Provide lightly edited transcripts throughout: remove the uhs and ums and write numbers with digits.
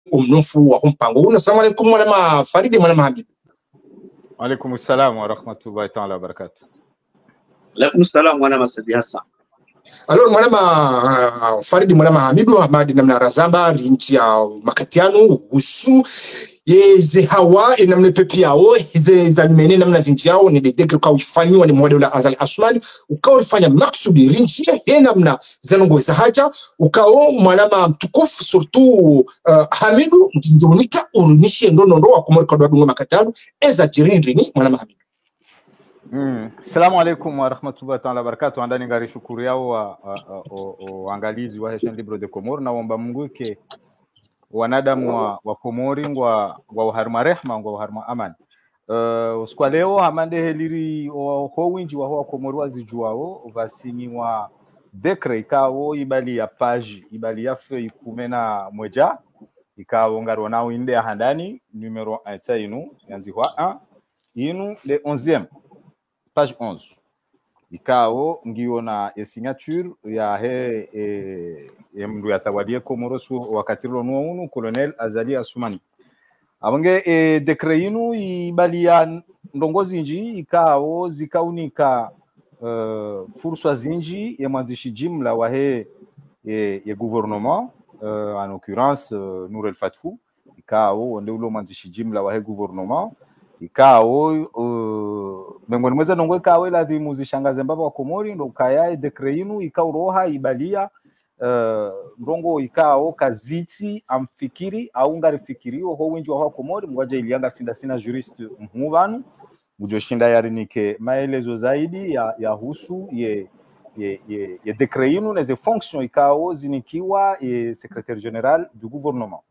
umnufu wa mpango. Assalamu alaikum mwana Faridi mwana Habib. Alaikum salam wa rahmatullahi ta'ala wa barakatuh. Alaikum salam mwana Sadi Hassan. Alors mwana Faridi mwana Hamidu Ahmad namna razamba linchi ya makatiano usu yeze hawa namna pepi yao hize mene namna zinji yao ni dedegre kwa ufanyiwa ni mwade ula Azali Asmani ukao ulifanya maksudi linchi ya namna zanongo za haja ukao mwana mtukufu surtout Hamidu njonika urunishi ndono wa kumori kwa dunga makatiano eza jirindri ni mwana Hamidu. Assalamu alaikum wa rahmatullahi ta'ala wa barakatuh. Andani ngari shukuru yao wa angalizi wa Heshen Libre de Comore na wamba Mungu ke wanadamu wa Komori ngwa uharma rehma ngwa uharma amani. Uskwa leo hamande heliri ho winji wa Komori wazijuao vasini wa dekre ikawo ibali ya page ibali ya feu ikumena mweja ikawo ngaro nao inde ya handani numero 1 tainu yanzi wa 1 inu le 11e page 11 ikao ngiona signature ya mndu yatawadia Komorosu wakati lono unu Colonel Azali Asumani abange dekre inu ibali ya ndongozi nji ikao zikaunika fursa zinji ya mwanzishi jimla wa ya gouvernement en l'occurrence Nour El Fatou ikao ndio mwanzishi jimla wa gouvernement ikao miongoni mweza ndongo ikao lazima zishangaze mbaba wa Komori ndo kaya dekre inu ikao roha ibalia ndongo ikao kaziti amfikiri au ngari fikirio ho winji wa Komori mwaje ilianga sina juriste mhubanu ujoshinda yarinike maelezo zaidi ya husu ye dekre inu na ze fonction ikao zinikiwa secrétaire général du gouvernement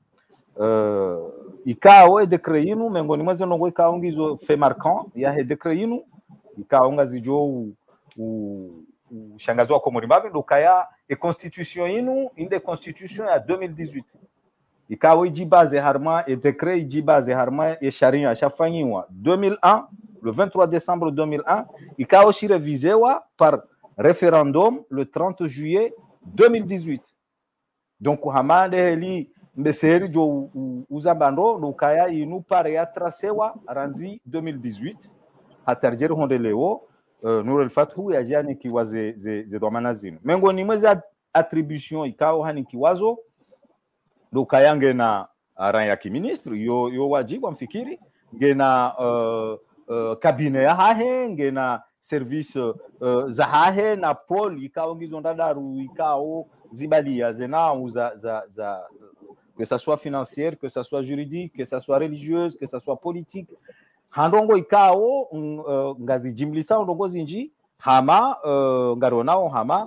ikao dekre inu miongoni mweza ndongo ikao ngizo fait marquant ya dekre inu ikao ngazijo shangazo wa Komori mabi ndo kaya constitution inu inde constitution ya 2018 ikao ijibaze harma dekre ijibaze harma sharia shafanyiwa 2001 le 23 décembre 2001 ikao shi réviséwa par référendum le 30 juillet 2018 donc hamande heli mbeseri jo uzambando lukaya inu pare ya tracewa ranzi 2018 hatarjeri honde leo Nour El Fatou ya jani kiwaze ze domana zinu miongoni mweza attribution ikao hani kiwazo lukaya ngena ran ya kiministre yo wajibu mfikiri ngena cabinet ya hahe ngena service za hahe na pol ikao ngizo ndadaru ikao zibalia zenau za que ça soit financière, que ça soit juridique, que ça soit religieuse, que ça soit politique. Handongo ikao ngazi jimlisa ndongo zinji hama ngaronao hama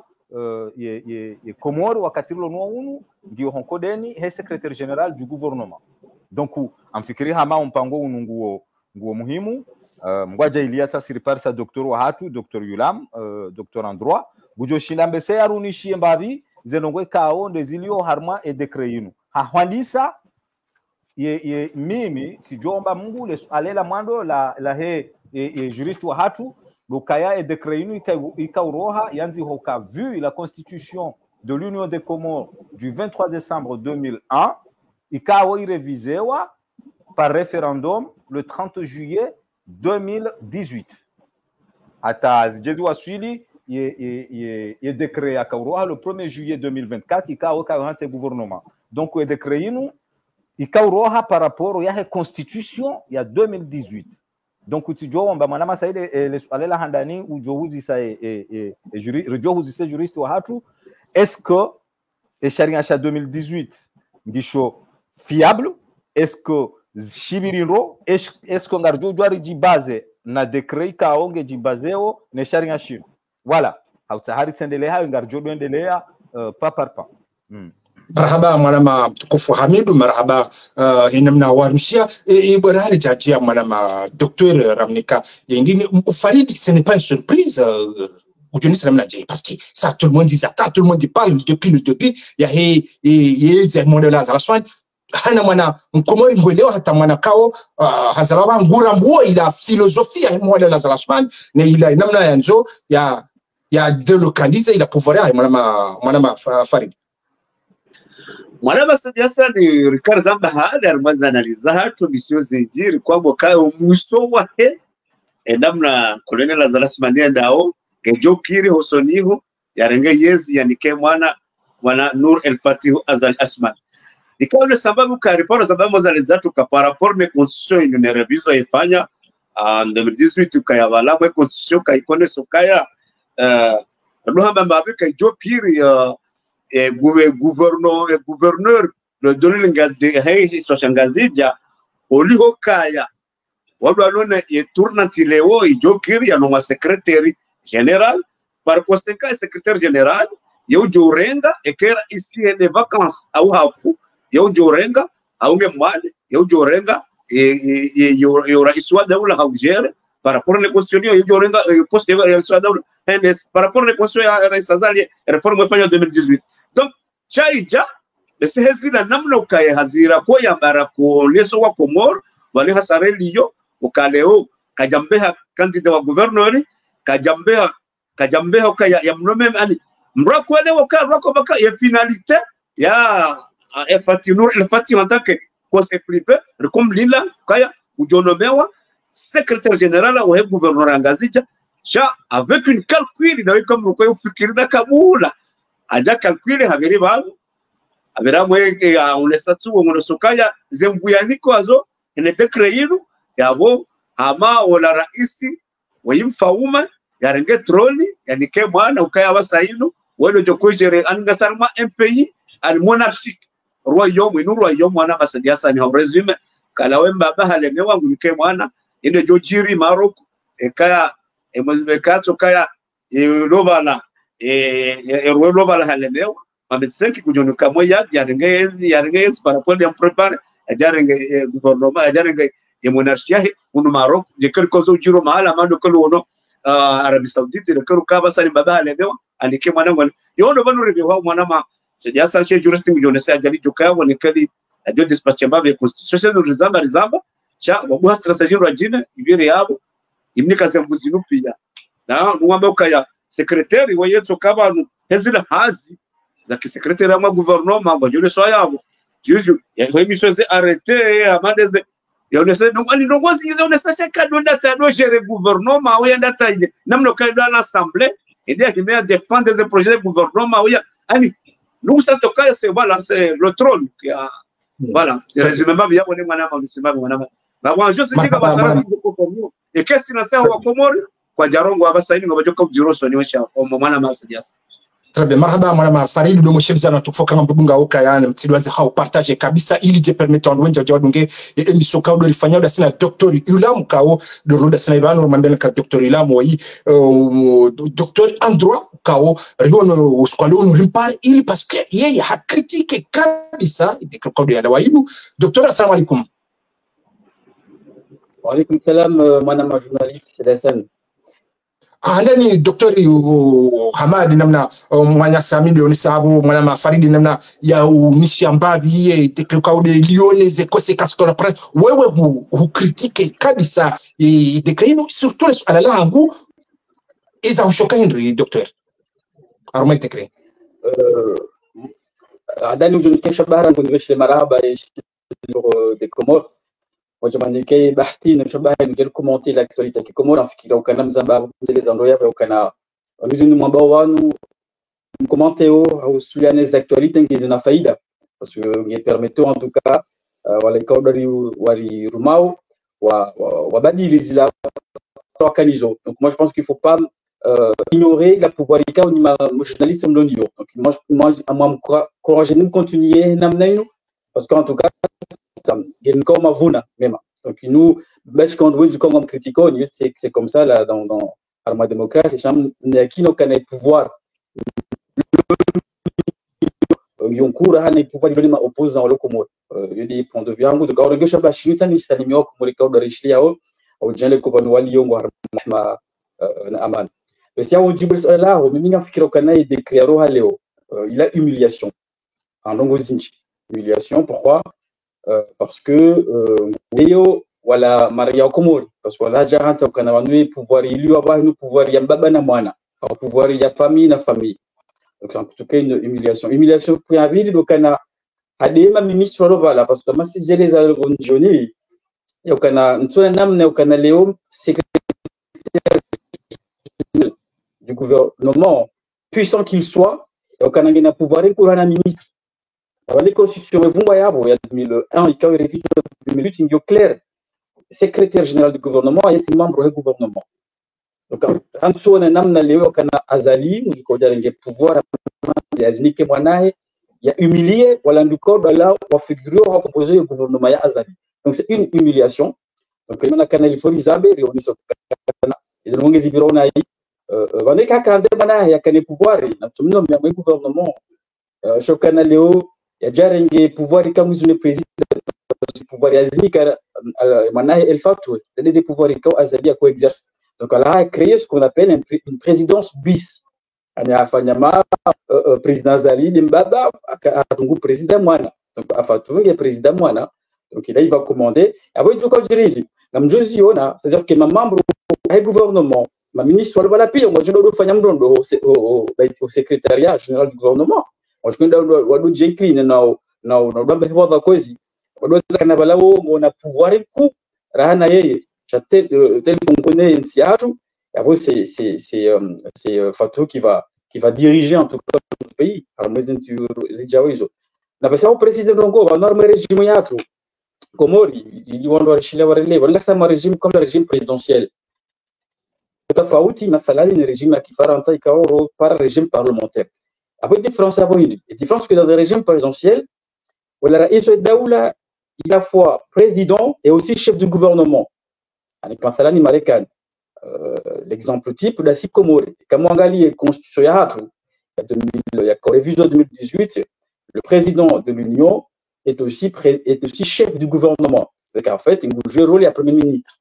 ye Komoro wakati lono unu ndio honkodeni he secrétaire général du gouvernement. Donc amfikiri hama mpango unu nguo muhimu mgwaja iliata siriparsa doktor wa hatu doktor Yulam doktor en droit gujo shindambese yarunishi mbabi zenongo ikao ndezilio harma e dekre inu hahwandisa ye mimi sijomba Mungu alela mwando la juriste wa hatu lukaya e dekre inu ikauroha yanzi hoka vu la constitution de l'Union des Comores du 23 décembre 2001 ikao irevisewa par référendum le 30 juillet 2018 hata zijedu waswili ye décret akauroha le 1er juillet 2024 ikao kahanse gouvernement donc ye décret inu ikauroha par rapport ya constitution ya 2018 donc utijo mba mwana masaide alela handani ujohuzi sa rejohuzi se juriste wa hatu est-ce que e sharia cha 2018 ngisho fiable est-ce que shibirinro est-ce que ngarjo jwari jibaze na décret kaonge jibazeo ne sharia shino voilà hautahari sendelea ngarjo endelea pa par pa marhaba mwana mtukufu Hamidu marhaba inamna warmshia bwana hali tajia mwana docteur Ramnika yindini Faridi ce n'est pas une surprise aujourd'hui namna je parce que ça tout le monde dit ça tout le monde parle depuis le début ya ze modela za Asmani hana mwana mkomori ngwelewa hata mwana kao hazalaba ngura mbuo ila filosofia ya modela za Asmani na ila namna ya njo ya delocaliser ila pouvoir ya mwana Faridi. mwana basadiasa ni Ricard Zamba hali armaza analiza hatu misio zinjiri kwamba kayo mwiso wahe endamna Colonel Lazarus Mandela kejo kiri hosoniho yarenge yezi yanike mwana Nur El Fatih Azal Asman ikawa ni sababu ka report sababu zalizatu ka par rapport na constitution une révision ifanya en 2018 ukayavala kwa constitution ka ikone sokaya ndohamba mabe ka jo kiri gouverneur le dolinga de hei soshangazija oliho kaya wadu alona ye tournanti leo ijokiri ya noma secrétaire général par conséquent secrétaire général yo jorenga ekera ici des vacances au hafu yo jorenga aunge mwale yo jorenga yo raiswa daula haujere par rapport à constitution yo jorenga poste ya raiswa daula par rapport à constitution ya raisa zali réforme fanya 2018 donc chaija bese hezina namna ukaye hazira kwa ya barako leso wa Komor wale hasareliyo ukaleo kajambeha kandida wa gouverneur kajambeha ukaya ya mnome ali mrako wale rako baka ya finalité ya Nur El Fatih en tant que conseil privé comme lila kaya ujonomewa secrétaire général wa gouverneur angazija cha avec une calcul na comme uko ufikiri na kabula aja calcul habiri babu abira mweke unesatu ngonosokaya zembuyaniko azo ene decreiro yabo ama wala raisi wayimfauma yarenge troli yanike mwana ukaya basaino welo jokojere angasarma un pays al monarchique royaume inu royaume mwana basadiasa ni resume kala wemba bahale mewangu nike mwana ende jojiri Maroc ekaya emezbekato kaya lobala lobala halemewa mametsenki kujonuka moya yarenge par rapport à préparer yarenge gouvernement yarenge ya monarchia unu Maroc de quelque chose jiro mahala mando kolo Arabie Saoudite de kolo kaba sali baba alemewa alike mwana ngol yono banu rebewa mwana ma sediasa chez juriste kujonesa ajali jokaya wonekali ajo dispatch mbabe constitution rizamba cha wabuha strategie rajine ibire yabo imnika zembuzinu pia na nuwamba ukaya secrétaire wayeto kaba hezila hazi za kisekretari ama gouvernement bajole so yabo juju ya emission ze arrêter amadeze yonese ndongozi ngize onesa chaka donda tado gérer gouvernement ou yanda taide namno kaida l'assemblée et dia qui met défendre des projets de gouvernement ou ya ani nous ça toka c'est voilà c'est le trône qui a voilà résumé ba bien on mwana mabisima mwana ba wanjo se chika basara ko et qu'est-ce que ça wa Komori kwa jarongo abasaini ngabajoka kujiroso ni washa mwana masadiasa. Très bien, marhaba mwana Farid do moshebza na tufoka ngambudunga oka yana mtidwazi hao partage kabisa ili je permettre ondwenja jawadunge emission ka do lifanya da sina docteur Ulam kao do roda sina ibano mambele ka docteur Ulam wai docteur Androit kao riono uskwalo rimpar ili parce que yeye ha critique kabisa dikako do ya waibu. Docteur, assalamu alaikum. Wa alaikum salam mwana journaliste Hassan. Ndani Daktari Hamad namna mwanya Samidi onisabu mwana Faridi namna ya unishi ambavi ye teknika ode lione ze conséquences kwa après wewe hu critique kabisa dekreino surtout les ala langu iza ushoka Henry docteur arumai tekre ndani ujunikesha bahara kuniveshe marahaba des Comores وجمانيكي بحثي نشبه نجيل كومنتي l'actualité qui Comores nafikiri ukana mzamba zile za ndoya ukana mizuni mwambao wanu commenter au sulianes d'actualité ngizina faida parce que ngi permetto en tout cas wala kaudari wari rumao wa badili zila organizo. Donc moi je pense qu'il faut pas ignorer la pouvoir au niveau journaliste mlonio. Donc moi encourager nous continuer namnaino parce qu'en tout cas comme avuna même. Donc nous parce qu'on doit du comme critiquons c'est comme ça là dans arma démocratie qui n'a qu'un pouvoir yonkura hana pouvoir de l'homme opposant le Comore il dit point de vue en de quand je pas chine ça ni ça ni mieux comme les cadres richelieu au gens les cobanwali yongo ma aman mais si on dit là au même fikiro kana et décrire leo il a humiliation en longue humiliation pourquoi parce que leo wala maria Comore parce que là jaranta kana wanui pouvoir il avoir nous pouvoir ya baba na mwana au pouvoir ya famille na famille. Donc en tout cas une humiliation pour un ville donc on a hadema ministre wala parce que kama si jele za gonjoni ukana mtuna namna ukana leo secrétaire du gouvernement puissant qu'il soit ukana ngina pouvoir pour un ministre les constitutions vumba yabo ya 2001 ikawa révision 2008 ingio clair secrétaire général du gouvernement et membre du gouvernement donc hamsona namna leo kana azali mjikoja nge pouvoir ya zinike mwanae ya humilié wala ndiko bala wa figure wa composer le gouvernement ya azali donc c'est une humiliation donc il y a kana il faut lizabe on est kana ils ont ngezi birona yi vaneka kanze bana ya kana pouvoir na tumno mwa gouvernement shokana leo ya jarenge pouvoir kama zune président pouvoir ya zika manahe el facto des pouvoirs qui azali à co-exercer donc elle a créé ce qu'on appelle une présidence bis anafanya président Zali Mbaba atungu président mwana donc afatunge président mwana donc là il va commander après tout comme dirige na mjozi ona c'est-à-dire que ma membre du gouvernement ma ministre wala pia moi je dois fanya mdondo au secrétariat général du gouvernement moi je kwenda wadu jekli na bamba kwa kozi wadu kana balao ngona pouvoir ku rahana yeye tel qu'on connaît Nsiatu après c'est Fatou qui va diriger en tout cas notre pays alors mais zijawizo na pesa au président ngo va norme régime yatu Komori ils vont leur chiler warele wala kama régime comme le régime présidentiel tofauti mathalan ni régime qui Faransa ikaoro par régime parlementaire après différence avant une différence que dans un régime présidentiel wala rais wa dawla il a fois président et aussi chef du gouvernement ani mathalan ni Marekani l'exemple type de la Comores kama angalie constitution ya hatu ya révision 2018 le président de l'Union est aussi chef du gouvernement c'est qu'en fait il joue le rôle de premier ministre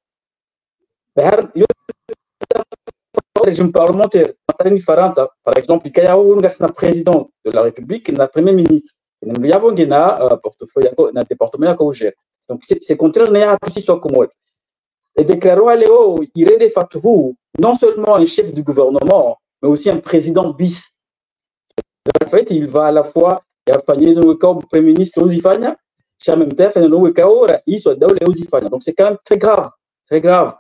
le régime parlementaire par exemple il y a un président de la République et un premier ministre il y a un portefeuille un département à gérer donc c'est contraire à tout ce soit comme et déclarant à Léo, il est de facto non seulement un chef du gouvernement, mais aussi un président bis. En fait, il va à la fois et accompagner le premier ministre Ozifania, en même temps, il soit dans les Ozifania. Donc c'est quand même très grave, très grave.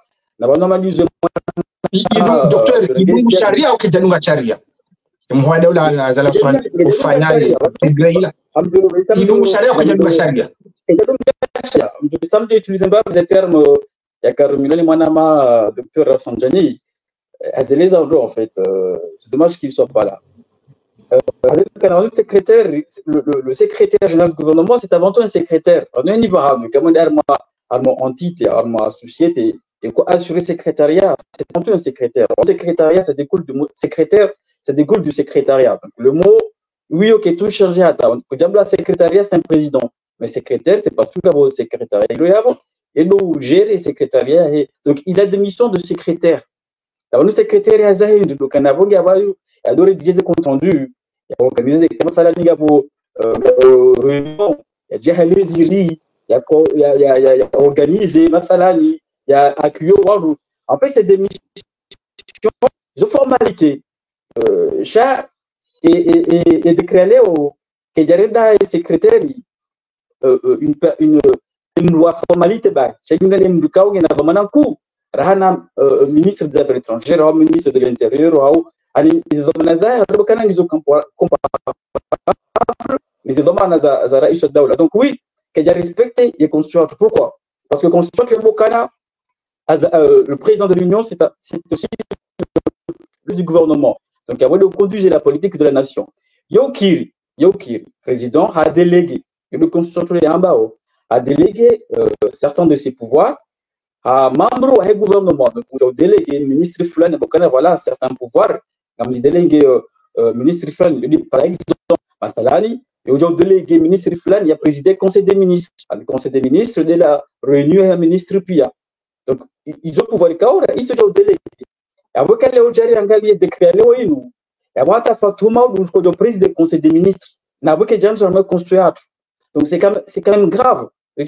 Docteur, il y a une charia ou qu'il y a une charia? Mwana ula zala ufanyaji Igraila. Il y a une charia ou qu'il y a une charia? Je semble utiliser des termes ya Karumilani Manama, docteur Rafsanjani, les en fait. C'est dommage qu'il ne soit pas là. Le secrétaire général du gouvernement, c'est avant tout un secrétaire. On a un niveau, comme un entité, un société, et quoi assurer secrétariat, c'est avant tout un secrétaire. Le secrétariat, ça découle du mot secrétaire, ça découle du secrétariat. Donc, le mot, oui, ok, tout chargé à table. Le secrétariat, c'est un président. Mais secrétaire, c'est pas tout d'abord le secrétariat. Et nous gérer le secrétariat. Donc, il a des missions de secrétaire. Alors, le secrétariat, donc, on a des rédiger des comptes rendus, il y a organisé des réunions, il y a des il y a organisé, il y a accueilli. En fait, c'est des missions de formalité. Chat et de créer au secrétaire une loi formalité ba chakina ni mdukao ngena vamana ku rahana ministre des affaires étrangères ou ministre de l'intérieur ou ani izomana za rubakana ngizo les izomana za rais wa dawla donc oui qu'il y a respecté les constitutions. Pourquoi? Parce que constitution Bokana le président de l'Union c'est aussi le du gouvernement donc il y a de conduire la politique de la nation Yokiri président a délégué le constitution en bas a délégué certains de ses pouvoirs à membres du gouvernement. Donc, on a délégué ministre Fulani, voilà certains pouvoirs. On a délégué ministre Fulani, par exemple, Masalani, et on a délégué ministre Fulani, il a présidé le Conseil des ministres. Le Conseil des ministres de la réunion et ministre Pia. Donc, ils ont pouvoir, ils sont délégués. Et après, quand les gens ont décrété, et après, tu as fait tout le monde, le président du Conseil des ministres. Et après, les gens ont construit. Donc, c'est quand même grave.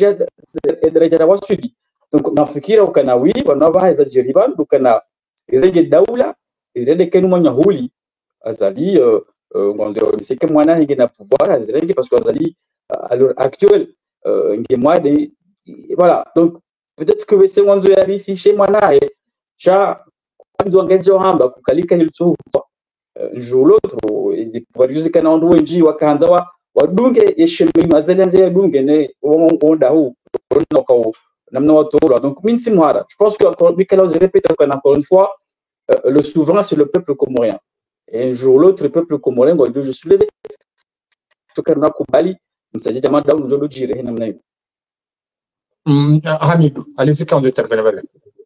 Donc nafikira ukanawi wanavaheza jeriban ukana irege daula irede kenu manya huli azali ngondo niseke mwana hinge na pouvoir azirege parce que azali à l'heure actuelle. Voilà, donc peut-être que c'est un fichier moi là et ça ils ont gagné hamba kukalika hilso un jour l'autre et pouvoir juste kana ndo nji wakaanza wadunge yeshemi mazelenze yadunge ne onda hu namna watu. Donc mimi si mwara, je pense que encore Michael je répète encore une fois, le souverain c'est le peuple comorien et un jour l'autre le peuple comorien doit se soulever tukana kubali msaji jamaa dawo ndio jire namna hiyo. Hamidou, allez-y quand vous intervenez.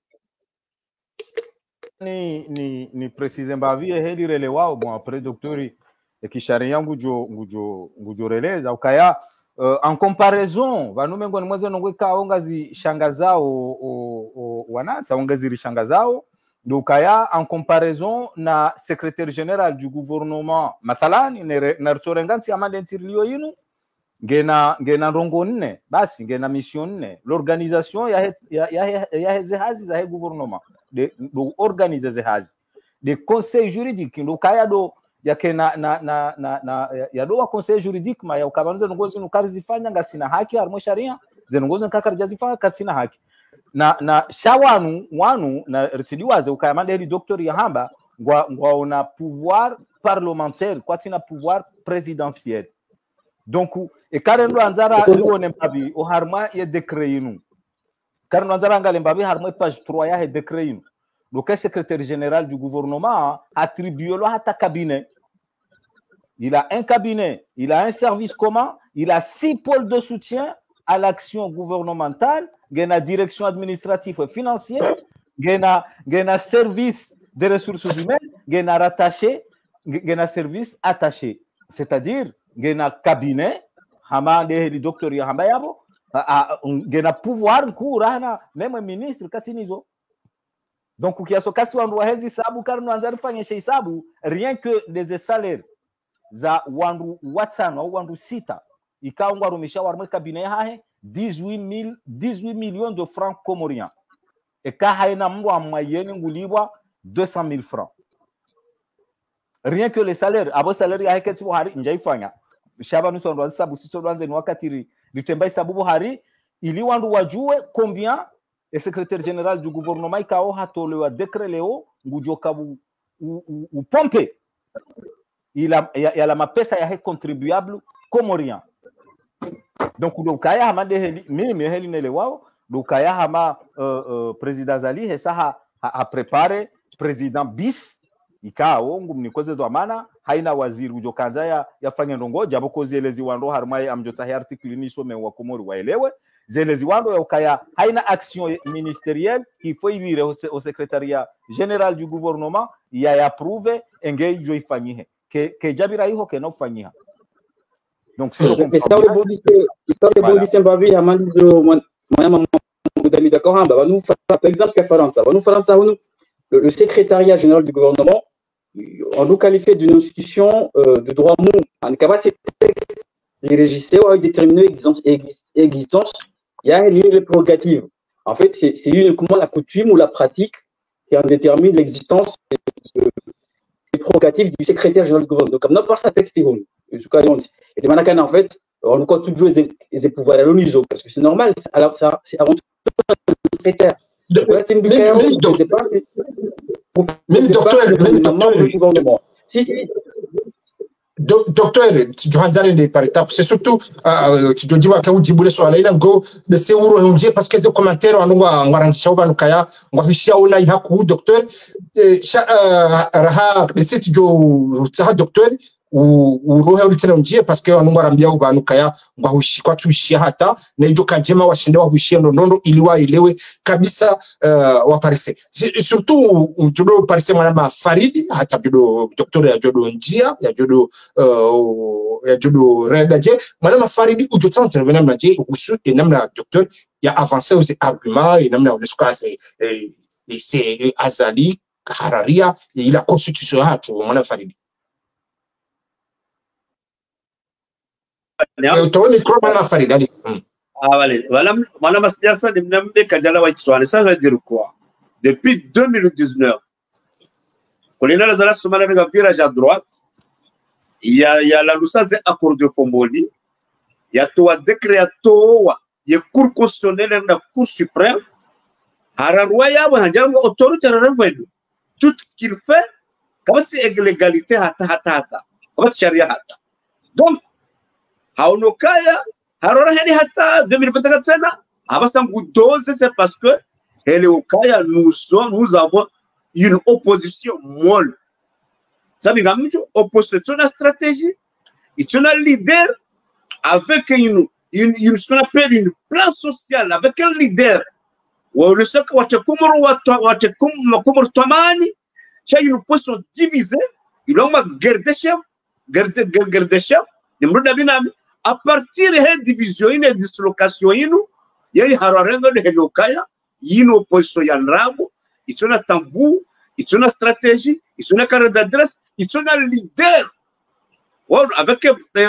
Ni precise mbavi heli rele wao bon après docteur ekisharia ngujo releza ukaya en comparaison vanu mengo nimweze nongwe kaonga zi shangazao wanasa onga ziri shangazao ukaya en comparaison na secrétaire général du gouvernement mathalani na rtorengansi amande ntirilio yinu ngena rongo nne basi ngena mission nne l'organisation ya hazi za gouvernement de organiser ces hazi de conseil juridique ndo kaya do yake ya do conseil juridique ma ya ukabanza ngozi nukazifanya ngasina haki harmo sharia zenongozi nkakarjazifanya kasina haki na shawanu wanu na residiwaze ukayamanda hili docteur ya hamba ngwa ona pouvoir parlementaire kwa tina pouvoir présidentiel. Donc e karendo anzara lione mbabi o harma ya décret yinu karendo anzara ngale mbabi harma page 3 ya décret yinu. Donc le secrétaire général du gouvernement attribue le hata cabinet. Il a un cabinet, il a un service commun, il a 6 pôles de soutien à l'action gouvernementale, il y a une direction administrative et financière, il y a un service des ressources humaines, il y a un rattaché, il y a un service attaché. C'est-à-dire, il y a un cabinet, le docteur Yahambayabo, il y a un pouvoir, même un ministre, Kassinizo. Donc, rien que les salaires za wandu watano au wandu sita ikaungwa rumisha warme cabinet hahe 18 millions de francs comoriens et ka haina mwa moyenne ngulibwa 200 000 francs. Rien que les salaires abo salaire ya heketi buhari njaifanya shaba nuso ndo sabu sito ndo ni wakati litembai sababu hari ili wandu wajue combien le secrétaire général du gouvernement ikao hatolewa décret leo ngujoka u pompe il a la mapesa ya contribuable comorien. Donc dokaya hama de mimi heli nele wao dokaya hama président Zali hesa ha préparé président bis ikao ngumnikoze do amana haina waziri ujokanza yafanya ndongo jabo kozelezi wando harmai amjota article ni some wa komori waelewe zelezi wando ya ukaya haina action ministérielle il faut ir au secrétariat général du gouvernement ya approuve engage jo ifanyihe ke jabira hiho ke no fanyiha. Donc c'est le ça le bodi sembavi amando mwana mudami d'accord hamba banu par exemple ka Faransa banu Faransa le secrétariat général du gouvernement on nous qualifie d'une institution de droit mou en capacité les régisseurs ont déterminé existence. Il y a une prérogative. En fait, c'est uniquement la coutume ou la pratique qui en détermine l'existence des prérogatives du secrétaire général du gouvernement. Donc, comme n'importe quel texte, et de Manakan, en fait, on compte toujours les pouvoirs à l'ONU, parce que c'est normal. Alors, ça, c'est avant tout un secrétaire. Donc, là, c'est une même docteur, docteur tuhanzane de par étape c'est surtout tujojiwa ka ujibule swala ila ngo bese uro hunje parce que ze commentaire wanungwa ngwarangisha ubanukaya ngwafishia una ihaku docteur raha bese tujo tsaha docteur urohe ulitena unjie parce que wanungwa rambia ubanukaya ngwahushikwa tushia hata na ijo kanjema washinde wahushia ndondo ili waelewe kabisa wa Paris surtout ujodo Paris mwana Faridi hata jodo docteur ya jodo njia ya jodo redaje mwana Faridi ujoto intervenir na je usu et namna docteur ya avancer aux arguments et namna unesuka c'est Azali Hararia et la constitution hatu mwana Faridi Madame Astiasa, ça veut dire quoi? Depuis 2019, colonel Azala Soumana avec un virage à droite, il y a la Loussa accord de Fomboli, ya toa décret toa ya cour constitutionnelle na cour suprême hararwa yabo hanjarwa autorité rarwenu tout ce qu'il fait kama si légalité hata kama sharia hata donc haonokaya harora hadi hata 2024 sana abasangu doze c'est parce que Okaya nous avons une opposition molle. Ça veut dire opposition à stratégie, c'est un leader avec ce qu'on appelle une plan social, avec un leader. Le seul qui a une position divisée, il a une guerre de chef, à partir de cette division, une dislocation, il y a une hararanga de Okaya. Il y a une opposition, il y a un rabo, il y a un tambour, il y a une stratégie, il y a une carte d'adresse, il y a un leader. Avec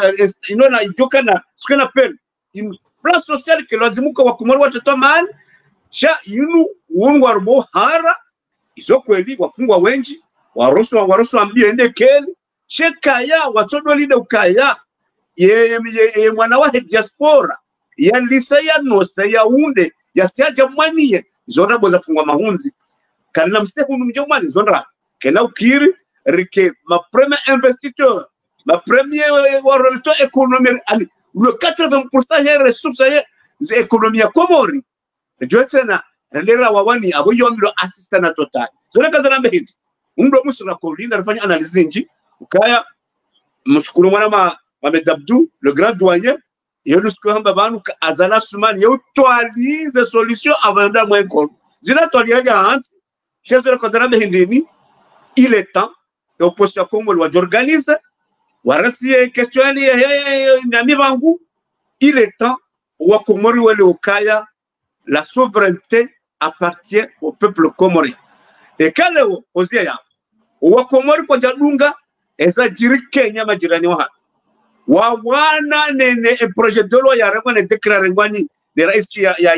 ce qu'on appelle une plan social que l'on a kumar wachatoman, cha yinu warbo hara, isokweli wafungwa wengi, waroso ambiende keli, shekaya watoto lide ukaya, ye mwana wa diaspora, ya lisa ya nosa ya unde, ya siaja mwaniye zona boza fungwa mahunzi kana msehu numjomani zona kena ukiri rike ma premier investisseur ma premier warito économie le 80% des ressources des économies Comori jotena relera wawani abo yomilo assistant total zona kazana mbehiti ndo musura kolinda rafanya analyse nji ukaya mshukuru mwana Abdou le grand douanier yelusko hamba banu azala sumani yutwalize solution avant da moins kon zina twaliaga hansi chezo kodana behindini il est temps opposition Congo wa organise warati question ya mibangu il est temps wa Komori wale Okaya la souveraineté appartient au peuple comorien et kale ozia ya wa Komori kwa jadunga eza jiri Kenya majirani wa hata wawana nene projet de loi ya rengwa ne declare ngwani de rais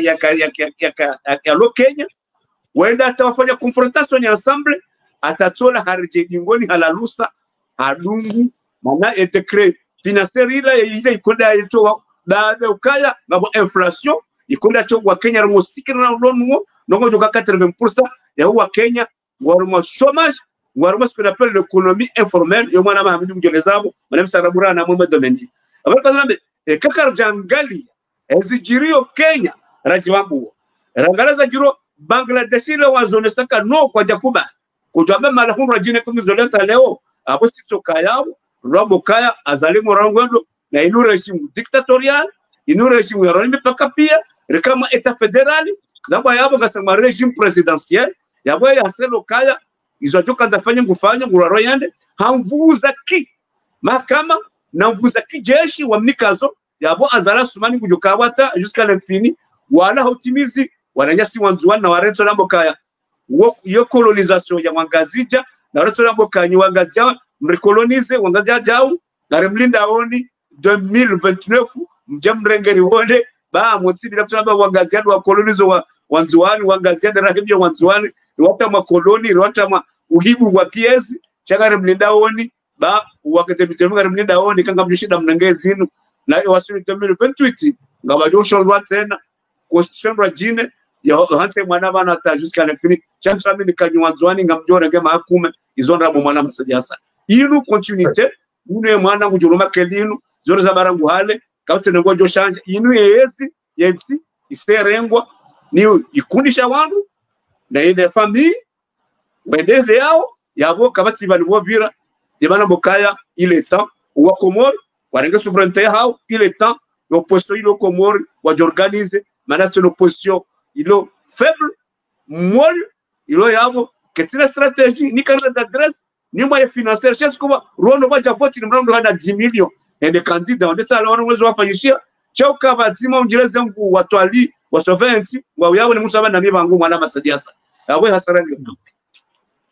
ya lo Kenya wenda atawafanya confrontation ensemble atatola harje ngoni halalusa adungu mana et decret financier ile ikonda itoa baada Okaya ngabo inflation ikonda to wa Kenya ngo sikira lonwo nongo joka 80% ya wa Kenya warmo chômage warmo ce qu'on appelle l'économie informelle yo mwana mahamidi mjelezabo madame Sarabura na Mohamed Domendi abaka zambe kakar jangali ezijirio Kenya rajwambu rangalaza jiro Bangladesh ile wazone saka no kwa jakuba kujambe malahundu rajine kumizoleta leo abo sitoka yao robo kaya azalimo rangwendo na inu regime dictatorial inu regime ya roni paka pia kama état fédéral zaba yabo gasema regime présidentiel yabo ya selo kaya izotoka zafanya ngufanya nguraro yande hamvuza ki mahakama na mvuza ki jeshi wa mnikazo yabo azala sumani kujokawata jusqu'à l'infini wala hotimizi wananyasi wanzuani na wareto na mbokaya yo colonisation ya wangazija na wareto na mbokaya wangazija mrekolonize wangazija jao na remlinda oni 2029 mjamrengeri wonde ba mwotsi bila tuna wangazija wa kolonizo wa wanzuani wangazija na rahibia wanzuani wata makoloni wata ma uhibu wa kiesi chagare mlinda oni ba wakati mtemga mlinda oni kanga mjishida mnangezinu na wasiri 2028 ngaba josho tena constitution rajine ya hanse mwana bana ta jusqu'à l'infini chantra mini kanywanzwani ngamjora ngema akume izonda mu mwana msajasa iru continuité une mwana ngujuruma kelinu zoro za barangu hale kabte ngo joshanje inu yesi iserengwa ni ikundisha wangu na ile famille wendeze yao yabo kabati bali bovira yabana bokaya il est temps wa Komori warenga souveraineté hao il est temps l'opposition ilo Komori wa organiser manate l'opposition ilo faible molle ilo yabo ketina stratégie ni carte d'adresse ni moyen financier chance kuba rono ba japoti ni mrando hada 10 millions et des candidats on est alors wezo wafanyishia chao kabatima unjileze mvu watwali wa sovereignty wa yabo ni mtu abana mibangu mwana masadiasa awe hasarani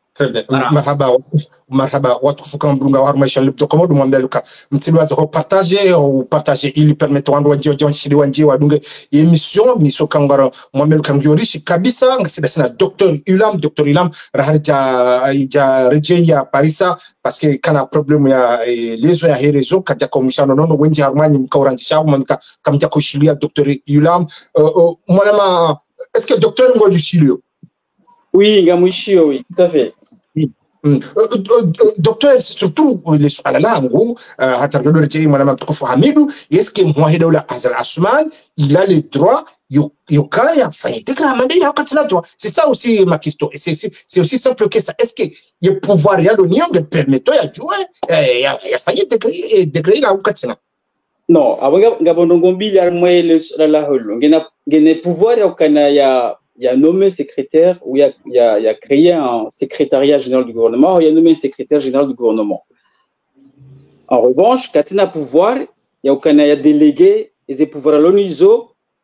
Très bien. Marhaba watukufu kama mbrunga wa maisha lipto kama ndo mwambia luka mtilwaza ho partager ili permettre wandu wanjio jonshili wanjio wadunge emission kangara mwambia luka mgiorishi kabisa ngasida sana Dr. Ulam ja rejeya Parisa parce que kana problème ya lezo ya herezo kaja komishano nono wenji harmani mkauranzisha mwamika kamja kushilia Dr. Ulam mwanama est-ce que docteur ngo jushilio? Oui, ngamwishio, oui, tout à fait. Docteur, c'est surtout les suala langu hata ndio rejea mwana mtukufu Hamidu, est-ce que Mohamed Ould Azal Assoumane il a le droit yokaya fanya déclarer ya katina droit? C'est ça aussi ma question. C'est aussi simple que ça. Est-ce que le pouvoir ya l'union permetto ya jouer ya fanya déclarer la katina? Non, abanga ngabondongombi ya mwe la holo. Ngene pouvoir ya kana il y a nommé secrétaire, ou il y a créé un secrétariat général du gouvernement, il y a nommé un secrétaire général du gouvernement. En revanche, quand il y a pouvoir, il y a délégué et pouvoir à l'ONISO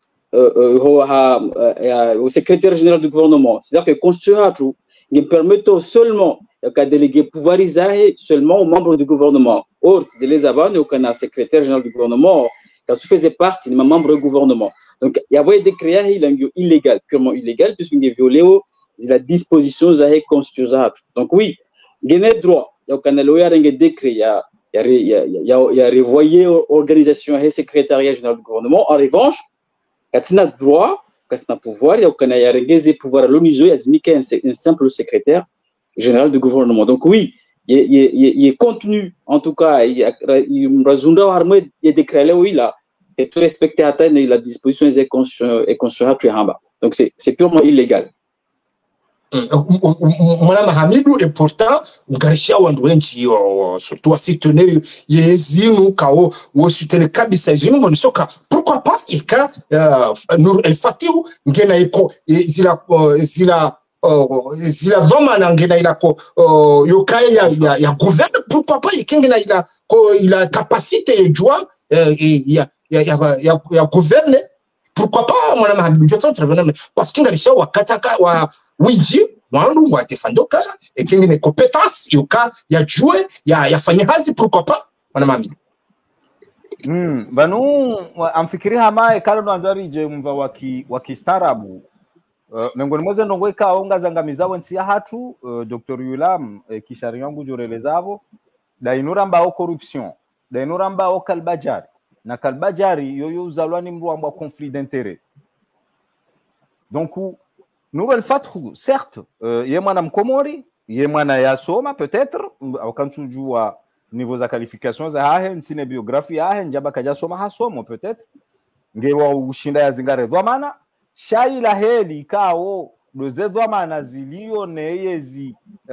au secrétaire général du gouvernement. C'est-à-dire que la Constitution permet seulement, il y a délégué pouvoir seulement aux membres du gouvernement. Or, les avant, il y a un secrétaire général du gouvernement qui faisait partie des membres du gouvernement. Donc, il y avait des créations illégales, purement illégales, puisqu'il y a violé la disposition de la Constitution. Donc, oui, il y a des droits. Il y a des décrets, il y a revoyé l'organisation et le secrétariat général du gouvernement. En revanche, quand il y a droit, quand il y a pouvoir, il y a des pouvoirs à l'ONISO, il y a un simple secrétaire général du gouvernement. Donc, oui, il est contenu, en tout cas, il y a des décrets, oui, là. Et tout respecter atteindre la disposition des constitutions. Donc c'est purement illégal. Mwana Hamidou et pourtant ngarisha wandu wengi surtout asitene yezinu kao wosutene kabisa yezinu monisoka pourquoi pas ika Nour El Fatiu ngena iko zila doma na ngena ilako yokaya ya gouverne pourquoi pas ikengena ila capacité de joie ya gouverne pourquoi pas mwana Hamidou Johnson intervenir parce que ngarisha wakataka wa wiji mwandu wa tefandoka et kingine compétence yoka ya jouer ya fanya kazi pourquoi pas mwana Hamidou banu amfikiri hama ekalo nwanzari je mva waki starabu miongoni mwa ndongo ikaonga zangamiza wensi ya hatu Dr. Ulam kishari yangu jorelezavo dainura mbao corruption dainura mbao kalbajari na kalbajari yoyo uzalwani mruambwa conflit d'intérêt. Donc Nour El Fatou certes ye mwana mkomori ye mwana yasoma peut-être wakantujua niveau za qualification za hahe nsine biographie hahe njaba kajasoma hasomo peut-être ngewa ushinda ya zingare dhamana shai la heli kao doze dhamana zilio neyezi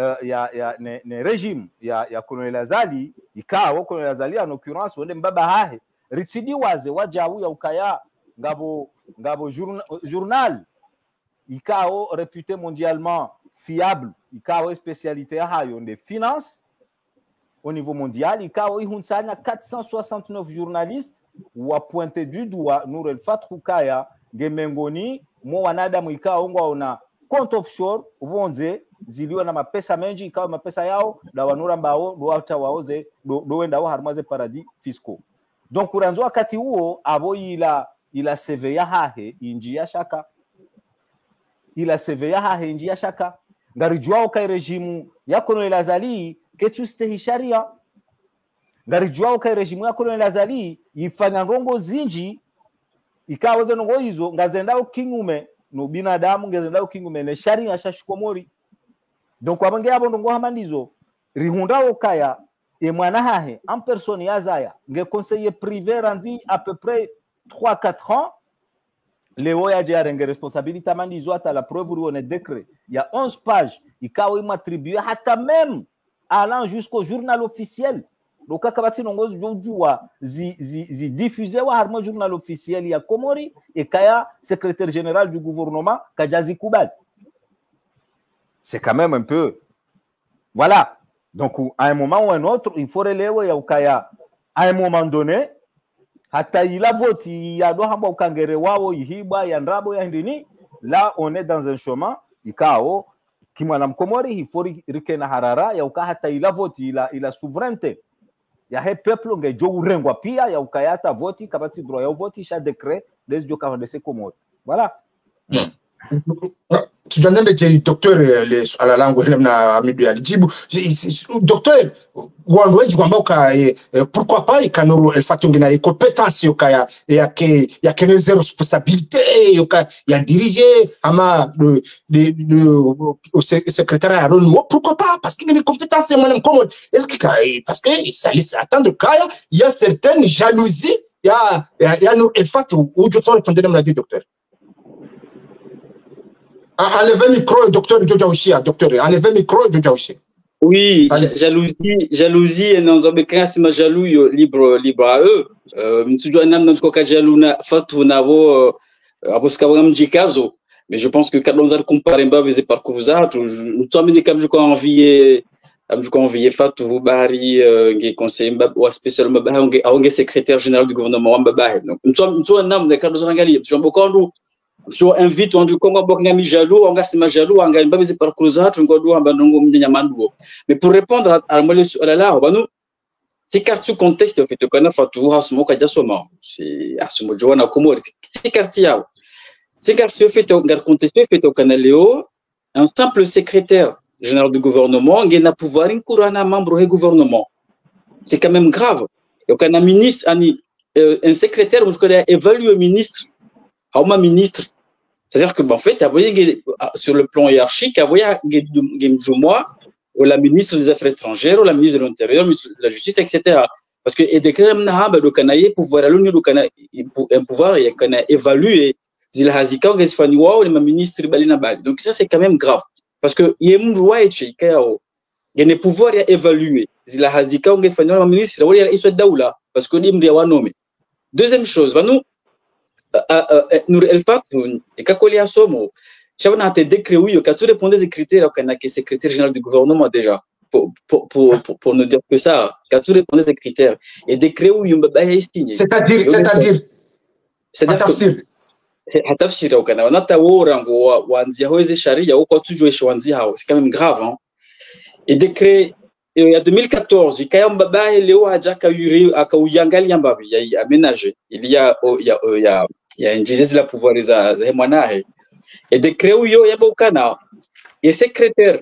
ne regime ya Colonel Azali ikao Colonel Azali en occurrence wende mbaba hahe ritidi waze wajawu ya ukaya ngabo journal ikao réputé mondialement fiable ikao spécialité hayo de finance au niveau mondial ikao ihunsanya 469 journalistes wa pointé du doigt Nour El Fatou kaya gemengoni mo wanadamu ikao ngwa una compte offshore ubonze ziliwa na mapesa menji ikao mapesa yao da wanura mbao do hata waoze do wenda wa harmaze paradis fiscaux. Donc uranzo wakati huo abo ila CV ya hahe inji ya shaka ila CV ya hahe inji ya shaka ngarijwao kai regimu ya Colonel Azali ketu stehisharia ngarijwao kai regimu ya Colonel Azali yifanya ngongo zinji ikawaze ngongo hizo ngazendao kingume no binadamu ngazendao kingume ne sharia shashikomori. Donc abange abo ndongo hamandizo rihundao kaya et mwana hahe en personne yazaya nge conseiller privé ranzi à peu près 3-4 ans Léo ya jarenge responsabilité mandizo ata la preuve où on est décret il y a 11 pages ikawa m'attribué hata même allant jusqu'au journal officiel donc akabati nongozi jojua zi diffusé wa harmo journal officiel ya Komori et kaya secrétaire général du gouvernement kajazi kubali. C'est quand même un peu voilà. Donc, à un moment ou un autre, il faut relever ya ukaya. À un moment donné, hata ila voti ya dohamba ukangere wao ihibwa ya ndrabo ya ndini, là on est dans un chemin ikao kimwana mkomori hifori rikena harara ya uka hata ila voti ila souveraineté ya he peuple nge jo urengwa pia ya ukayata voti kabati droit ya voti sha décret des jo kavande se komori voilà. Tujanende je docteur le ala langu ile na Hamidu alijibu docteur wanweji kwamba uka pourquoi pas ikanuru elfatungi na compétence yoka ya ke zero responsabilité yoka ya diriger ama le secrétaire à renouveau pourquoi pas parce qu'il y a des compétences moi comme est-ce que parce que ça laisse attendre kaya il y a certaines jalousies il y a nous elfatu ou je sens répondre me l'a dit docteur. Enlevez le micro, docteur Djodjaouchi, docteur. Enlevez le micro, Djodjaouchi. Oui, jalousie, et non, c'est ma jaloux libre à eux. Mais je pense que quand on a comparé les parcours, nous sommes envié Fatou Bari, conseiller spécialement, secrétaire général du gouvernement. Donc, nous sommes un homme de cadre de nous sommes beaucoup. Je invite on du Congo bokngami jaloux on garde ma jaloux on gagne pas par cruzat on godo ambandongo mnyamanduo mais pour répondre à là banu c'est quartier contexte en fait qu'on a Fatou Hasmo Kadiasoma c'est Asmo Joana Komori c'est quartier fait on garde contexte fait au Canaleo un simple secrétaire général du gouvernement qui n'a pouvoir in courana membre du gouvernement c'est quand même grave et on a ministre un secrétaire je connais évaluer ministre Hauma ministre, c'est-à-dire que en fait, sur le plan hiérarchique, moi, ou la ministre des Affaires étrangères, ou la ministre de l'Intérieur, de la Justice, etc. Parce que des crèmes le Canada pouvoir un pouvoir et évaluer si la Hazika ou l'Espagnol ou le ministre Balina Bali. Donc ça c'est quand même grave parce que il y a un droit il y a un pouvoir à évaluer si la Hazika ou l'Espagnol ou le ministre ou il soit daoula parce que il doit nommer. Deuxième chose, nous nous elfat et kakolia somo chavana te décret oui que tout répondait des critères qu'on que secrétaire général du gouvernement déjà pour nous dire que ça que tout répondait des critères et décret oui c'est-à-dire hatafsiri au kana wanata worango wanzia hoze sharia uko tujue shwanzia hao c'est quand même grave hein et décret il y a 2014 il y a un babaye leo hajaka yuri akauyangalia mbabi ya aménager il y a une dizaine de la pouvoir za mwanahe et décret uyo yabokana et secrétaire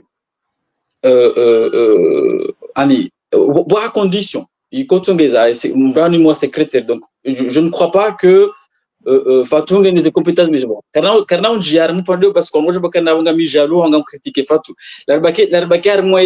ani boa condition il continue c'est moi secrétaire donc je ne crois pas que Fatou a des compétences mais bon karna on jiar mu pande parce que moi je bakana on mi jaloux on critiquer Fatou l'arbakar moi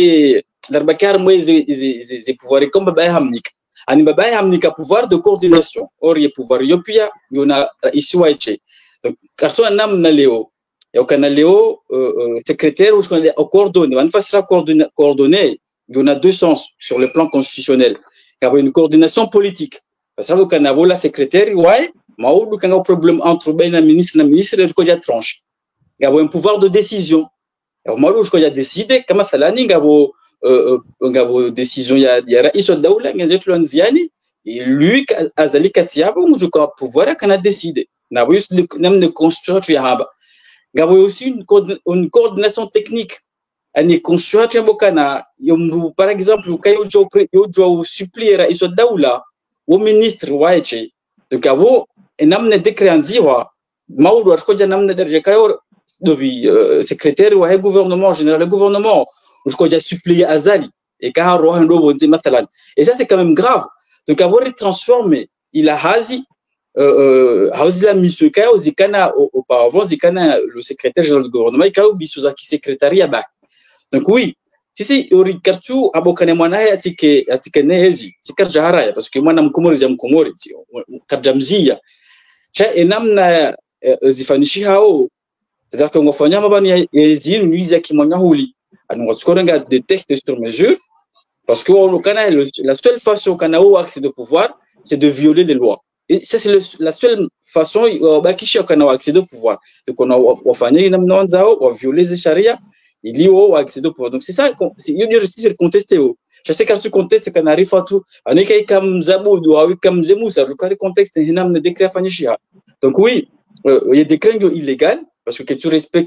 ze pouvoir comme baba hamnik ani baba hamnik a pouvoir de coordination or il pouvoir yopia yona ici waiche donc karso nam na leo et au canaleo secrétaire ou ce qu'on est coordonné on fasse coordonner il y en a deux sens sur le plan constitutionnel il y a une coordination politique parce que au canabo la secrétaire ouais maoudou quand un problème entre ben ministre de quoi tranche il y a un pouvoir de décision et maoudou je quoi décider comme ça là ni ngabo décision ya rais wa daula ngezetu lanziani et lui azali katiabo mtu kwa pouvoir kana décider na bus nam de construire ya haba ngabo aussi une coordination technique ani construire ya bokana yomru par exemple kayo jo supplier rais wa daula au ministre waiche donc ngabo namne décréanziwa maudu askoja namne derje kayo dobi secrétaire wa gouvernement général du gouvernement où je supplié Azali et car et ça c'est quand même grave donc avoir transformé il a hazi la mission kao zikana auparavant zikana le secrétaire général du gouvernement kao bisuza qui secrétariat ba donc oui si orikartu abokane mwanae atike nezi sikar jahara parce que mwana mkomori kadamzia cha enamna zifanishi hao c'est-à-dire qu'on fanya mabani yezini nuiza kimwanya huli on a des textes sur mesure parce que la seule façon qu'on a au accès de pouvoir c'est de violer les lois et ça c'est la seule façon qu'on a accès de pouvoir donc on a violer les charia il y a accès de pouvoir donc c'est ça il y a c'est contesté je sais qu'à ce contexte qu'on arrive à tout on est comme Zabou ou comme Zemoussa le contexte donc oui il y a des crimes illégaux parce que tu respectes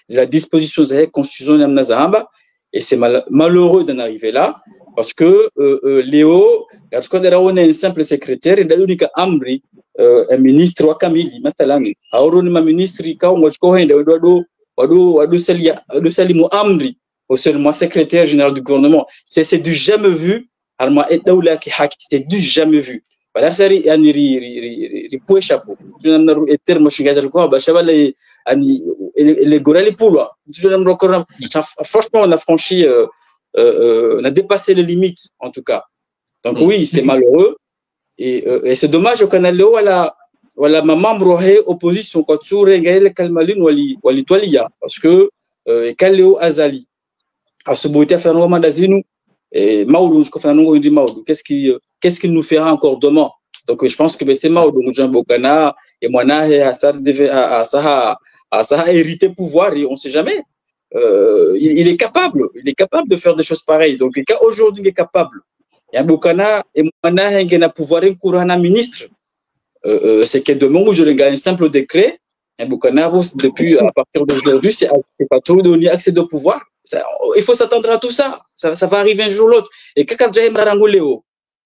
la disposition de la constitution namna zahamba, et c'est malheureux d'en arriver là, parce que Léo, quand on est un simple secrétaire, il a eu amri un ministre wa kamili mathalan auroni ma ministre ka ngwachko hende wadu salimu amri au seulement secrétaire général du gouvernement, c'est du jamais vu alma et daoula ki haki, c'est du jamais vu. Voilà, c'est yani ri chapeau namna et terme shingaza ko ba shabala ani les gorali poulo franchement on a franchi on a dépassé les limites en tout cas. Donc oui, c'est malheureux et c'est dommage qu'on a le wala ma membre opposition quand tu regardes kalmalin wali tolia parce que Kaleo Azali a ce beauté faire un mandazinu et Maoudou je confie non dit Maoudou qu'est-ce qu'il nous fera encore demain. Donc je pense que c'est Maoudou Jean Bokana et Moana à ça hérité pouvoir et on sait jamais. Il est capable de faire des choses pareilles. Donc aujourd'hui il est capable. Il y a Bokana et Moana qui a pouvoir un ministre. C'est que demain où je regarde un simple décret, un Bokana depuis à partir d'aujourd'hui c'est pas trop donner accès de pouvoir. Il faut s'attendre à tout ça. Ça va arriver un jour ou l'autre. Et quand j'ai Marangoleo,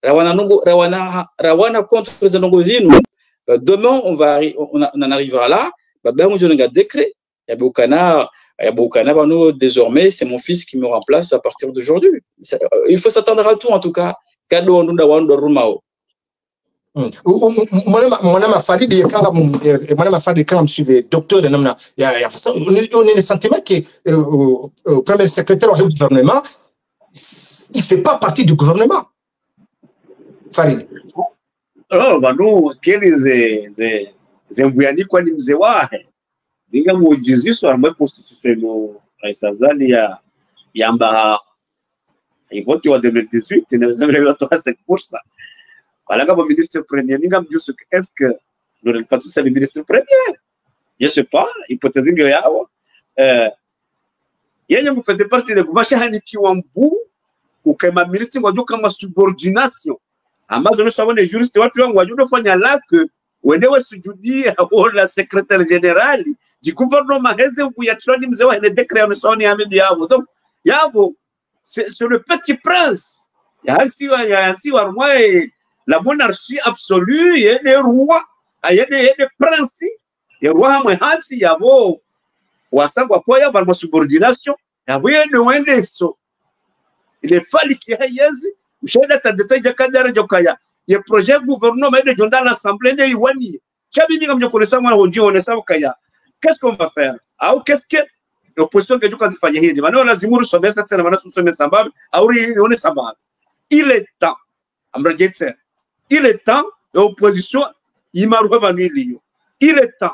Rawana contre Zanongozinu, demain on en arrivera là. Ben je regarde décret. Il y a Bokana, désormais c'est mon fils qui me remplace à partir d'aujourd'hui. Il faut s'attendre à tout en tout cas. Kado ndunda wando rumao. Mwana mafaridi kanga mwana mafaridi kanga msuive docteur de namna ya façon on est le sentiment que premier secrétaire du gouvernement il fait pas partie du gouvernement. Farid. Alors banu kile ze mvuyani kwa ni mzee wahe. Ninga mujiziso arma constitution Azali ya mba vote wa 2018 inaweza watu 5%. Voilà, comme ministre premier, est-ce que nous ne faisons pas le ministre premier? Je ne sais pas, hypothèse que yao. Yeye vous faisait partie de gouvernement qui wambu ou kama ministre wajua kama subordination. Ambazo nous savons les juristes watu wangu wajua fanya là que wenyewe sujudia la secrétaire général du gouvernement heze kuyatroni mzee wa ile décret on amedi yao. Donc yao c'est le petit prince. Yansi wa moi la monarchie absolue, il y a des rois, il y a des princes, il y a des rois, il y a des subordination, il y a des il est fallu qu'il y ait des projets gouvernement de l'Assemblée de Iwani. Qu'est-ce qu'on va faire? Qu'est-ce que l'opposition que tu as fait? Il est temps. Il est temps, l'opposition, il est temps,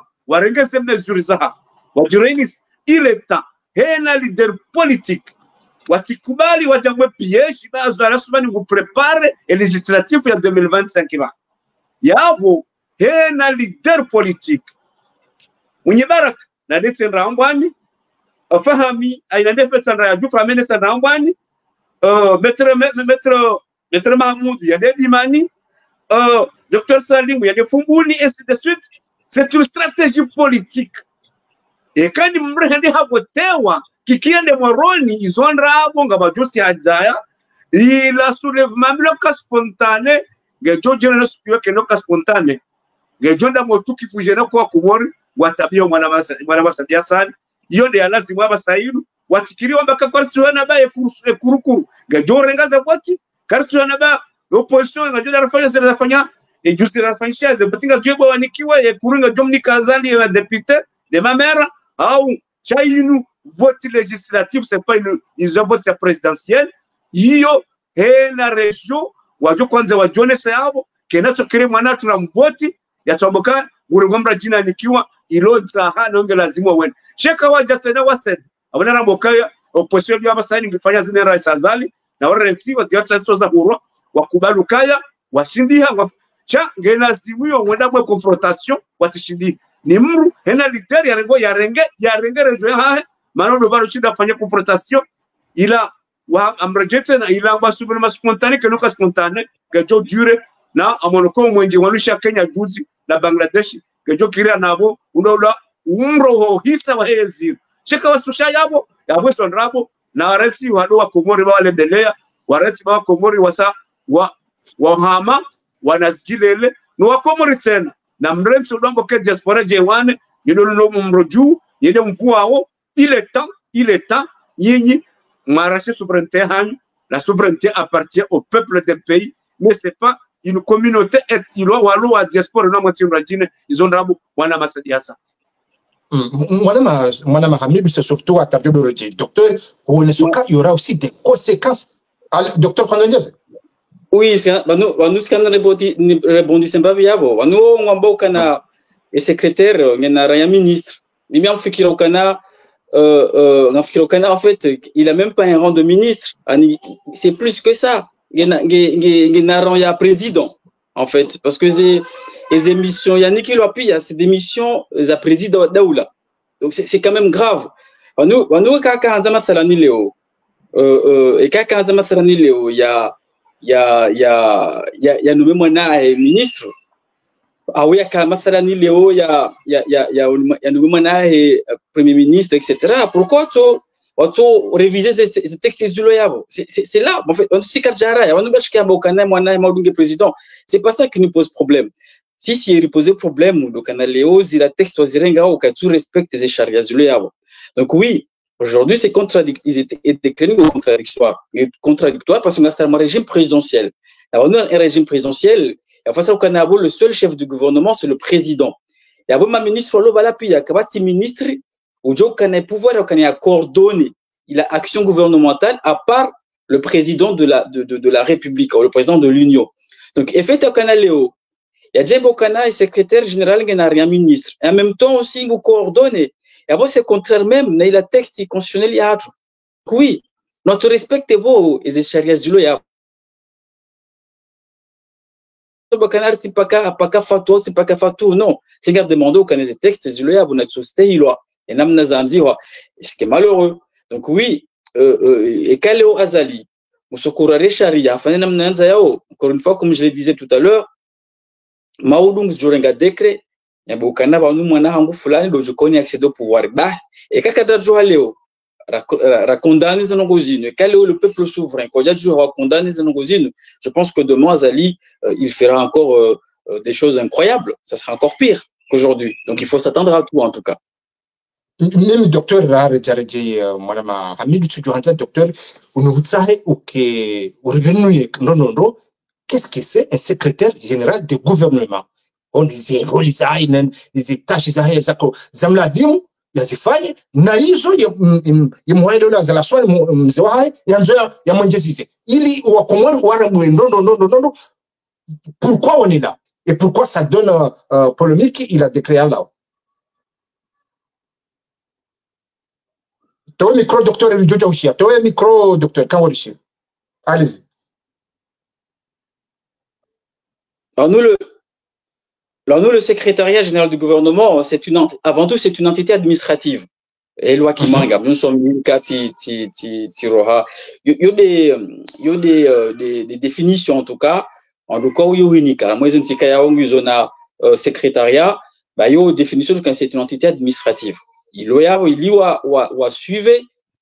il est temps, un leader politique, watikubali wajangwe piège, vous préparez les législatifs en 2025. Yabo, un leader politique. Unyibarak, na dete Rambani, Fahami, aina defet Sandra Jufa Mene Rambani, Maître Mahmoud, il y a des Dimani. Docteur Salim, il y a des Fumbouni, et ainsi de suite. C'est une stratégie politique. Et quand ils me regardent, qui de Moroni, ils ont Rabongabajosi Adjaya, il a soulèvement le cas spontané, les gens qui n'ont pas spontané. Les gens d'Amotu qui fouillent quoi, Kumori, Watabio, Madame Sadiasan, Yon de Alas, Wabasaïd, Watikiri, Wabakakartuana, et Kurukuru, les gens Rengaza Wati, Kartuanaba. L'opposition inajua rafanya zinafanya et juste rafanya zepatinga jebo wanikiwa ya kurunga jomni kazali ya député de ma mère au chainu vote législatif c'est pas une vote présidentielle hiyo la région wajo kwanza wajone sababu kinachokiri mwana tunamboti ya tomboka gurugomra jina nikiwa ilonza hana onge lazima wende sheka waja tena wased abana ramboka opposition ya basani ngifanya zine rais Azali na wale siwa tiatra za huru wakubalukaya washindia cha ngena zimuyo wenda kwa confrontation watishindi ni mru hena literi ya renge rejo ya manono balo chinda fanya confrontation ila wa amrejete na ila basubiri spontané que non spontané que jo dure na amonoko mwenje wanisha Kenya juzi na Bangladesh que jo kiria nabo unola umro hisa wa hezi shika wasusha yabo yabo sonrabo na waresi wado wa Komori wale delea waresi wa Komori wasa wa hama wanazjilele no wa Komori tena na mremsi udongo ke diaspora jewane yidolo no mroju yede mvuao il est temps yinyi marache souveraineté hanyu la souveraineté appartient au peuple d'un pays mais c'est pas une communauté ilo walo wa diaspora no mwati mrajine izonrabo wana masadiasa. Madame Hamidou, c'est surtout à travers le docteur, où il y aura aussi des conséquences. Docteur Kondondiaz. Oui, nous rebondissons pas bien. Nous, on a un secrétaire, on a un ministre. Mais en fait, en fait, il n'a même pas un rang de ministre. C'est plus que ça. Il y a un président, en fait, parce que les émissions, il y a Niki Loapi, il y a ces émissions, les présidents d'Aoula. Donc c'est quand même grave. Nous, quand il y a nommé un ministre. Ah oui, quand il y a nommé un premier ministre, etc. Pourquoi tu réviser ces textes? C'est là, en fait, c'est pas ça qui nous pose problème. Si il pose problème, donc la texte tu respectes les charias. Donc oui, aujourd'hui c'est contradictoire parce qu'on a un régime présidentiel. Alors, on a un régime présidentiel, le seul chef du gouvernement c'est le président. Il y a un ministre, il y a un ministre où il a pouvoir coordonner la action gouvernementale à part le président de la République ou le président de l'Union. Donc effectivement, il y a déjà Bokana et secrétaire général qui n'a rien ministre. Et en même temps aussi, vous coordonnez. Et après, c'est contraire même, il y a le texte constitutionnel, il y a. Oui, notre respect est beau, et les charias du loya. Bokana, c'est pas qu'à fatou, c'est pas qu'à fatou, non. C'est qu'à demander au Canada des textes, du loya, vous n'êtes société, il loa. Et n'a pas dit, ce qui est malheureux. Donc oui, et Kaleo Azali, vous secourez charia, encore une fois, comme je le disais tout à l'heure, Maoudou Djorenga décret, ya bokana ba nous mwana hangu fulani do jikoni accéder au pouvoir. Bah, et kakada Johaleo, condamner Zanogozine, Kaleo le peuple souverain, quand il y a toujours condamner Zanogozine, je pense que demain Azali, il fera encore des choses incroyables, ça sera encore pire qu'aujourd'hui. Donc il faut s'attendre à tout en tout cas. Même docteur Rare Djaredji, madame Hamidou Tchoujohanza, docteur, on sait que non, qu'est-ce que c'est un secrétaire général de gouvernement? On disait, les tâches, zamladimu, yazifanye, na hizo ya muhailo na zala swali mzewahai, ya nzoya, ya mwenjezize. Ili wakomori waramwe, non. Pourquoi on est là? Et pourquoi ça donne polémique? Il a déclaré là. Tu as un micro, docteur, tu as un micro, docteur, quand on allez-y. Alors nous, le secrétariat général du gouvernement, avant tout, c'est une entité administrative. Et loi qui manque, nous sommes tiroha. Il y a des définitions, en tout cas, où il y a une secrétariat, il y a une définition que c'est une entité administrative. Il y a suivi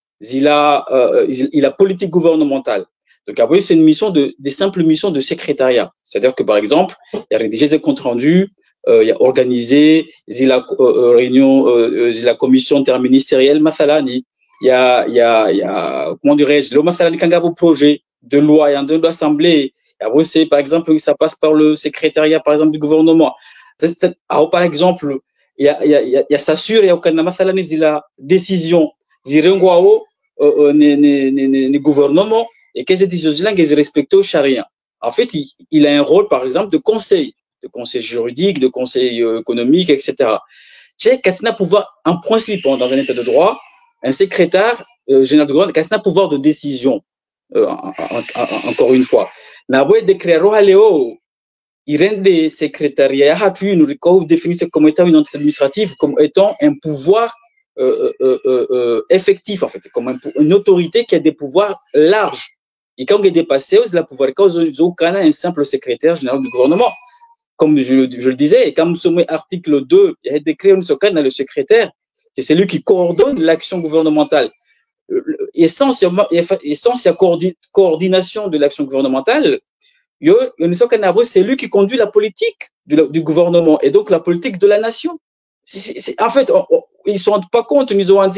la politique gouvernementale. Donc après, c'est une mission des simples missions de secrétariat. C'est-à-dire que par exemple, il y a rédigé des comptes rendus, il y a organisé, il y a réunion, la commission interministérielle, Mathalani, il y a comment dirais-je, le Mathalani Kangabo projet de loi, il y a une assemblée, il y a aussi, par exemple, ça passe par le secrétariat, par exemple, du gouvernement. Par exemple, il y a s'assure, il y a aucun Mathalani, il y a décision, il y a les gouvernements, et que ces décisions-là, qu'elles respectent au charia. En fait, il a un rôle, par exemple, de conseil juridique, de conseil économique, etc. Chez Katina pouvoir, en principe, dans un état de droit, un secrétaire général de gouvernement, Katina pouvoir de décision, encore une fois. N'aboué décret Rohaléo, il rend des secrétariats, nous définit comme étant une entité administrative, comme étant un pouvoir effectif, en fait, comme une autorité qui a des pouvoirs larges. Et quand on est dépassé, c'est la pouvoir cause un simple secrétaire général du gouvernement. Comme je le disais, et comme nous sommes article 2, il y a décret le secrétaire, c'est celui qui coordonne l'action gouvernementale. Essentiellement, coordination de l'action gouvernementale, c'est lui qui conduit la politique du gouvernement et donc la politique de la nation. En fait, ils ne se rendent pas compte, ils ont dit,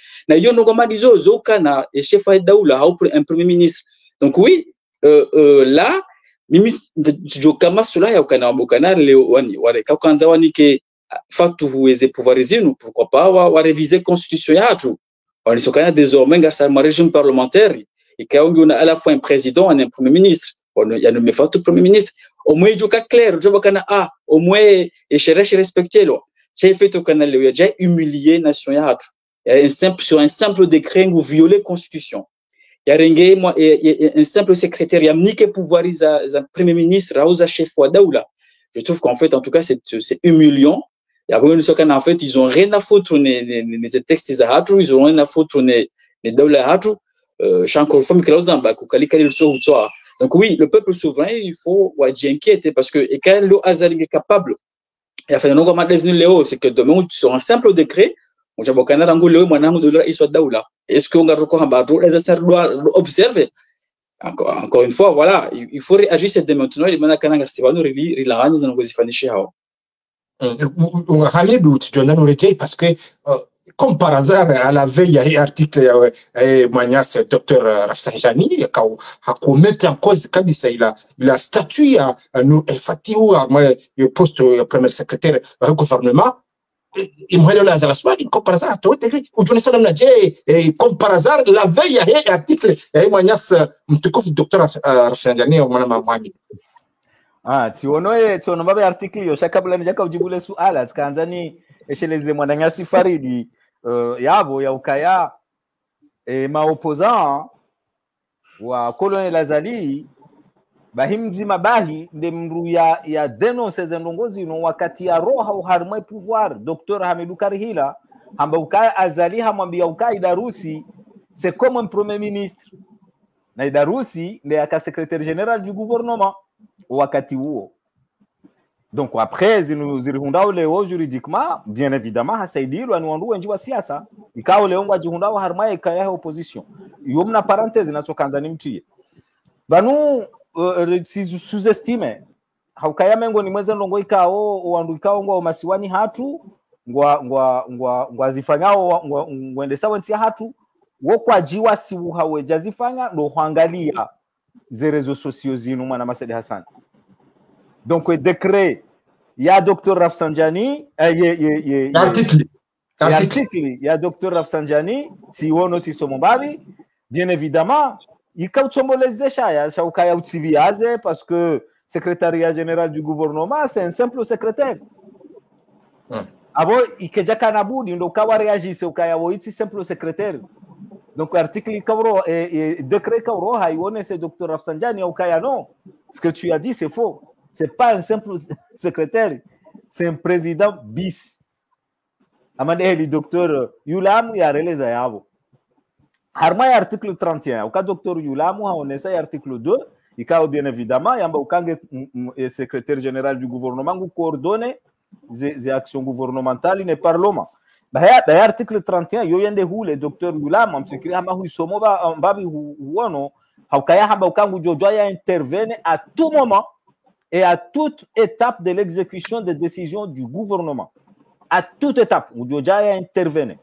chef un premier ministre. Donc oui, là, pourquoi pas réviser la constitution. On est désormais un régime parlementaire et qu'on a à la fois un président et un premier ministre. Il y a nommé le premier ministre. Au moins, il y a clair, au moins, et je respecte. J'ai fait au canal, il y a déjà humilié la nation. Sur un simple décret, vous violez la constitution. Il y a un simple secrétaire, il y a niqué pouvoir, il y a un premier ministre, il chef Daoula. Je trouve qu'en fait, en tout cas, c'est humiliant. En fait, ils ont rien à foutre les textes, ils ont rien à foutre les Daoula. Donc oui, le peuple souverain, il faut inquiéter parce que quand le hasard est capable, il y a fait un c'est que demain, sur un simple décret, on va est-ce qu'on va encore les assassins doivent observer? Encore une fois, voilà, il faut réagir dès maintenant. Il Hamidou, tu donnes un parce que, comme par hasard, à la veille, il y a un article, Moignas, docteur Rafsanjani, qui a commis en cause, il a statué à nous, Fatihou, à moi, le poste de premier secrétaire du gouvernement. Il m'a dit, comme par hasard, comme par hasard, la veille, il y a un article, Moignas, docteur Rafsanjani, tiono babe article yo shakabula njaka ujibule suala tikaanzani esheleze mwananyasi Faridi yabo ya ukaya maopposant wa Colonel Azali bahimzi mabahi nde mru ya denonce zendongozi no wakati ya roha uharmwe pouvoir Dr Hamidou Karihila hamba ukaya Azali hamwambia ukaya Darusi c'est comme un premier ministre na Darusi nde aka secrétaire général du gouvernement wakati huo. Donc après zirihundao leo juridiquement bien évidemment hasaidiwa ni wandu wengi wa siasa ikao leo ngajihundao harmaye kaya opposition iyo mna parenthèse nachokanza nimtie banu sous-estime haukaya mengo ni mweze ndongo ikao wandu ikao ngwa masiwani hatu ngwa zifanyao ngwende sawa ntia hatu wo kwa jiwa si uhawe jazifanya ndo huangalia ze réseaux sociaux zinu mwana Masedi Hassan. Donc le décret il y a docteur Rafsanjani article il y a docteur Rafsanjani si wono ti somombabi bien évidemment il kautomboleze shaya shaukaya utibiaze parce que secrétariat général du gouvernement c'est un simple secrétaire. Abo ikeja kanabudi ndo kawa réagisse ukaya woiti simple secrétaire. Donc article kauro et décret kauro haïone c'est docteur Rafsanjani au kaya non. Ce que tu as dit c'est faux. C'est pas un simple secrétaire, c'est un président bis. Amade le docteur Yulamu ya releza yabo. Harma ya article 31 au cas docteur Yulamu on essaie article 2 ikao bien évidemment yamba ukange secrétaire général du gouvernement ou coordonner les actions gouvernementales ne parlement. D'ailleurs, article 31, yo yende hule docteur Yulama msikiri hama huisomo mbabi huono haukaya hamba ukangu jojoya intervene à tout moment et à toute étape de l'exécution des décisions du gouvernement. À toute étape, jojoya intervene.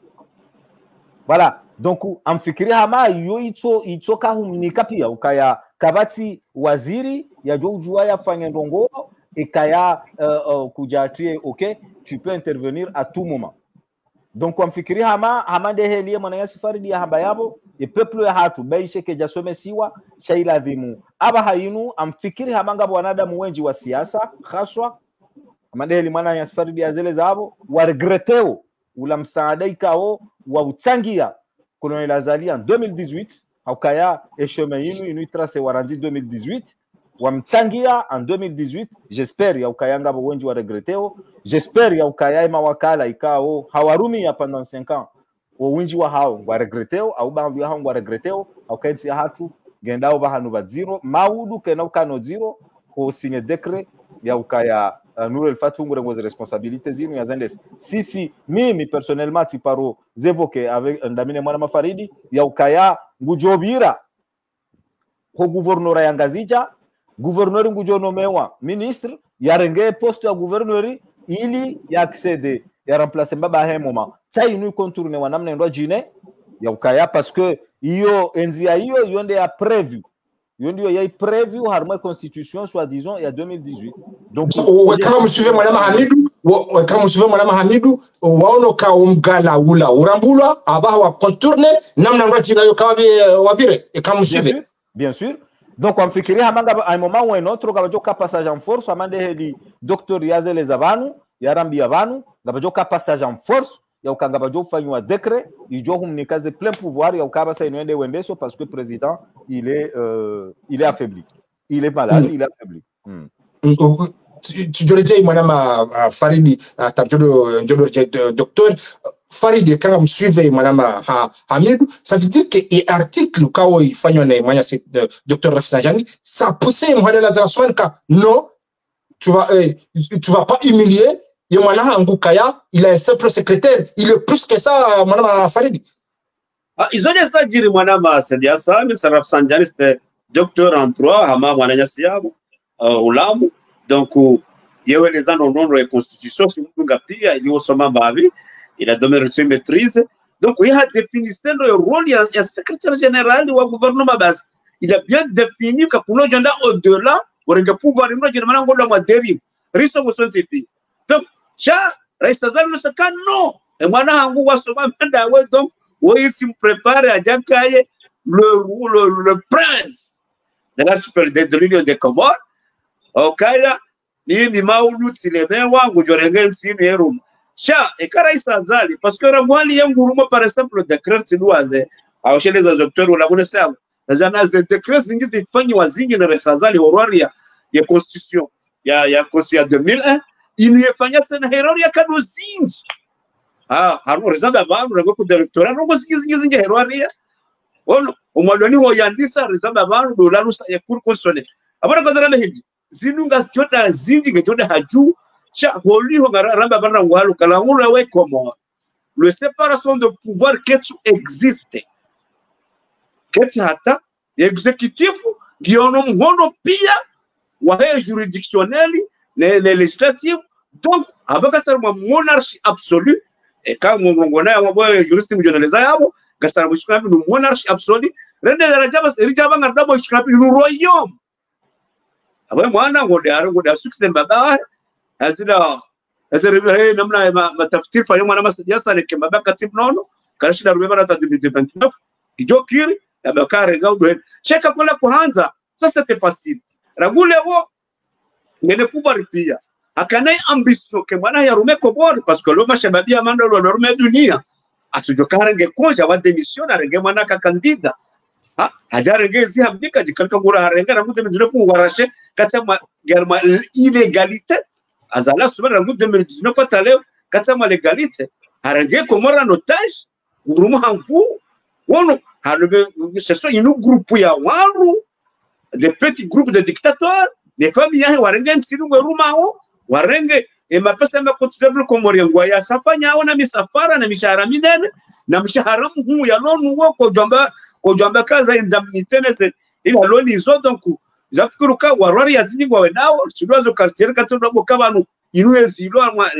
Voilà. Donc, amfikiri hama yo ito kahumnika pia ukaya kabati waziri ya jojoya fanya ndongo ekaya kujatie ok, tu peux intervenir à tout moment. Donc wamfikiri hama ndehelie mwananyasi Faridi ya hamba yabo e peuple ya hatu baishe ke jasome siwa shaila dhimu aba hainu amfikiri hama ngabo wanadamu wengi wa siasa haswa amandeheli mwananyasi Faridi ya zele zabo wa regreteo ula msaada ikao wa utangia Colonel Azali en 2018 haukaya eshome inu trace warandi 2018 wamtangia en 2018 j'espère ya ukayanga bo wengi wa regreteo j'espère ya ukaya mawakala ikao hawarumi ya pendant 5 ans o wingi wa hao wa regreteo au ba vya hao wa regreteo au kaiti ya hatu gendao ba hanu ba zero maudu kena ukano zero ko signe décret ya ukaya Nurel Fatou ngozi responsabilité zinu ya zendes sisi mimi personnellement tiparo évoqué avec ndamine mwana mafaridi ya ukaya ngujobira ko gouverneur ya ngazija gouverneur ngujonomewa ministre yarenge poste ya gouverneur ili ya accéder ya remplacer baba he moment ça inu contourner wanamna ndo jine ya ukaya parce que iyo enzia iyo yonde ya prévu yondi ya prévu harma constitution soi-disant il y a 2018 donc kama msuve mwana Hamidou waono ka umgala ula urambulwa aba wa contourner namna ndo jina yo kabe wabire kama msuve bien sûr donc on fikiria hamanga à un moment ou un autre kabajoka passage en force amande heli docteur Yazele Zabanu yarambi abanu ngabajoka passage en force ya ukanga bajo fanywa décret ijo humnikaze plein pouvoir ya ukaba sa inwende wendeso parce que président il est affaibli, il est malade, il est affaibli. Tu dirais madame Faridi tabjodo docteur Faridi quand me suivait madame Hamidou, ça veut dire que l'article quand il fanywa na mwanya docteur Rafsanjani ça poussait Mohamed Lazaraswan ka non tu vas pas humilier Yemana Angukaya, il est un simple secrétaire. Il est plus que ça, madame Faridi. Ils ont dit ça, Jiri Mwanama, c'est bien ça, mais Saraf Sanjani, c'était docteur en droit, Hama Mwananya Siamu, Olamu. Donc, il y a eu les ans de constitution, si vous il y a eu Osama Bavi, il a donné une maîtrise. Donc, il a défini le rôle, il y a un secrétaire général du gouvernement base. Il a bien défini que pour nous, au-delà, pour le pouvoir, nous avons dérive. Riso Moussonsipi. Donc, cha Raisazal ne se calme, non. Et moi, Hangu Wasoma Mendawe, donc, oui, il se prépare à Djakaye, le prince de l'archipel de l'Union des Comores. Okaya, ni Maoulout, si les mewa, ou Jorengen, si les roumes. Cha, et Karaisazali, parce que Ramwali Yangouruma, par exemple, le décret, c'est l'oise, à chez les adopteurs ou la monnaie. Les annales de décret, c'est une famille oisine, le Raisazali, au roi, il y a constitution. Il y a constitution 2001. Inifanya sana herori ya kadozingi hano rezanda abantu rego ku directora no gusigizingi herori ya ono umwadoni wo yandisa rezanda abantu dola rusa ya kuri konsole abana kazana hiji zinunga choda zingi gechoda haju cha holiho garamba bana ngwalu kala ngula we comment le séparation de pouvoir que tu existe que tu hata exécutif giono mhono pia wa juridictionnel les législatives. Donc, avec ça, une monarchie absolue, et quand on a un juriste qui est une monarchie absolue, un royaume. Après, moi, on a succès de bataille. Ça, c'était facile. Mais le pouvoir pia akanai ambition ke mwana ya rume kobor parce que loma shabadia mando lo rume dunia atujokarenge koja wa démission arenge mwana ka kandida hajarenge zi hamdika jikalka ngura harenga na ngude mjule fu warashe katama germa illégalité azala subara ngude 2019 fatale katama légalité harenge komora notage urumu hanfu wono halube c'est ça une groupe ya waru des petits groupes de dictateurs. Les familles warengen siruwe rumao warenge mapesa ya contribuable komoriangwa ya safanya ona misafara na mishahara minene na mshahara mkuu ya loan wako jamba kaza indemnité nese ila loan izo donc zafikuru ka warari yazinigwa wenao sidozo quartier katso kabanu inuezi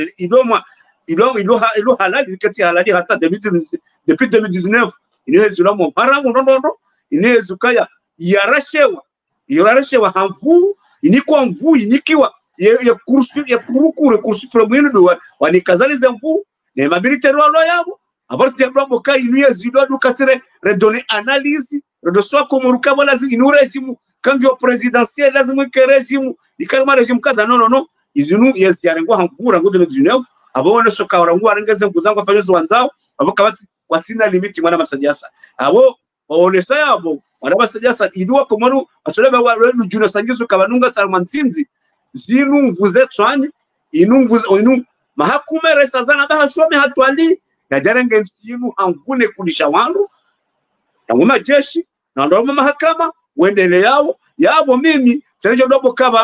ilo halali kati halali hata depuis 2019 inuezi lo mparamu nono inuezi kaya yarashewa hamvu inikwa mvu inikiwa ya kursu problème do wanikazaliza mvu ne mabilité rwalo yabo abarti yabo ka inuye zido dukatire redonner analyse redosoa comme rukabo lazima inu régime kanjo présidentiel lazima ke régime ikalma régime kada non izinu yes yarengwa hamvura ngo 2019 abone soka warangwa arengeze mkuzangu afanyozo wanzao abakabati watina limiti mwana masajasa abo onesa yabo wana masajasa idua komaru atoleba wa juna sangizo kabanunga salmantinzi zinu mvuze twani inu mahakume resa zana bahashome hatwali yajarenge nsinu angune kulisha wangu ngoma jeshi na ndo mahakama uendele yao mimi senejo dobo kabanu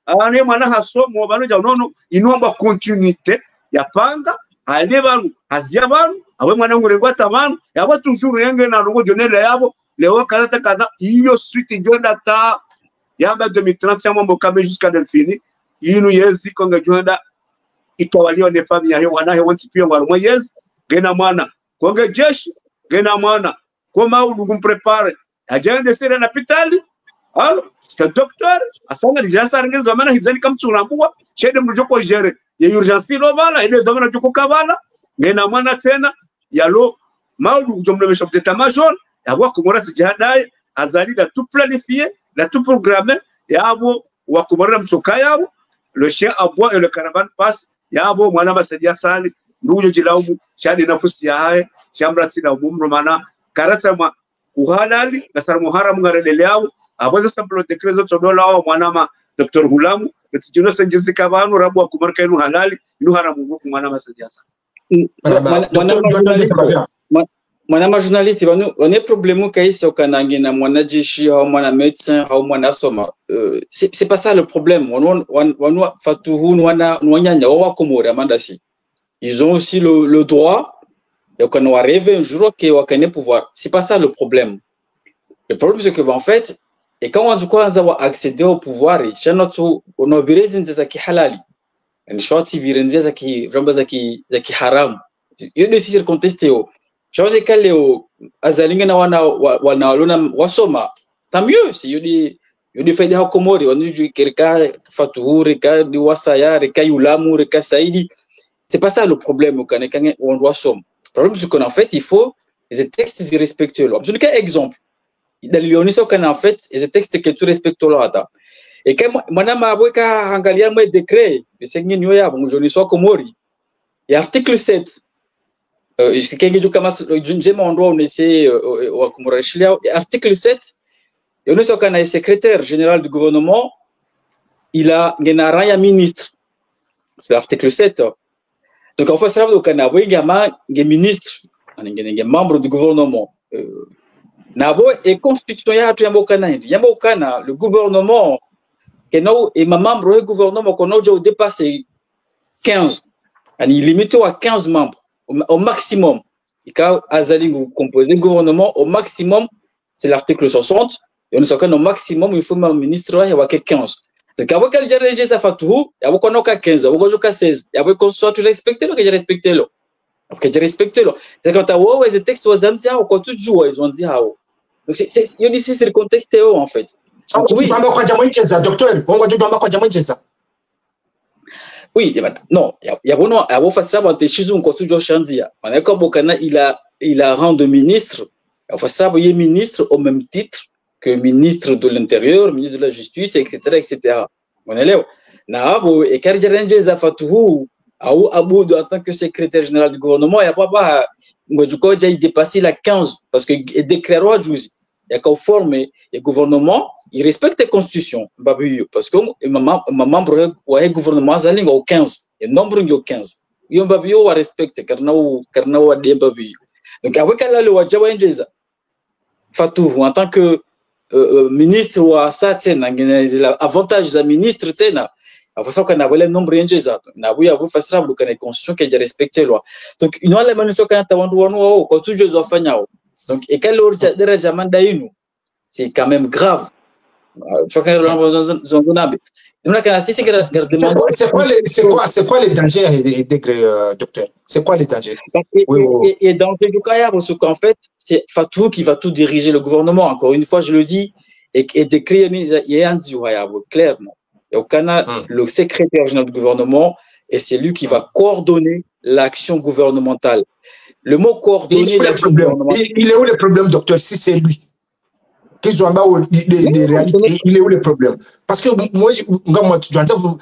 ane mwana hasomo bano ja nono inomba continuité ya panga ane banu azia banu awe mwana ngurengo atabanu yabo toujours yenge na longo jonele yabo leo karata kada iyo suite jonda ta yamba 2030 ya mambo kabe jusqu'à l'infini inu yezi konga jonda itawaliwa ne famille ya wana he wanti pia ngwa yezi gena mwana konga jeshi gena mwana koma ulugu prepare agenda sera na pitali alo c'est docteur asanga dijasa ringeza zamana hizani kamtsurambua shede mrujoko jere ya urgence lo bala ile zamana joko kabala ngena mwana tena yalo maudu jomle chef d'état major yabo kumora tijadai azali la tout planifié la tout programmé yabo wa kumora mchoka yabo le chien aboie et le caravane passe yabo mwana basadia sali ndujo jilaumu shadi nafusi ya hae shambra tina umumro mana karata ma uhalali gasar muharam ngarelele yabo aboza sample decret zo dola wa mwanama Dr. Hulamu etijino senjezi kabanu rabu wa kumarka inu halali inu haramu ngoku mwanama sadiasa mwanama journaliste on est problème kaisi okanangi na mwanajeshi au mwana médecin au mwana soma c'est pas ça le problème on fatuhu nwanyanya wa komore amandasi ils ont aussi le droit et qu'on va rêver un jour qu'on va pouvoir c'est pas ça le problème c'est que en fait et quand on doit accéder au pouvoir on a besoin de zaki halali en shorti birenzi zaki ramba zaki haram yo décider contester au j'en ai calé au azalinga na wana walona wasoma tant mieux si yo di faida hakomori on dit quelqu'un fatuhu reka di wasaya reka yulamu reka saidi c'est pas ça le problème au Canada on doit somme le problème c'est qu'en fait il faut les textes irrespectueux là je donne exemple dans l'union qu'on en fait les textes que tu respectes là et quand madame aboka angalia moi décret le seigneur nyoya bon je ne sois komori et article 7 c'est quelque kama j'aime endroit on essaie wa komorashilia article 7 et on est sur kana secrétaire général du gouvernement il a ngena ya ministre c'est l'article 7 donc en fait ça veut kana wengama nge ministre nge membre du gouvernement nabo et constitution ya tu yambokana le gouvernement keno et ma membre du gouvernement qu'on a déjà dépassé 15 ani limité à 15 membres au maximum et quand azali composer le gouvernement au maximum c'est l'article 60 et on sait au maximum il faut un ministre ya 15 donc avec le dirigeant ça fatuhu ya bokonoka 15 bokonoka 16 ya boko soit tu respecter le que je respecte le que je respecte le c'est quand tu vois les textes aux antia au quand tu joues ils vont dire donc c'est yo dis c'est le contexte en fait oui kwa jambo ncheza docteur bongo ndio kwa jambo ncheza oui non ya bono abo fasira bante chizu ko tujo shanzia maana ko bokana il a rang de ministre fasira bo ye ministre au même titre que ministre de l'intérieur ministre de la justice etc on élève na abo e karjerenje za fatuhu au abou en tant que secrétaire général du gouvernement ya pas ngojuko ja il dépassé la 15 parce que déclaré juzi ya conforme le gouvernement il respecte la constitution parce que ma membre wa gouvernement zalinga au 15 et nombre ngi au 15 yo babio wa respecte karna wa de babio donc avec la loi jawenjeza fatuhu en tant que ministre wa satena ngena avantage za ministre tena afaso kana wale nombre njeza na buya bu fasira bu kana constitution que je respecte loi donc une wale manuso kana tawandu wanu ko toujours zo fanyao donc et quel ordre de jamanda inu c'est quand même grave c'est quoi les dangers docteur c'est quoi les dangers et dans le cas parce qu'en fait c'est Fatou qui va tout diriger le gouvernement encore une fois je le dis et décrire clairement et au Canada le secrétaire général du gouvernement et c'est lui qui va coordonner l'action gouvernementale. Le mot coordonner l'action gouvernementale. Il est où le problème, docteur, si c'est lui? Qu'ils ont des réalités, il est où le problème? Parce que moi, tu entends,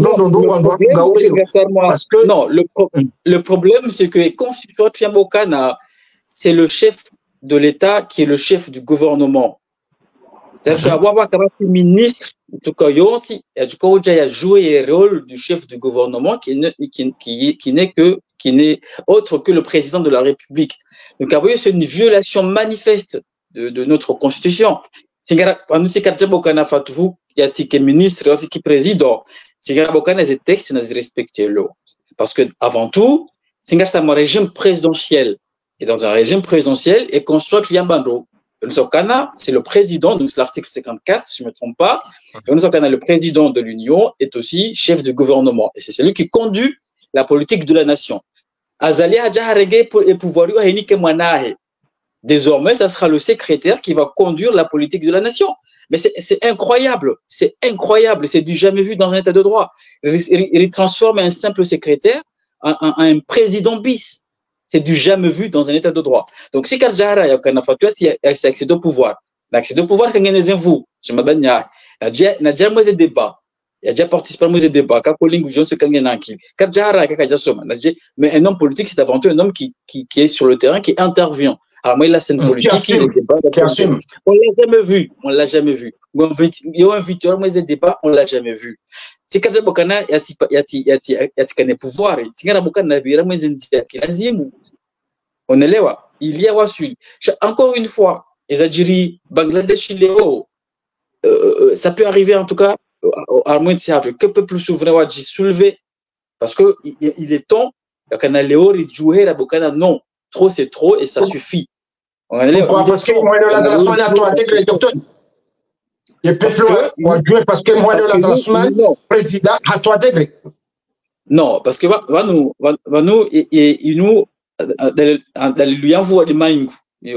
non, le problème, c'est que Constitution Tiambokana, c'est le chef de l'État qui est le chef du gouvernement. C'est-à-dire qu'avoir un ministre, en tout cas, il a joué le rôle du chef du gouvernement qui n'est autre que le président de la République. Donc, c'est une violation manifeste de notre Constitution. Singara quando se quer bokana fatu ya tike ministre aussi qui président singara bokana les textes nas respecter l'eau parce que avant tout singara c'est un régime présidentiel et dans un régime présidentiel et construit yambando le Sokana c'est le président donc c'est l'article 54 si je me trompe pas le Sokana le président de l'Union est aussi chef de gouvernement et c'est celui qui conduit la politique de la nation azali haja harege et pouvoir yu hainike mwanahe. Désormais, ça sera le secrétaire qui va conduire la politique de la nation. Mais c'est incroyable, c'est du jamais vu dans un état de droit. Il transforme un simple secrétaire en un président bis. C'est du jamais vu dans un état de droit. Donc, si Kadjara y a un fatua, c'est accès au pouvoir. L'accès au pouvoir, quand vous, je m'abonne, il y a déjà moi des débats. Il y a déjà participé à moi des débats. Quand Pauline Goujon se gagne un qui. Kadjara, mais un homme politique, c'est avant tout un homme qui est sur le terrain, qui intervient. Alors moi, la scène politique, on l'a jamais vu. Il y a un viteur, moi, les débats, on l'a jamais vu. Si Kaza Bokana, il y a pouvoir. Si Kaza Bokana, il y a on est là, il y a Wassul. Encore une fois, les Algérie, Bangladesh, Léo, ça peut arriver en tout cas, à moins de ça, que peuple souverain va soulever, parce que il est temps, il y a Léo, il joue la Bokana, non. Trop, c'est trop et ça suffit. Pourquoi? Parce que moi, la relation est à toi, le docteur. Et parce que moi, la relation, président, à toi, degré. Non, parce que nous, il nous, lui envoie des mains. Il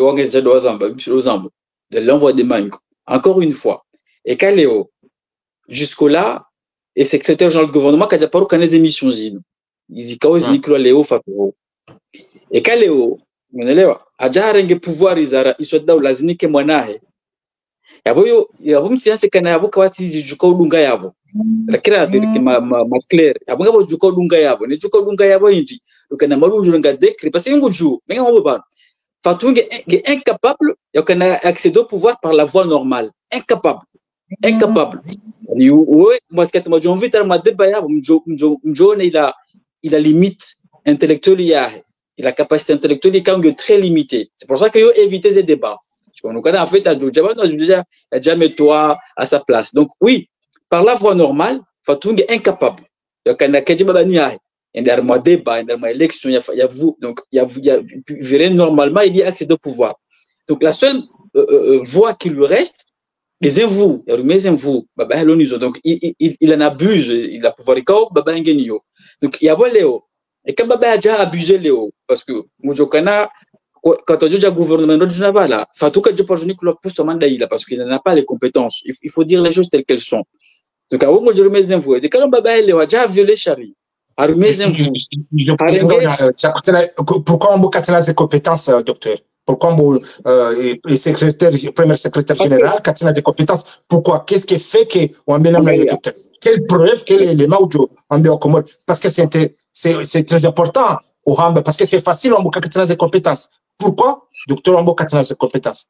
envoie des mains. Encore une fois. Et Kaléo, jusque-là, et secrétaire général du gouvernement, qui a déjà pas reconnu les émissions. Ils y causent Léo Fatoro. Et Kaléo, unaelewa ajarenge pouvoir izara iswada ulazinike mwanahe yabo msianse kana yabo kawati zijuka udunga yabo lakira ma clair yabo ngabo juka udunga yabo ne juka udunga yabo indi ukana marunju nga décret parce que nguju menga mabo ba fatunge incapable yakana accéder au pouvoir par la voie normale incapable ni ouais moi quand moi j'ai envie de ma débat yabo mjo il a limite intellectuelle il a capacité intellectuelle est très limitée. C'est pour ça qu'il faut éviter ces débats. Parce qu'on nous en fait, il y a jamais toi à sa place. Donc oui, par la voie normale, Fatou est incapable. Il y a un débat, il y a une élection, il y a vous. Donc normalement, il y a accès au pouvoir. Donc la seule voie qui lui reste, les invous, donc il en abuse, il a pouvoir donc il y a Léo. Et quand Baba a déjà abusé Léo, parce que Moujokana, quand on dit gouvernement de Junabala, Fatou Kadjopajuni que le poste mandaïla, parce qu'il n'a pas les compétences. Il faut dire les choses telles qu'elles sont. Donc, à vous, je remets les infos. Et quand Baba Léo a déjà violé Chari, a remis les infos. Pourquoi on a ces compétences, docteur? Pourquoi le premier secrétaire général a des compétences? Pourquoi? Qu'est-ce qui fait qu'on met le docteur? Quelle preuve, quel élément on met au commode? Parce que c'est très important au Ramba, parce que c'est facile, on a des compétences. Pourquoi, docteur, on a des compétences?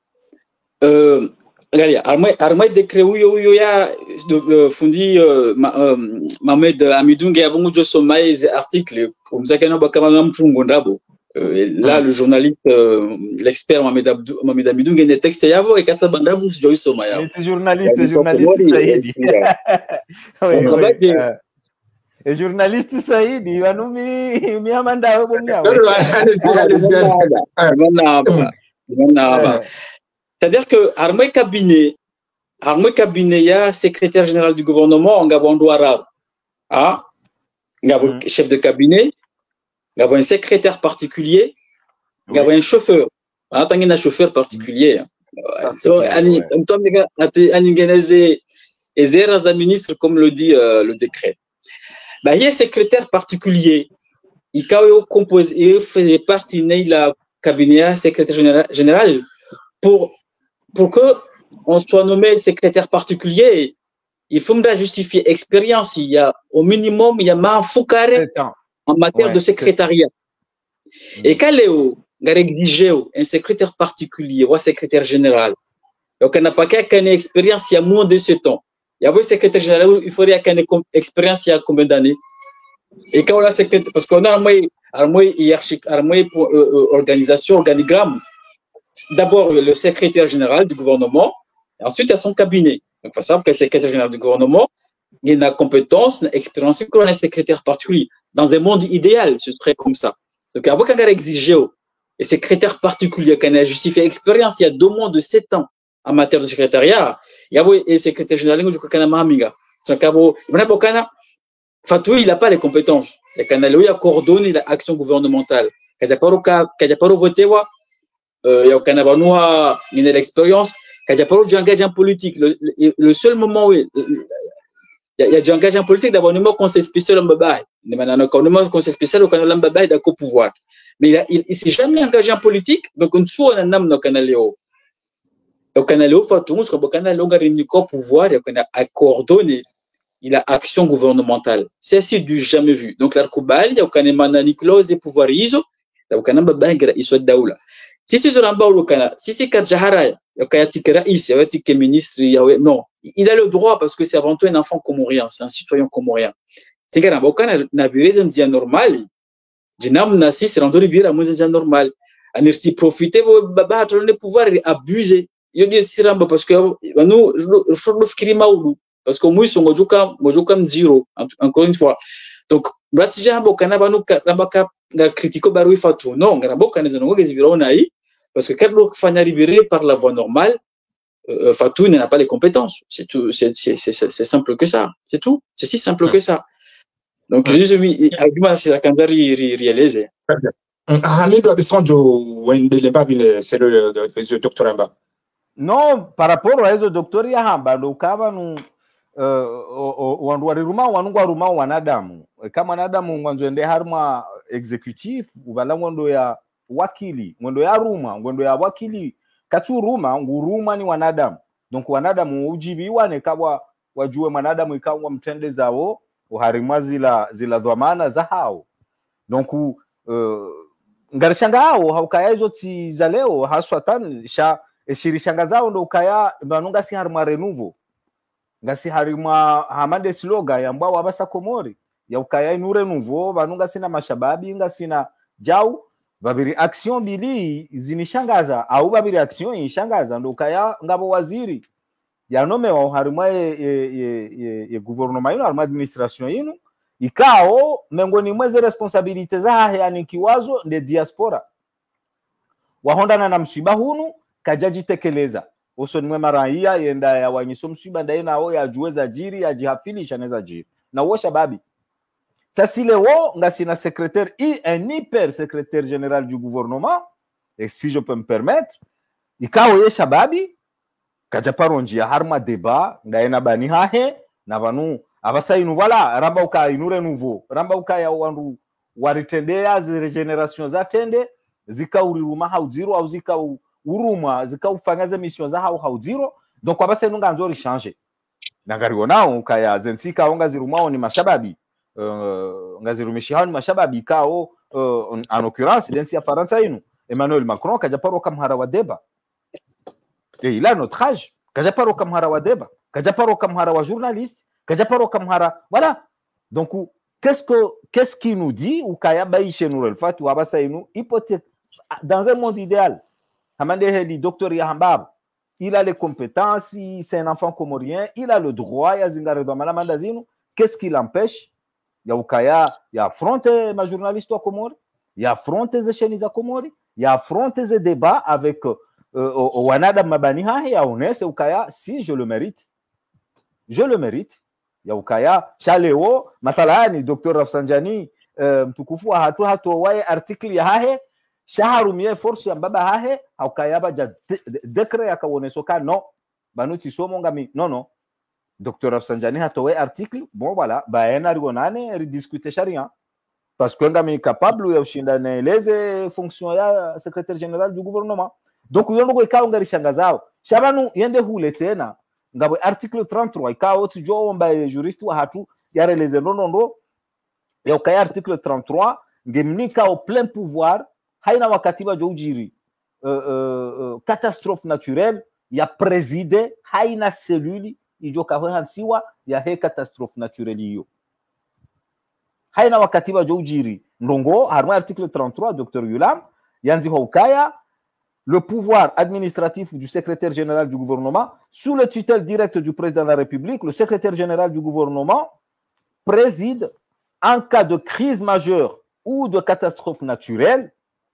Armai décret où il y a Fundi Mohamed Amidoung et Abongo Sommaï article, comme ça qu'on a Bakamam Chungondabo. Là, le journaliste, l'expert Mohamed Amidoung, il y a des textes et Katabandabou, Joyce Somaya. C'est journaliste Saïdi. Et journaliste Saïdi, il va nous c'est-à-dire que Armé Cabinet, il y a secrétaire général du gouvernement en Gabon arabe. Ah, chef de cabinet, il y a un secrétaire particulier, il y a un chauffeur. Il y a un chauffeur particulier. Et ministre, comme le dit le décret. Il y a un secrétaire particulier. Il fait partie de la cabinet secrétaire général pour que on soit nommé secrétaire particulier. Il faut me justifier expérience. Il y a au minimum il y a un foucaré en matière de secrétariat. Et quand Léo a exigé un secrétaire particulier ou un secrétaire général, donc on n'a pas qu'une expérience il y a moins de 7 ans. Il y a un secrétaire général, il faudrait qu'il y ait une expérience il y a combien d'années? Et quand on a secrétaire, parce qu'on a un hiérarchique, organisation, organigramme. D'abord le secrétaire général du gouvernement, Et ensuite, il y a son cabinet. Donc, il faut savoir que le secrétaire général du gouvernement, il a une compétence, une expérience, comme un secrétaire particulier. Dans un monde idéal, ce serait comme ça. Donc, avant qu'on a exigé, et secrétaire particulier, qu'on a justifié l'expérience, il y a 2 mois de 7 ans en matière de secrétariat, il y a un secrétaire général, je crois qu'il y a un Mahaminga. Fatou, il n'a pas les compétences. Il a coordonné l'action gouvernementale. Il n'y a pas voté, il y a l'expérience. Il n'y a pas d'engagement politique. Le seul moment où il y a du engagement politique, d'abord, nous avons un conseil spécial en Babaï. Nous avons un conseil spécial au Canada en Babaï d'accord pouvoir. Mais il ne s'est jamais engagé en politique, donc on soit un homme au Canada. Au Canada, Fatou, au Canada, on a réuni le pouvoir, il a coordonné. Il a action gouvernementale. C'est du jamais vu. Donc, l'arcoubal, il y a aucun manani clause et pouvoir iso, il y a aucun babangra iso daoula. Si c'est un baoulou kana, si c'est Kadjahara, il y a aucun tikera is, il y a aucun ministre, non. Il a le droit parce que c'est avant tout un enfant comorien, c'est un citoyen comorien. C'est qu'il y a un abusé, un dia normal. Jinam nasi, c'est rendu bien à moins un normal. On est profiter, baba, le pouvoir est abusé. Il y a des siramba parce que nous, le front de Kirimaoulou. Parce que moi, ils sont zéro, encore une fois. Donc, Bratija Bokana Banu Rabaka critiqué Baroui Fatou. Non, Rabokana parce que quand on fait arriver par la voie normale, Fatou n'a pas les compétences. C'est tout, c'est simple que ça. C'est tout. C'est si simple que ça. Donc, le deuxième argument, c'est la Kandari réalisé. Hamidou Abissanjo, c'est le docteur Amba. Non, par rapport à hizo docteur Yahamba, ukava nu wanungwa wanadamu kama wanadamu mwanzoende harma executive ubala ngondo ya wakili ngondo ya ruma ngondo ya wakili katu ruma ni wanadamu donc wanadamu ujibiwa ne kabwa wajue mwanadamu ikawa mtende zao uharimwa zila dhamana za hao donc ngarishanga hao haukaya hizo ti za leo haswa tan sha shirishanga zao ndo ukaya banunga si harma renouveau ngasi harima hamande sloga yambwa wabasa komori ya ukaya inure nouveau banunga sina mashababi ngasina jau babiri action bili zinishangaza au babiri action inshangaza ndo ukaya ngabo waziri ya nome wa harima ye gouvernement ino harima administration ino ikao mengoni mweze responsabilite za yani kiwazo de diaspora wahondana na msiba hunu kajaji tekeleza oso nimwe maraia yenda ya wanyiso msiba ndaye nao ya jueza jiri ya jihafilisha neza jiri na wosha babi tasile wo ngasina secrétaire un hyper secrétaire général du gouvernement et si je peux me permettre ikawo yesha babi kajaparonji ya harma débat ndaye na bani hahe na banu abasa inu wala ramba uka inure nouveau ramba uka ya wandu waritendea zi regeneration za tende zikauruma hauziro au zikau uruma zikaufanya mission za hao zero donc abase nunga nzori changer nangariwo nao kaya zensika onga zirumao ni mashababi ngazirumishi hao ni mashababi kao en occurrence densi ya Faransa inu Emmanuel Macron kajaparo kamhara wa deba et il a notre âge kajaparo kamhara wa deba kajaparo kamhara wa journaliste kajaparo kamhara voilà donc qu'est-ce qui nous dit ou kaya baishe nurel fatu abasa inu hypothèse dans un monde idéal Hamande docteur Yahambab, il a les compétences, c'est un enfant comorien, il a le droit, qu'est-ce qui l'empêche? Il y a Ukaya, il affronte ma journaliste à Comori, il affronte les chaînes à Comori, il affronte les débats avec Wanada Mabaniha et Aounes et Ukaya, si je le mérite. Je le mérite. Il y a Ukaya, Chaleo, Matalani, docteur Rafsanjani, Mtukufu, Hatu, Waye, article Yahahe, shaharumie force ya mbaba hahe haukayaba ja dekre yakawonesoka no banuti somo ngami non docteur Rafsanjani hatowe article bon voilà baena rigonane rediscuter sharia parce que ngami capable ya ushindane leze fonction ya secrétaire général du gouvernement donc yondo ikawa ngarishangaza zao shabanu yende hule tena ngabo article 33 ikawa tijo omba juriste wa hatu yare leze nonondo ya ukaya article 33 ngemnika au plein pouvoir haina wakati wa jojiri catastrophe naturelle ya préside haina cellule ijoka hansiwa ya he catastrophe naturelle hiyo haina wakati wa jojiri ndongo harma article 33 Dr. Yulam yanzi hokaya le pouvoir administratif du secrétaire général du gouvernement, sous le tutelle directe du président de la République, le secrétaire général du gouvernement préside en cas de crise majeure ou de catastrophe naturelle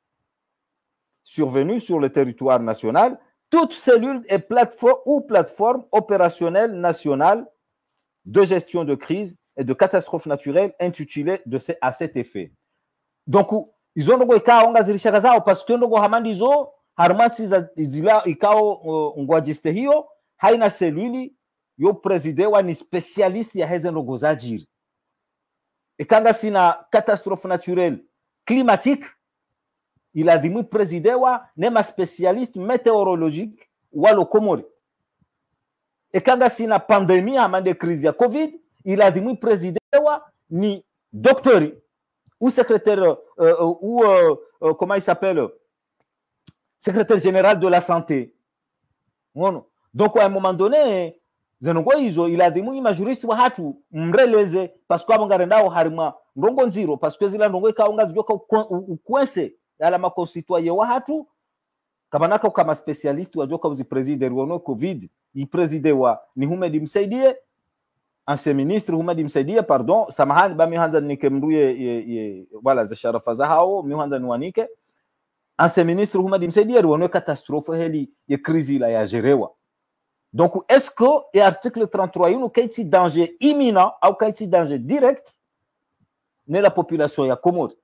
survenue sur le territoire national, toute cellule et plateforme opérationnelle nationale de gestion de crise et de catastrophe naturelle intitulée à cet effet. Donc, ils ont parce que harmasi zila ikao ngwajiste hiyo haina seluli yo presidewa ni specialist ya heze nogozajiri ikanga sina catastrophe naturelle climatique il a dit presidewa nema spécialiste météorologique walo komori ikanga sina pandémie amande crise ya covid il a dit presidewa ni docteur ou secrétaire comment il s'appelle secrétaire général de la santé. Donc, à un moment donné, il a des juristes qui parce que parce que zila ndongo ikaonga zjoka ukwense ala makonsitoye wa hatu kabanaka kama specialist wa joka uzi president wa covid i president wa ni Humedi Msaidie ancien ministre Humedi Msaidie pardon samahani ba mihanza nikemruye wala za sharafa za hao mihanza niwanike ancien ministre Humedi Msaidie ruone catastrophe heli ya crise la ya gerewa. Donc est-ce que et article 33 yuno kaiti danger imminent ou kaiti danger direct ne la population ya Comores.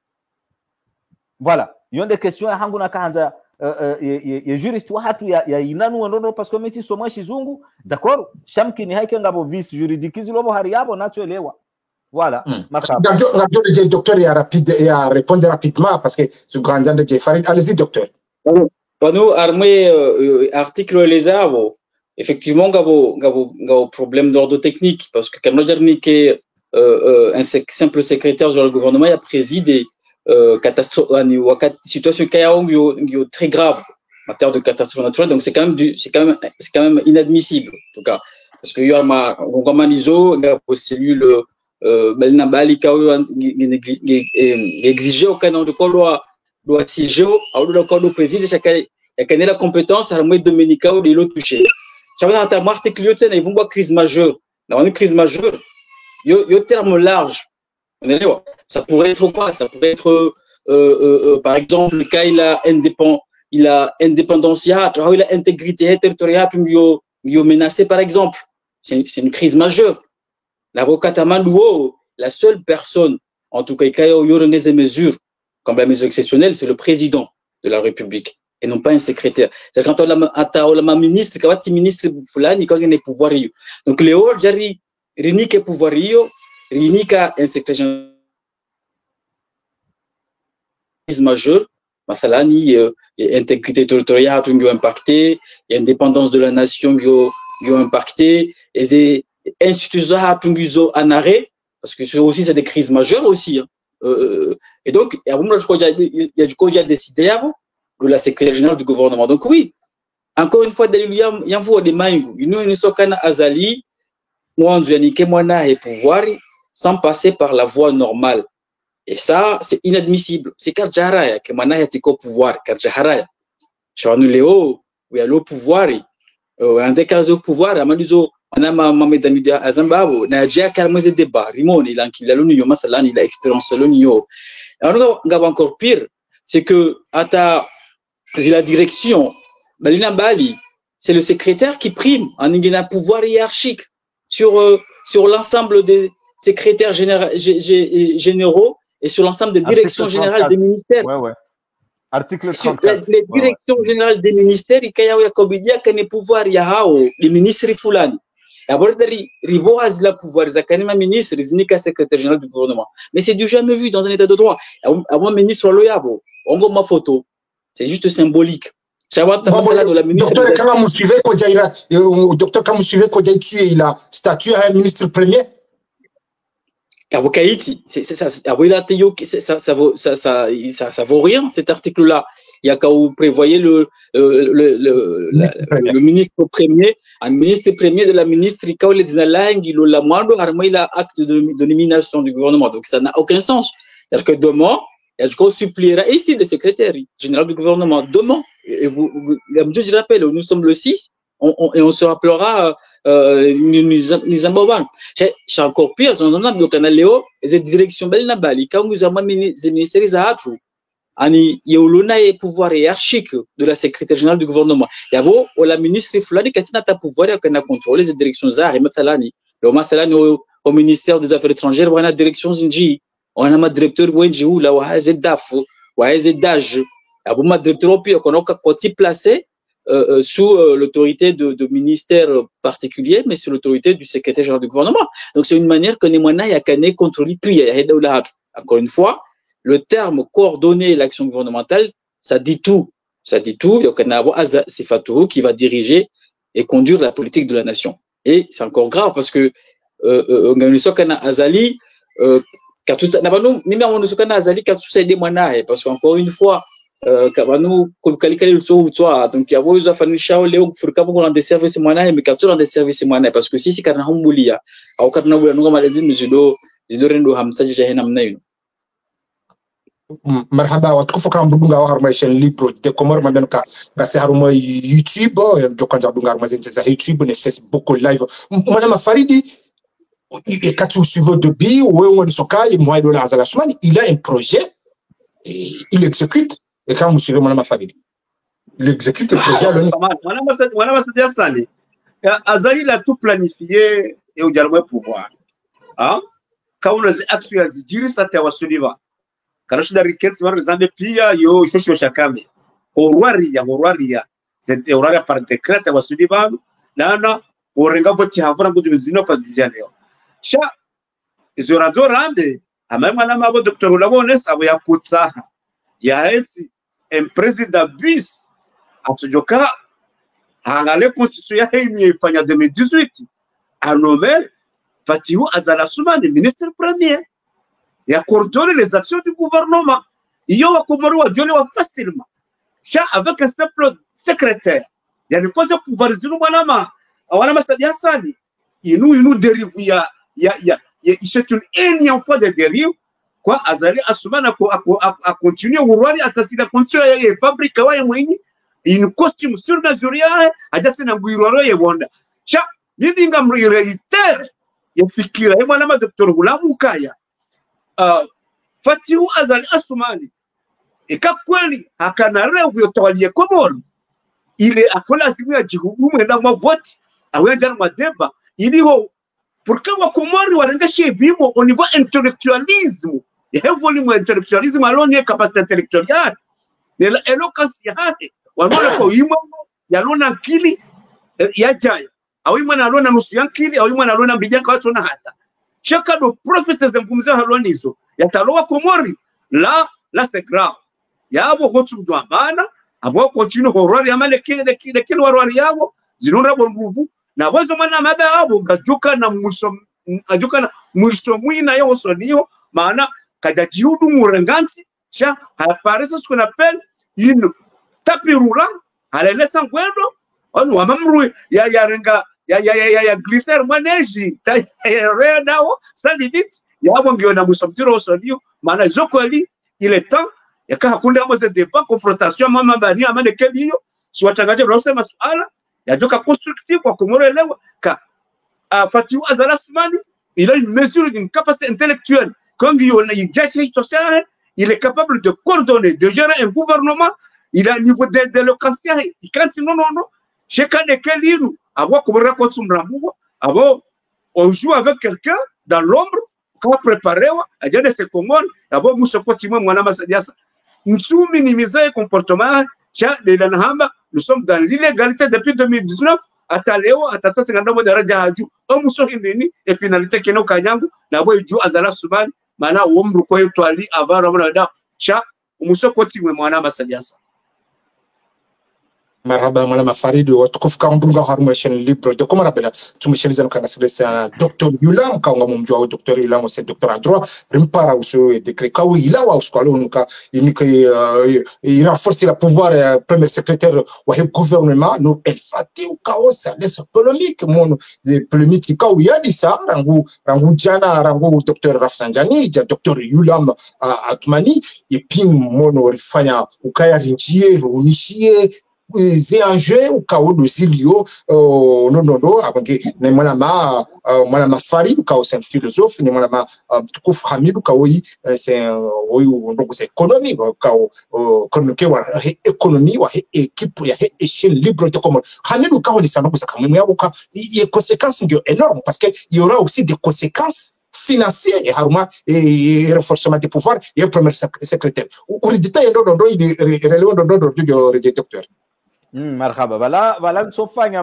Voilà, il y a des questions à hanguna kahanza ya juriste wa hatu ya inanu ndono parce que meti soma shizungu d'accord shamki ni haike ngabo vice juridique zilobo hari yabo natuelewa. Voilà. Le docteur est rapide et à répondre rapidement parce que ce grand de Farid. Allez-y, docteur. Nous, armé article les arbres, effectivement, gabo problème d'ordre technique parce que comme nous que un simple secrétaire dans le gouvernement a présidé catastrophe, situation très grave en matière de catastrophe naturelle. Donc c'est quand même inadmissible en tout cas parce que il y a un ISO, une cellule exigé au canon de quoi doit siéger au corps du président chaque la compétence à la Dominica ou de l'autre touché. Ça veut dire que l'article ils vont voir crise majeure. Dans une crise majeure, il y a terme large. Ça pourrait être quoi? Ça pourrait être par exemple le cas il a indépendance, il a intégrité territoriale il est menacé par exemple. C'est une crise majeure. L'avocat Amanouo, la seule personne, en tout cas, qui a eu des mesures, comme la mesure exceptionnelle, c'est le président de la République et non pas un secrétaire. C'est-à-dire quand on a un ministre, quand on a un ministre, il a un pouvoir. Donc, les hauts, j'arrive, il y a un pouvoir, il y a un secrétaire majeur, il y a intégrité territoriale qui a impacté, il y a indépendance de la nation qui a impacté, et institutions en arrêt parce que aussi c'est des crises majeures aussi et donc il y a du coup il y a décidé de la secrétaire générale du gouvernement. Donc oui, encore une fois il y a des mains nous sommes azali moi et pouvoir sans passer par la voie normale et ça c'est inadmissible. C'est Karjaraya que mana est au pouvoir Karjaraya Chavanu Léo où il y a le pouvoir en des cas au pouvoir amalizo on a ma mesdames à Zimbabwe, on a déjà calmé ce débat. Rimon, il a l'union, il a expérience l'union. Alors, on va encore pire, c'est que à la direction, Balina Bali, c'est le secrétaire qui prime en un pouvoir hiérarchique sur l'ensemble des secrétaires généraux et sur l'ensemble des directions générales des ministères. Ouais. Article 34. Les directions générales des ministères, il y a un pouvoir, il y a les ministres fulani. D'abord, il a pouvoir, il y a un ministre, il y a un secrétaire général du gouvernement. Mais c'est du jamais vu dans un état de droit. Avant ministre, on voit ma photo. C'est juste symbolique. Docteur, quand vous suivez, il a statut à un ministre premier. Kaiti, ça vaut rien, cet acte-là. Il y a qu'à vous prévoyez le ministre premier, un ministre premier de la ministre, il a moindre il a acte de nomination du gouvernement. Donc ça n'a aucun sens. C'est-à-dire que demain, il y a du coup suppliera ici le secrétaire général du gouvernement. Demain, je rappelle, nous sommes le 6, et on se rappellera Nizambawan. C'est encore pire, on a le canal Léo, les directions belles nabali, quand vous avez les ministères Zahatou, il y a le pouvoir hiérarchique de la secrétaire générale du gouvernement. Il y a la ministre Fulani qui a pouvoir de contrôler les directions Zah et Matsalani. Le Matsalani au ministère des Affaires étrangères, on a la direction Zinji, on a un directeur Wenji ou là, on a ZDAF, on a ZDAJ. Il y a un directeur au pire qu'on a placé sous l'autorité de ministères particuliers, mais sous l'autorité du secrétaire général du gouvernement. Donc c'est une manière que Nemana y a qu'à contrôler puis encore une fois, le terme coordonner l'action gouvernementale, ça dit tout. Ça dit tout. Il y a qu'un Aza Sifatou qui va diriger et conduire la politique de la nation. Et c'est encore grave parce que Azali, parce qu'encore une fois, donc il y a des affaires Léo pour rendre service moyen mais capture rendre service moyen parce que si c'est kana humbulia au kana bula nunga malazim zido rendo hamsaji jahena mnayo marhaba watukufu kama mbunga wa harma chaîne libre de Comores mabenka basi haruma YouTube jokanja bunga harma za YouTube ne Facebook live mwana Faridi et quand tu suivais de bi wewe ni sokai moi dola Azali Assoumani il a un projet et il exécute. Et quand vous suivez mon Faridi, il exécute le projet. Azali l'a tout planifié et au dialogue pouvoir. Quand on a des actions à dire, ça t'est à Soliva. Quand je suis dans les quêtes, c'est vrai que pia yo je chakame. Horaria, c'est horaria par décret à Soliva. Nana, orenga voti havana kudu zino kwa dujaneo. Cha, izorazo rande. Amema na mabo Dr. Ulabones aboya kutsa. Ya esi un président bis atujoka angale constitution ya hini ifanya 2018 a nommé Fatou Azali Assoumani ministre premier et coordonner les actions du gouvernement. Il y a facilement avec un simple secrétaire. Il y a une cause de pouvoir il nous dérive, c'est une énième fois de dérive. Quoi, Azali Assoumani a continué au roi, a continué à fabriquer une costume surnaturelle, a déjà un bouillon et wanda. Cha, il dit que réalité, il fikira, et moi, Dr. Ghulam Kaya, Fatou Azali Assoumani, et quand kweli, à Canara, où il y a Comores, il est à quoi la cible à Djigoubou, mais dans ma vote, à Ouédjan Madeba, il dit, pourquoi Comores, ou à l'engager vivre au niveau intellectualisme? Il y a un volume intellectualisme, alors il y a une capacité intellectuelle. L'éloquence, il y a l'on kili, il y a Jaya. Awimwa na lona nusu yankili, awimwa na lona mbijaka watu na hata. Chaka do prophètes zengumza halonizo. Yataloa Komori, là c'est grave. Yabo gotu mduamana, abo continue horori amale kile warwari yabo, zinonda bonguvu. Na wazo mana maba abo, gajuka na mwiso mwina ya wasoniyo, maana kajajiudu murengansi, cha, hayaparesa ce qu'on appelle une tapis roulant, halelesa ngwendo, onu wamamru ya glisser maneji ta dawo ça limite yabo ngiona musomtiro osoniyo maana zokweli il est temps yaka hakunda mo ce débat confrontation mama bani amane keliyo si watangaje rose masuala yajoka constructive kwa kumorelewa ka Fatou Azali Assoumani il a une mesure d'une capacité intellectuelle comme il il est capable de coordonner de gérer un gouvernement. Il a un niveau d'éloquence. Il quand non. Chaque année, on joue avec quelqu'un dans l'ombre, quand on prépare, nous minimiser le comportement. Nous sommes dans l'illégalité depuis 2019. Ataleo, atata singanda mo daraja haju. Omuso hindini, et finalité keno kanyangu, na bo iju Azali Assoumani, mana uomru kwa yetu ali avara mwana da. Cha, umuso koti mwe mwana masadiasa. marhaba mwana mafaridi watukufu kaunga haruma shen libre de comment rappela tumsheniza kanga selesa Dr. Yulam kaunga mumjwa Dr. Yulam c'est docteur en droit rimpara uso décret kawi ila wa uskalo nuka inika il renforce la pouvoir premier secrétaire wa gouvernement no el fati ukaosa les polémique mon polémique kawi yadi sa rangu jana rangu Dr. Rafsanjani Dr. Yulam Atmani et puis mono rifanya ukaya rinjie runishie ces enjeux au cas où d'auxilio non avec ne mwana ma Farid au cas où c'est un philosophe ne mwana ma tukufu Hamid au cas où c'est donc c'est économie au cas où économie wa équipe ya échelle libre de commun Hamid au cas où ça donc ça quand même il y a conséquences énormes parce que il y aura aussi des conséquences financier et haruma et renforcement des pouvoirs et premier secrétaire ou détail il est relevant de docteur. Marhaba wala nsofanya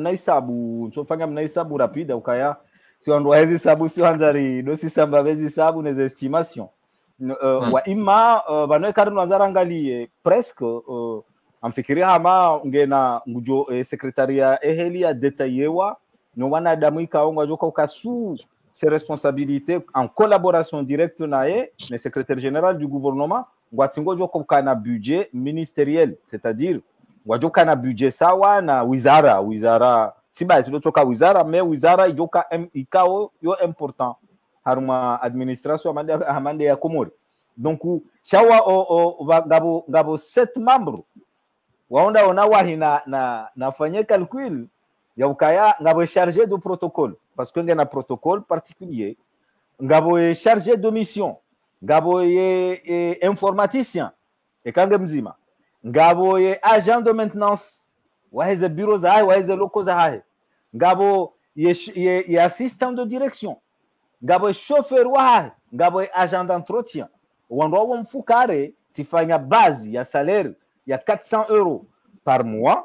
mna hisabu rapide ukaya si ndo hizi hisabu si hanzari dosi samba hizi hisabu na estimation wa ima bano karno hanzara angalie presque amfikiria hama ngena ngujo secrétariat ehelia detaillewa no wana damu ikaonga joka ukasu ses responsabilités en collaboration directe nae le secrétaire général du gouvernement ngwatingo joka ukana budget ministériel c'est-à-dire wajoka na budget sawa na wizara siba silotoka wizara mais wizara ijoka ikao yo important haruma administration amande ya Komori donc shawa ngabo 7 membres waonda ona wahi na fanye calcul ya ukaya ngabo chargé de protocole parce que ngena protocole particulier ngabo chargé de mission ngabo informaticien et kange mzima ngabo ye agent de maintenance waheze bureau za waheze locaux za ngabo ye assistant de direction ngabo chauffeur wa ngabo agent d'entretien wando wa mfukare tifanya base ya salaire ya 400 € par mois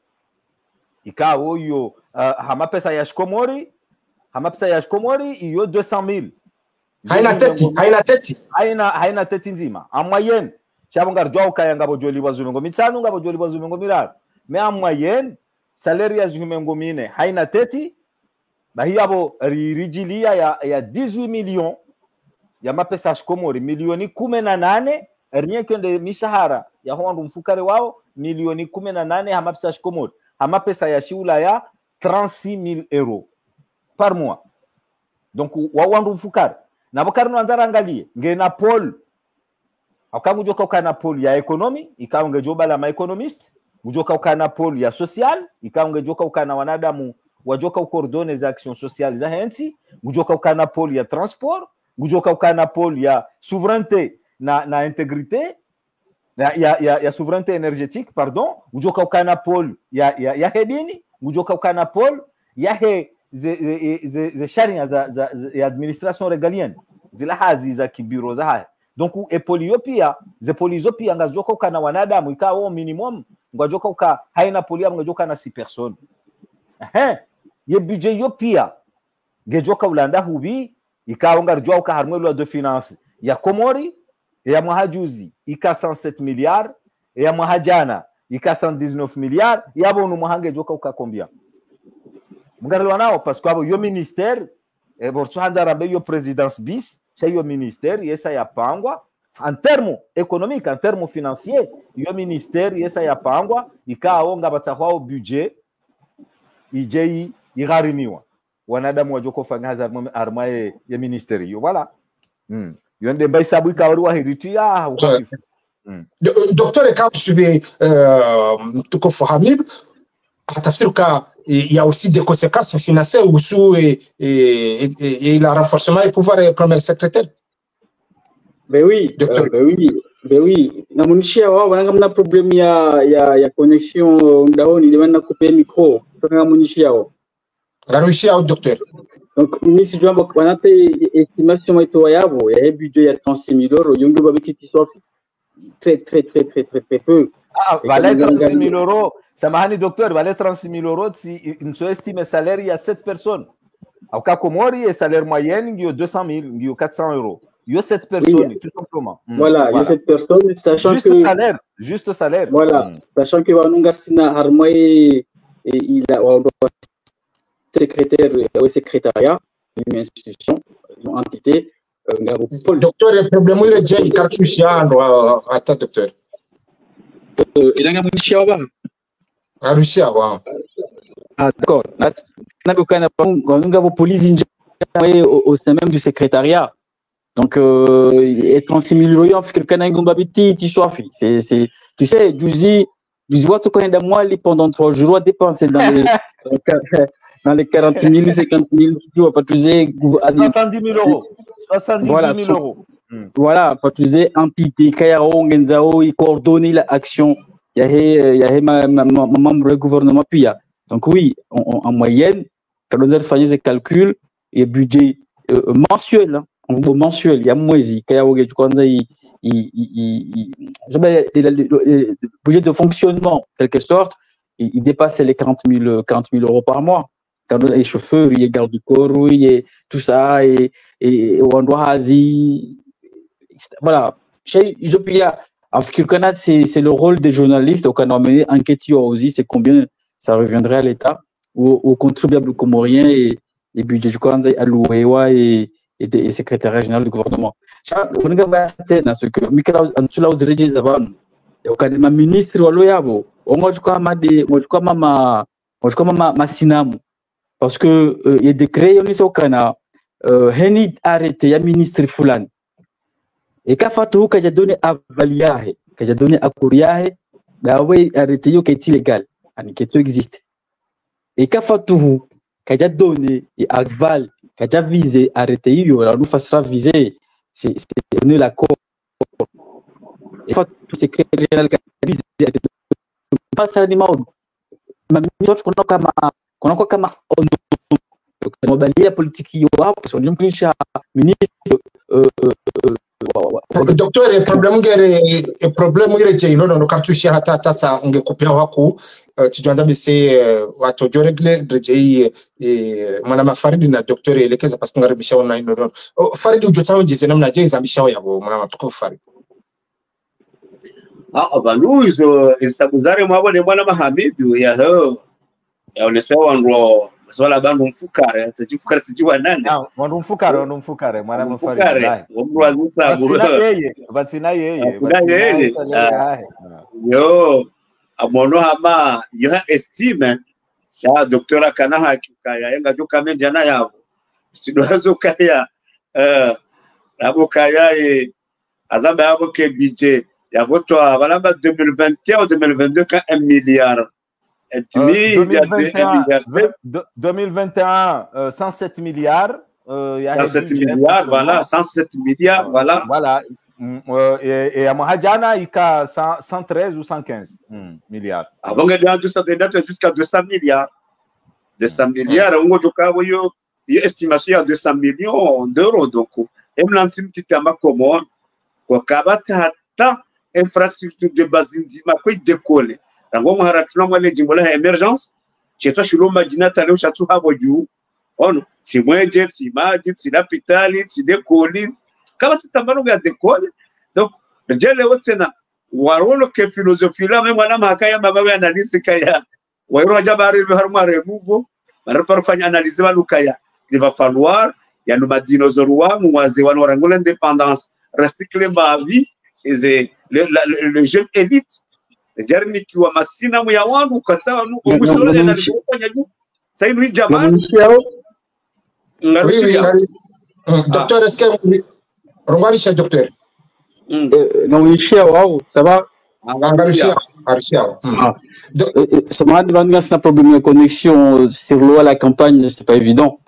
ikawo yo hama pesa ya Komori iyo 200,000 haina teti nzima en moyenne chabongar jwa ukaya ngabo joli bazumengo mitano ngabo joli bazumengo miraro mais en moyenne salaire ya zumengo mine haina teti bahiyabo rijilia ya 18 millions ya mapesa Komori milioni 18 rien que de mishahara ya hondu mfukare wao milioni 18 ya mapesa Komori ama pesa ya shiula ya 36,000 € par mois donc wawandu mfukare na bakarno anzara angalie ngena Paul akamu joka ukana Paul ya economy ikaunge joba la ma economist ujoka ukana Paul ya social ikaunge joka ukana wanadamu wajoka ukordone za action sociale za hensi ujoka ukana Paul ya transport ujoka ukana Paul ya souveraineté na intégrité ya souveraineté énergétique pardon ujoka ukana Paul ya hedini ujoka ukana Paul ya ze sharia za administration régalienne zila hazi za kibiro za haya donc epoliopia ze polizopia ngajoka ukana wanadamu ikawa minimum ngajoka uka haina polia ngajoka na 6 personnes ye budget yopia ngejoka ulanda hubi ikawa ngarjwa uka harmelo de finance ya Komori ya mwahajuzi ika 107 milliards ya mwahajana ika 119 milliards yabo no mwahange joka uka combien mgarelwa nao parce que abo yo ministère e borso hanzara be yo présidence bis c'est yo ministère yesa ya pangwa en termes économiques en termes financiers yo ministère yesa ya pangwa ikaonga batahwa budget ijei igariniwa wanadamu wajoko fanga hazard armaye ya ministère yo voilà yonde mbay sabu ikawari wa hiritia docteur quand tu suivais tuko Hamid tafsir ka il y a aussi des conséquences financières et le renforcement du pouvoir du premier secrétaire. Ben oui. Na munishia wao wananga problème ya connexion ndaoni ni wana couper micro. Toka munishia wao. Garushia docteur. Donc mimi jambo wanape estimation yetu yabo ya budget ya 36,000 € yongo babiti soit très peu. Valait 36,000 €. Samahani docteur, valait 36,000 € si on estime salaire il y a 7 personnes. Au cas Komori et salaire moyen il y a 200,000, il y a 400 €. Il y a cette personne, tout simplement. Voilà, il y a cette personne, sachant juste que... Juste salaire. Voilà, sachant que Wanunga Sina Harmoy, il a secrétaire au secrétariat, une institution, une entité. Docteur, le problème est déjà il cartouche attends docteur. Il a un Russia. À Russia, wow. Ah d'accord. Nous police au sein même du secrétariat. Donc, et 36 000 euros, quelqu'un a un petit soif. Tu sais, du vois tout quand moi pendant 3 jours, dépenser dans les 40 000, 50 000 jours, pas tuer 70 000 euros. 78 000 euros. Voilà, pas tuer entité, Kayaro, Genzao, il coordonne l'action. Il y a ma membre du gouvernement, puis donc oui, en moyenne, quand on a fait des calculs, et budget mensuel, mensuel, il y a moins le budget de fonctionnement, quelque sorte, il dépasse les 40 000 euros par mois. Quand les chauffeurs, il y a garde du corps, il y a tout ça, et on doit voilà. Je puis c'est le rôle des journalistes au Canada, enquêter aussi, c'est combien ça reviendrait à l'État, aux contribuables comoriens et budget du Canada alloué et secrétaire général du gouvernement. On a ce que Michael Antula aux régions avant, et au Canada, ministre Waloyabo, on mange comme ma sinamu, parce que il y a des créés au Canada, Henny arrêté, il y a ministre Fulan. Et quand Fatou a donné à Valiahe, qu'il a donné à Kouriahe, il a arrêté qu'il est illégal, qu'il existe. Et quand Fatou a donné à Val, qu'il a visé, arrêté, il nous fassera viser, c'est donner l'accord. Et Fatou est créé général, qu'il a visé, pas ça ni mal. Ma mission, qu'on a comme on a la politique, parce qu'on a un ministre. Docteur, le problème est no cartouche hata sa ungekupea wako tujanda bese watu joregle rejei mwana mafaridi na docteur elekeza parce que ngaribisha wana ino faridi ujotao jize namna je zambisha yabo mwana matuko faridi abantu izo istabuzare mwabone mwana mahamidu ya onesewa ndo swala bandu mfukare sijifukare nani wandu mfukare mwana mfukare batsina yeye yo amono hama yo estime ya doctora kana hakika yenga joka menjana yabo sidozo kaya abo kaya azaba yabo ke budget ya voto abalamba 2021 ou 2022 ka 1 milliard. 2021, 107 milliards. 107 milliards, voilà, 107 milliards, voilà. Voilà. Et à Mahadjana, il y a 113 ou 115 milliards. Avant que jusqu'à 200 milliards. 200 milliards, on a une estimation à 200 millions d'euros. Donc, et l'antime qui est ma commune, quoi, qu'à infrastructure de base, quoi, décoller. Rango maharatuna mwale jimbo la emergence chetwa shilo majina tale ushatu habo juu ono si mweje si maji si lapitali si dekoli kama tutambano ga dekoli donc jele wotena warolo ke philosophie la même wana makaya mabawe analyse kaya wairo jabari haruma remove barapafanya analyse balukaya il va falloir ya no madinosaure wangu waze wana warangola indépendance recycler ma vie et le jeune élite jarni kiwa masina mu ya wangu katsawa nu omusoro na nalifanya juu sasa hivi jamani docteur est-ce que Rongalisha docteur non ici waaw ça va Rongalisha ça m'a demandé un problème de connexion sur l'eau à la campagne c'est pas évident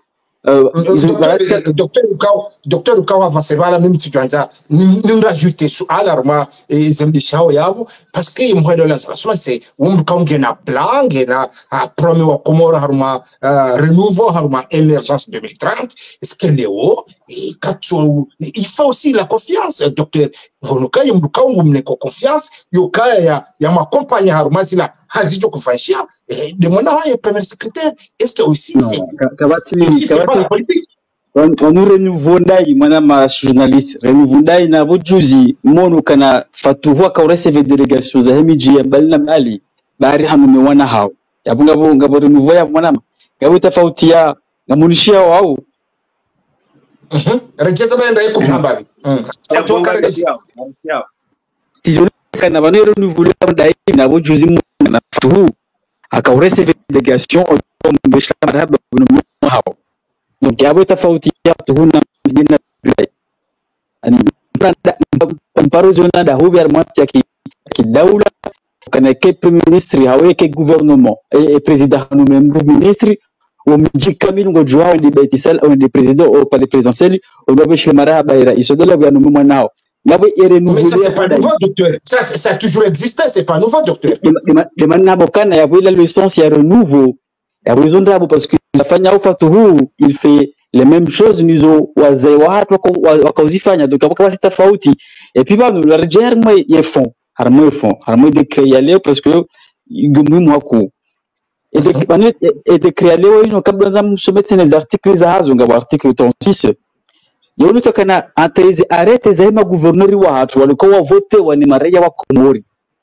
docteur ukawa avance bala mimi tuanza nimrajute suala roma zembishao yabo parce que imwedo la soma c'est umkaunge na plan na promis wa komora haruma renouveau haruma émergence 2030 est-ce que léo et katso il faut aussi la confiance docteur ngonuka yumkaungu mneko confiance yokaya ya makompanya haruma zila hazijo kufanyia de mona ya premier secrétaire est-ce que aussi c'est wanu renouveau ndai mwana ma journaliste renouveau ndai na bojuzi mono kana fatuhua ka receive délégation za hemiji ya balina mali bari hanume wana hao yabunga bo ngabo renouveau ya mwana ngabo tofauti ya ngamunishia wao rejeza baenda yako habari fatoka rejeza tizoni kana bano renouveau ndai na bojuzi mono na fatuhu aka receive délégation au mbeshla marhaba bunu hao donc yabo tofauti ya tuhuna mjina ani mparo zona da gouvernement ya kidaula kana ke premier ministre hawe ke gouvernement et président no membre ministre au mji kamili ngo joao de betisal au de président au palais présidentiel au dobe shemara baira isodola bya no mwana nao yabo renouveler c'est pas nouveau docteur ça a toujours existé c'est pas nouveau docteur de manna bokana yabo ila licence ya renouveau yabo zonda parce que la fanya ufatuhu il fait les mêmes choses nizo wazee watu wakauzifanya donc kama si tofauti et puis bano la regerme ye fond harmo de créer leo parce que muhimu wako et de créer leo ino kabla za msomete les articles za hazo ngabo article 36 yoni tokana ateze arete za ma gouverneur wa watu walikuwa vote wani maraia wa Komori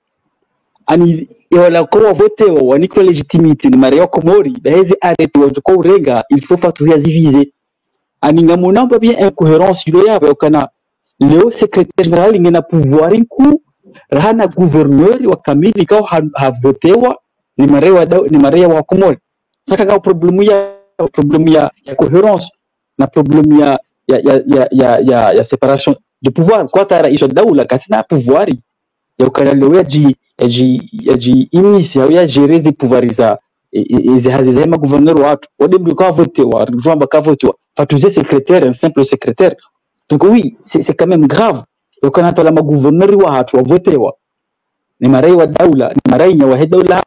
ani yola kwa vote wa ni légitimité ni maraia wa Komori bahezi arete wa urenga il faut fatuhia ziviser aninga monamba bien incohérence yo yaba kana leo secrétaire général ngena pouvoir inku rahana gouverneur wa kamili ka ha votewa ni marewa wa Komori saka ka problème ya cohérence na problème ya séparation de pouvoir kwa tara isho daula katina pouvoir ya kana leo yaji imisi ya gérer des pouvoirs za ezihazizema gouverneur watu wadembi ka votewa jomba ka votewa fatouzer secrétaire un simple secrétaire donc oui c'est quand même grave donc quand on a ma gouverneur wa watu votewa ni marai wa daula ni marai nya wa daula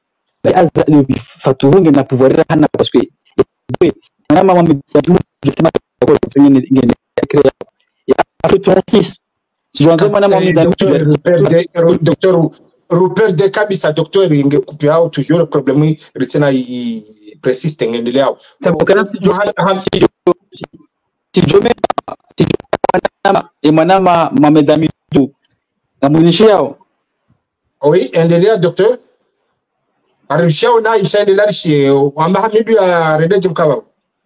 fatuhunge na pouvoir hana parce que kama mamedou justement kwa ngene créer ya 36 si j'entends madame docteur Rupert de kabisa docteur ingekupi hao toujours problème retena persiste ngendelea hao kana si jome manama mamedami tu na munishi yao oui endelea docteur arishao na ishaendelea shi amba hamidu ya redeje mkaba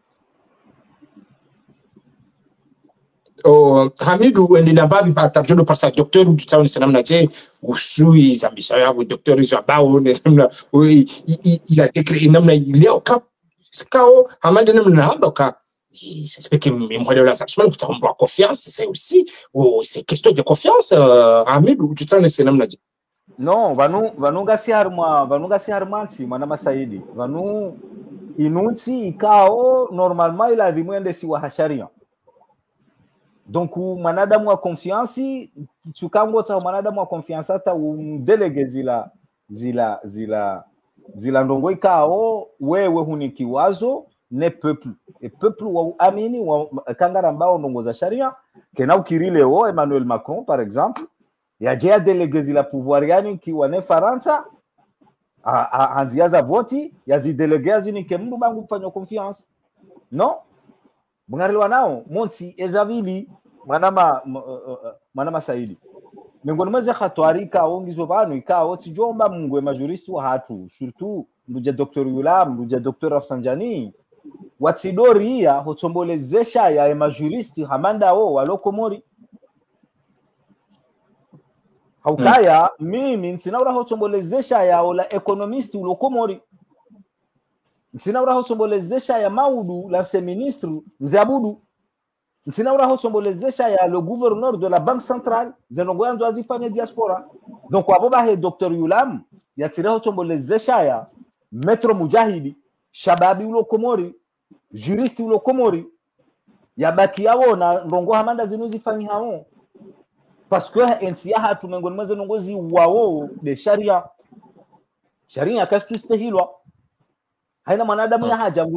Hamidu endelea babi pata jodo pasa docteur tutao ni sanamna je usui zambisha yao docteur hizo ambao namna il a décrété namna leo kap sikao hamande namna haba ka c'est que moi de la semaine que tu as confiance c'est aussi c'est question de confiance Hamidu tutao ni sanamna je non vanu gasi harma si mana masaidi vanu inunsi ikao normalement il a dit mwende si wa hasharia donc manadamu wa confiance tukango ta manadamu wa confiance hata umdelege zila ndongo ikao wewe hunikiwazo ne peuple et peuple wa amini wa kangara mbao ndongo za sharia kena ukirile o Emmanuel Macron par exemple ya jea delege zila pouvoir yani ki wane Faransa anziaza voti ya zidelegea zini kemdu bangu kufanya confiance non bungarilwa nao monsi ezabili manama saidi miongoni mwa khatwarika ongizo banu ikao tijomba mungwe majuristi wa hatu surtout mbuja Dr. Yulam mbuja Dr. Rafsanjani watidoria hotombolezesha ya majuristi hamanda o walokomori haukaya mimi nsinaura hotombolezesha ya ola economisti ulokomori nsinaura hotombolezesha ya maudu la ministre mzabudu nsinaura hotombolezesha ya le gouverneur de la banque centrale zenongoyanzo azifanya diaspora donc waboba he Dr. Yulam yatire hotombolezesha ya Metro Mujahidi shababi ulokomori juristi ulokomori yabaki yao na ndongo hamanda zinuzifanya hao parce que ensia hatu mengoni mwaze nongozi wao de sharia kastustehilwa haina mwanadamu ya haja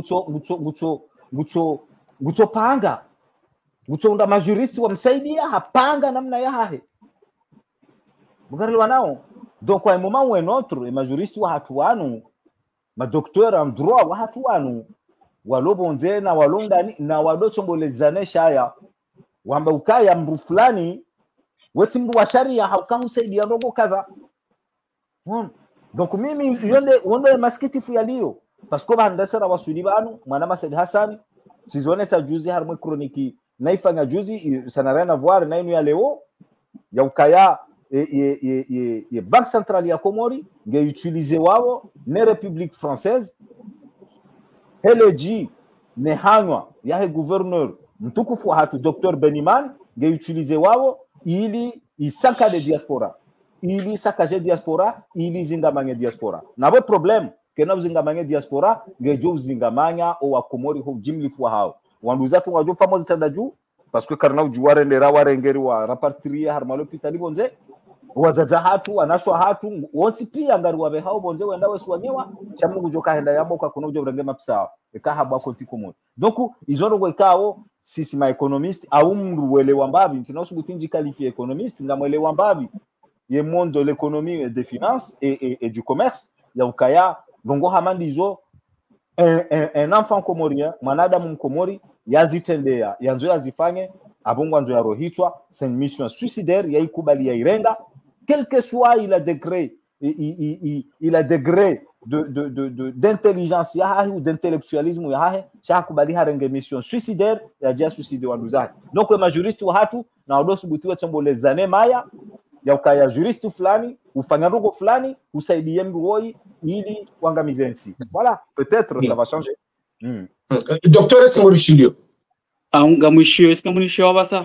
guto panga guto unda majuristi wa msaidia hapanga namna ya hahe mugari wanao donc kwa moment ou un autre majuristi wa hatu wanu ma docteur en droit wa hatu wanu walo bonze na walongani na wado chombolezane shaya wamba ukaya mru fulani weti mru wa sharia haukamusaidia ndogo kadha. Donc mimi yonde maskitifu yaliyo parce que bandasara wasudi banu mwana Masud Hassan sizone sa juzi harmo chronique naifanya juzi ça n'a rien à voir na inu ya leo ya ukaya ye banque centrale ya Komori nge utiliser wao ne République française heleji ne hanywa ya gouverneur mtukufu hatu Dr Beniman nge utiliser wao ili isaka de diaspora ili sakaje diaspora ili zingamanya diaspora nabo problem kena uzingamanya diaspora ngejo uzingamanya o wa Komori ho jimlifu hao wanduza tu ngajo famozi tandaju parce que karna ujuware ndera warengeri wa rapatrier harmalo pitali bonze wazaza hatu wanashwa hatu wonsi pia ngari wabe hao bonze wenda weswanyewa chamungu joka henda yabo kwa kuno ujo urenge mapsao eka bako tikomo donc izono go ikao sisi ma economist au mru welewa mbabi tinosubutinji qualifié économiste ngamwelewa mbabi ye monde de l'économie et des finances et du commerce ya ukaya dongo hamandizo un enfant comorien mwanadamu mkomori yazitendea yanzo yazifanye abongo anzo ya rohitwa c'est une mission suicidaire ya ikubali ya irenga quel que soit il a degré il a degré d'intelligence ya ou d'intellectualisme ya shakubali harenge mission suicidaire ya jia suicide wa nduzaji donc ma juriste wa hatu na odosu butiwa chambolezane maya ya ukaya juriste fulani ufanya rogo fulani usaidie mroi ili wangamize nchi voilà peut-être ça va changer. Docteur Simorishilio ngamwishio sikamwishio basa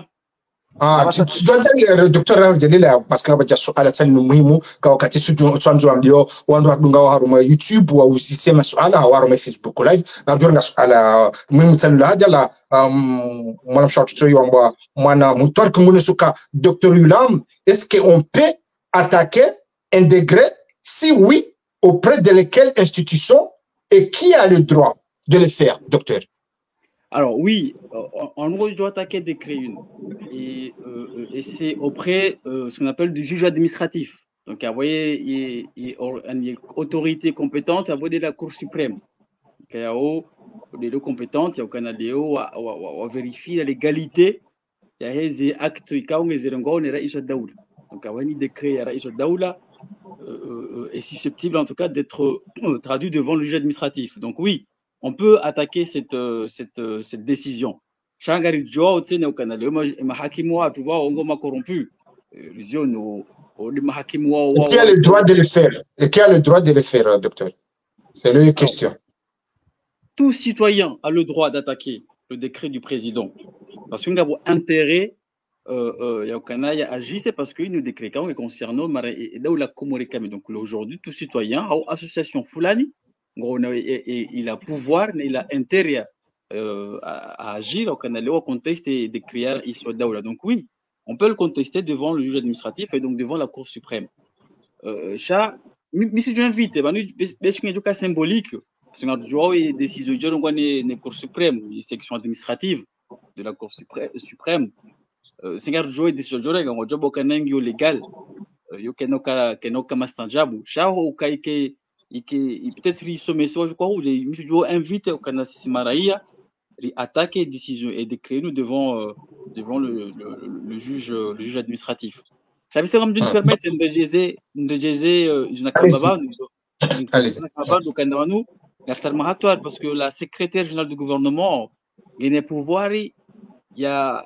tuanze Dr. Jalila parce que bacha suala sana ni muhimu kwa wakati swanzo ambio wandu wadunga wa haruma YouTube wa usisema suala wa haruma Facebook live na jorga suala muhimu sana la haja la mwana mshautoto yomba mwana mutwar kumune suka Dr. Yulam est-ce qu'on peut attaquer un degré si oui auprès de quelle institution et qui a le droit de le faire docteur? Alors oui, en gros, je dois attaquer des créés et c'est auprès ce qu'on appelle du juge administratif. Donc, vous voyez, il y a une autorité compétente, vous voyez la Cour suprême. Il y a des deux compétentes, il y a au Canada, on vérifie la légalité. Il y a des actes qui ont été donc, il y a des décrets est susceptible en tout cas d'être traduit devant le juge administratif. Donc oui, on peut attaquer cette décision. Qui a le droit de le faire? Et qui a le droit de le faire, docteur? C'est la question. Alors, tout citoyen a le droit d'attaquer le décret du président. Parce qu'il y a un intérêt, agit, c'est parce qu'il nous décret concernant la Comoricame. Donc aujourd'hui, tout citoyen, association Fulani, il a pouvoir, il a intérêt à agir au Canada au contexte des crières ici au Donc oui, on peut le contester devant le juge administratif et donc devant la Cour suprême. Mais si je invite, c'est un cas symbolique. C'est une décision de la Cour suprême, une section administrative de la Cour suprême. C'est une décision de la Cour suprême légal. Peut-être il se met sur quoi où je invite au Canada Simaraïa à attaquer les décisions et décret nous devant le juge administratif. Ça veut dire que nous permettre de gérer parce que la secrétaire générale du gouvernement a un pouvoir, il y a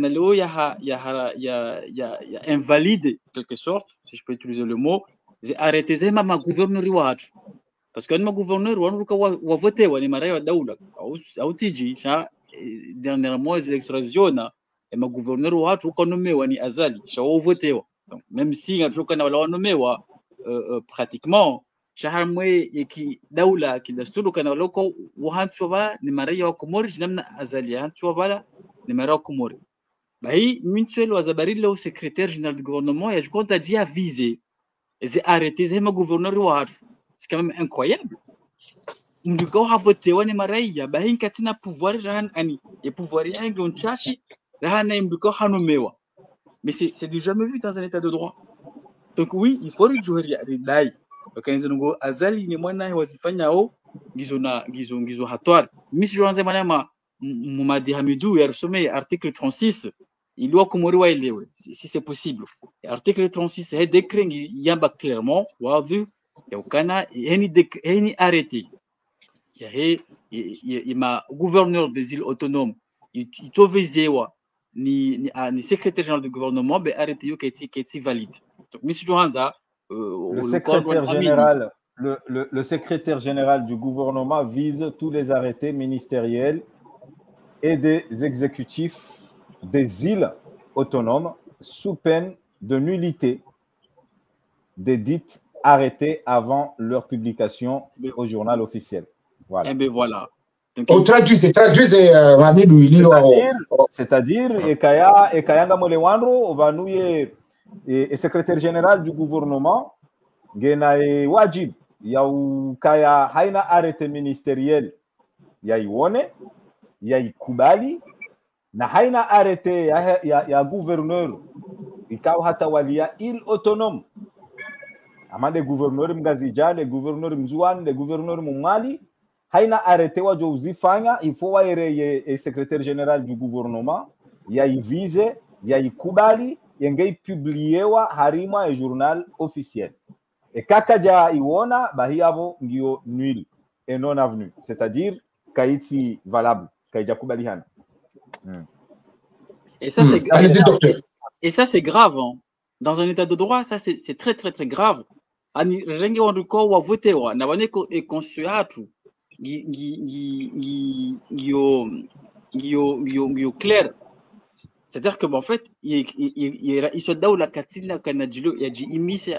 invalide quelque sorte, si je peux utiliser le mot, arrêter ma gouverneur parce que ma gouverneur wa voté wa ni mara ya daula au tiji dernièrement les élections et ma gouverneur watu konome wa ni azali sha wa voté wa donc même si ngatoka na wala wanome wa pratiquement shahamwe yaki daula kidasturu kana loko wahantu ba ni mara ya Komori namna azali hantu bala ni mara ya Komori bai minchelo wazabarili au secrétaire général du gouvernement et je compte à dire viser et arrêter ma gouverneur watu. C'est quand même incroyable. Ndiko havote wane maraiya bahin katina pouvoir ran ani et pouvoir yangi on chashi rahana ndiko hanomewa. Mais c'est du jamais vu dans un état de droit. Donc oui, il faut jouer ridai. Quand ils ngo azali ni mwana wazifanya au gizo hatwari misi joanze manema Moumadi Hamidou a sommet article 36 il doit Komori wa elewe si c'est possible article 36 est décret yamba clairement wadu ya ukana yani arrêté il m'a gouverneur des îles autonomes il tovezewa ni secrétaire général du gouvernement ben arrêté yo qui est valide donc misi joanza le secrétaire général le secrétaire général du gouvernement vise tous les arrêtés ministériels et des exécutifs des îles autonomes sous peine de nullité des dites arrêtés avant leur publication au journal officiel. Voilà. Et bien voilà. On traduit, Hamidou, c'est-à-dire, et Kayanga Molewandro, et secrétaire général du gouvernement, Genae Wajib, Kaya Haina arrêté ministériel, Yaiwone, Yaikubali, na haina arrêté ya gouverneur ikaw hata walia île autonome ama de gouverneur mgazija de gouverneur mzouane de gouverneur mumali haina arrêté wa jozifanya il faut waire et secrétaire général du gouvernement yaivise yaikubali yengei publiewa harima et journal officiel et kakaja iwona bahiabo ngio nul et non avenu c'est-à-dire kaiti valable kaijakubaliana. Et ça, c'est grave. Et ça, c'est grave. Hein. Dans un état de droit, ça, c'est très, très, très grave. Ani rengi wanduko wa vote wa na waneko e consuatu gio clair. C'est-à-dire que en fait, il se daou la katina kanadilo yaji imise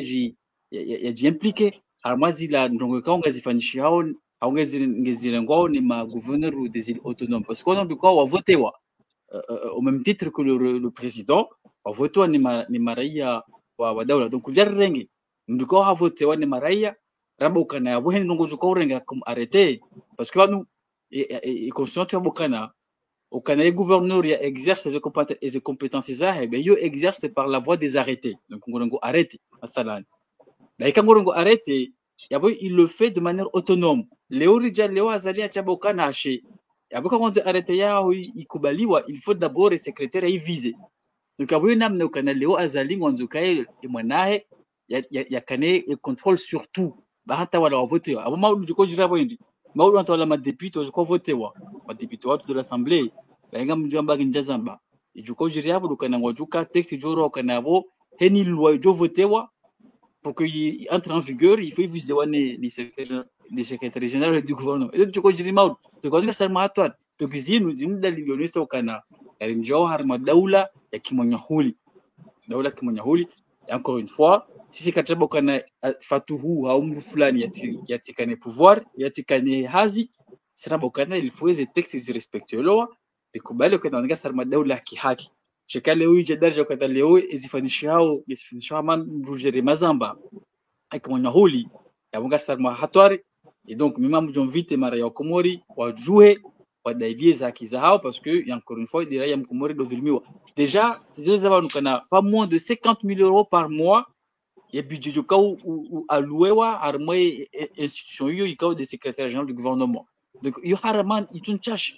yaji impliqué. Alors moi zila ndongo ka ngazifanisha hao ngezilengwao ni ma gouverneur des îles autonomes parce qu'on a du quoi wa vote wa au même titre que le président wa vote wa ni maraia wa daula donc jarrengi nduko ha vote wa ni maraia rabo kana ya bohen ndongo zuko renga comme arrêter parce que nous et constitution bokana au Canada gouverneur ya exerce ses compétences ça et ben yo exerce par la voie des arrêtés donc ngorongo arrêter atalan mais quand ngorongo arrêter yabo il le fait de manière autonome Léo Azali Achabokana haché yabo quand on dit arrêter ya ikubaliwa il faut d'abord le secrétaire y viser donc yabo namne au Canada Léo Azali ngonzokae et mwanahe ya kane et contrôle sur tout ba hata wala voter abo maulu jiko jirabo indi maulu wala ma député jiko voter wa ma député wa de l'assemblée benga mjamba kinjazamba jiko jiriabo dukana ngojuka texte joro kana bo heni loi jo voter wa pour qu'il entre en vigueur, il faut viser les secrétaires généraux du gouvernement. Et donc, tu connais mal. Tu connais ça mal toi. Tu cuisines, nous disons dans les violons au Canada. Il y a un harma daoula, il y a qui m'ont yaholi. Daoula qui m'ont yaholi. Et encore une fois, si c'est qu'à Kana Fatouhou, Haoum Fulani, il y a Tikane pouvoir, il y a Tikane Hazi, c'est là Bokana, il faut les textes respectueux. Les Koubal, le Canada, c'est harma daoula qui haki. Cheka leo jadar jokata leo ezifanishao man brujere mazamba akamanya holi ya bunga sarma hatwari et donc mima mjonvite mara ya Komori wajue wadaivie zaki zao parce que encore une fois il y a Komori do vilmiwa déjà les avons kana pas moins de 50 000 € par mois et budget joka ou allouewa armée institution yo ikao des secrétaires généraux du gouvernement donc yo haraman itunchashi